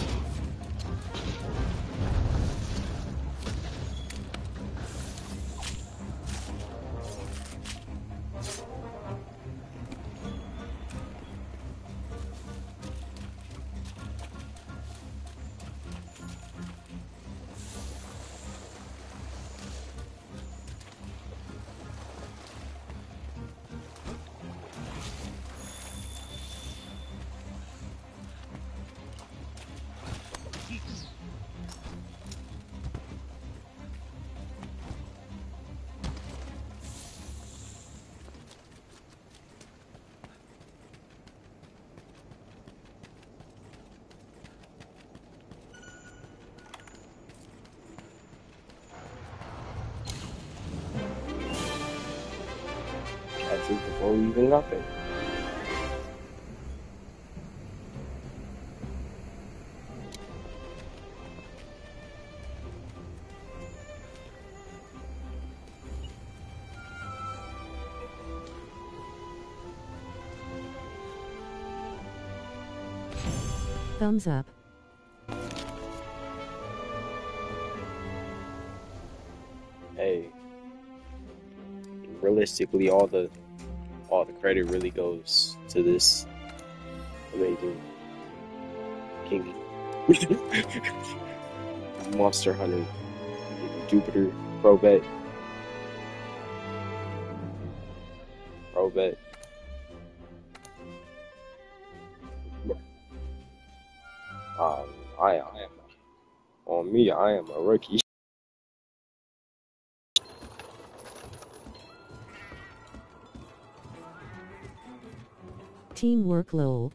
Catch it before we even got there. Thumbs up. Hey, realistically, all the all the credit really goes to this amazing king. Monster Hunter, Jupiter, Probet, Probet. Um, I, I am on me. I am a rookie. Teamwork lol.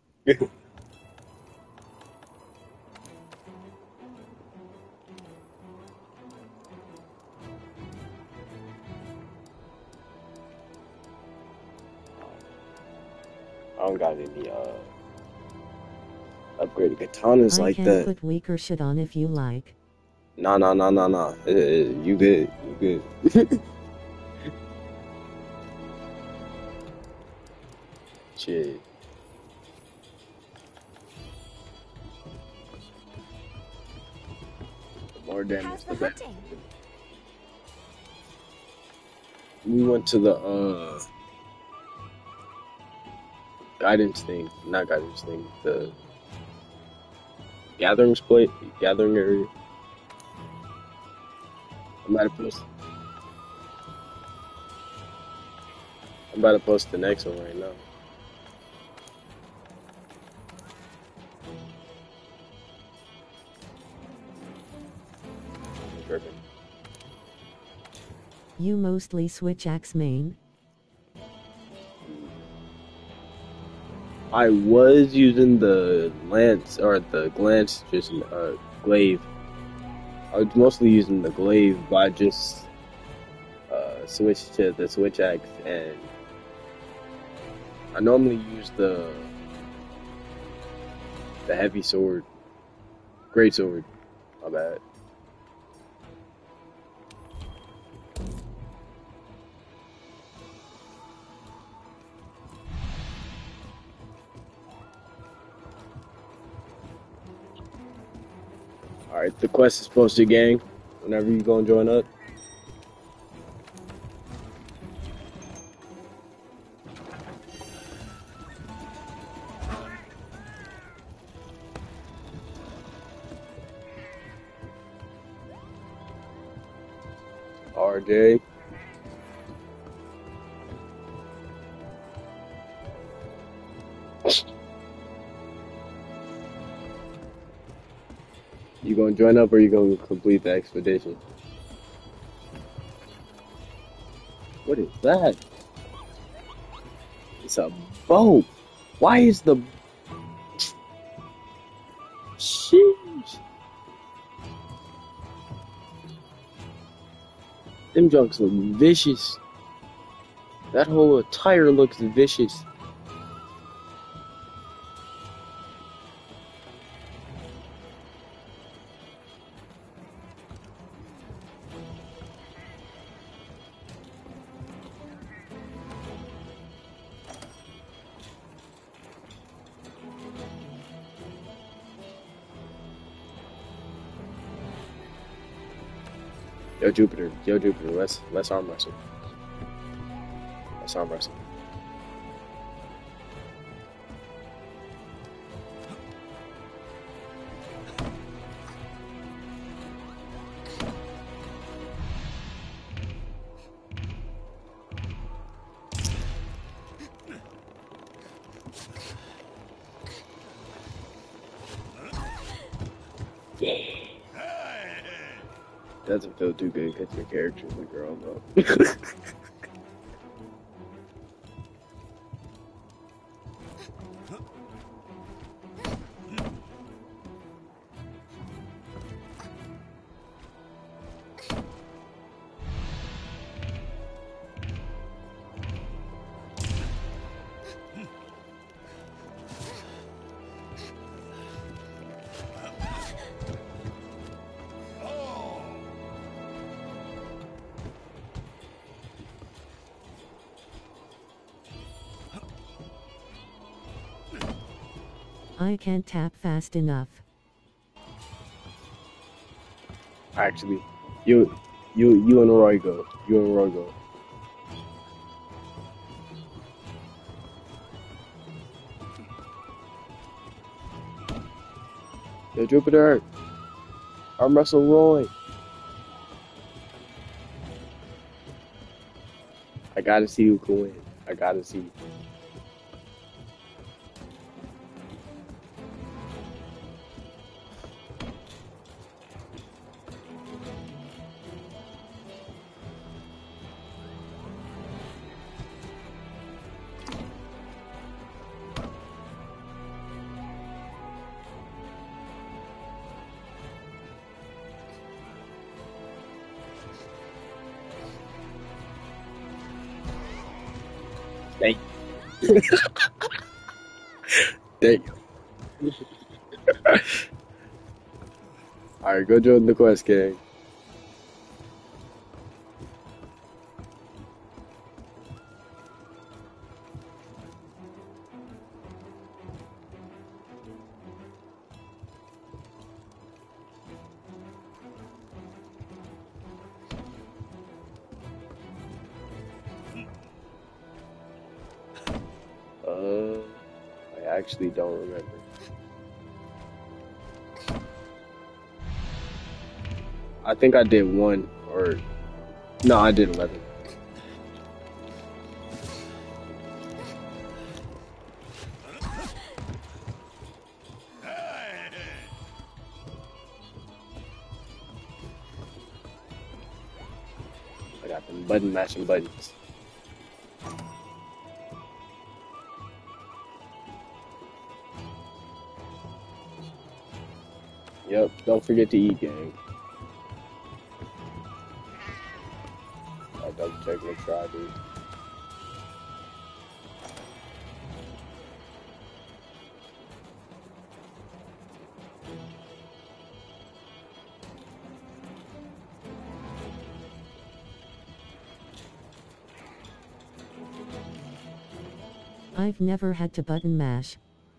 I don't got any uh upgraded katanas I like can that. put weaker shit on if you like. Nah, nah, nah, nah, nah. Uh, you good? You good? Shit. The more damage, How's the the better. hunting? We went to the uh guidance thing, not guidance thing, the gathering split, gathering area. I'm about to post. I'm about to post the next one right now. I'm tripping. You mostly switch axe main? I was using the lance or the glance, just uh, glaive. I was mostly using the glaive, but I just uh, switched to the switch axe, and I normally use the the heavy sword, great sword. My bad. Alright, the quest is posted, gang. Whenever you gonna join up. R J. You gonna join up or you gonna complete the expedition? What is that? It's a boat. Why is the... Sheesh. Them junks look vicious. That whole attire looks vicious. Yo, Jupiter. Yo, Jupiter. Let's let's arm wrestle. Let's arm wrestle. Doesn't feel too good because your character's a girl, though. I can't tap fast enough. Actually, you You, you and Roy go. You and Roy go. Yo, Jupiter. Arm wrestle Roy. I gotta see who can win. I gotta see. Thank you. Thank you. Alright, go join the quest, gang. Uh, I actually don't remember. I think I did one, or no, I did eleven. I got them button matching buttons. Yep, don't forget to eat, gang. I double check, make sure I do. I've never had to button mash.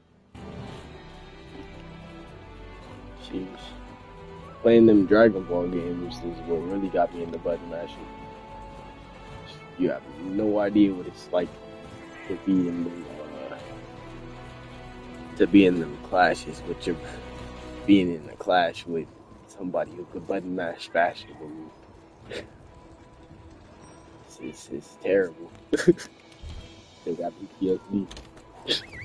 Jeez. Playing them Dragon Ball games is what really got me into button mashing. You have no idea what it's like to be in them, uh, to be in them clashes with your, being in a clash with somebody who could button mash faster than you. It's, it's, it's terrible. They got P T S D.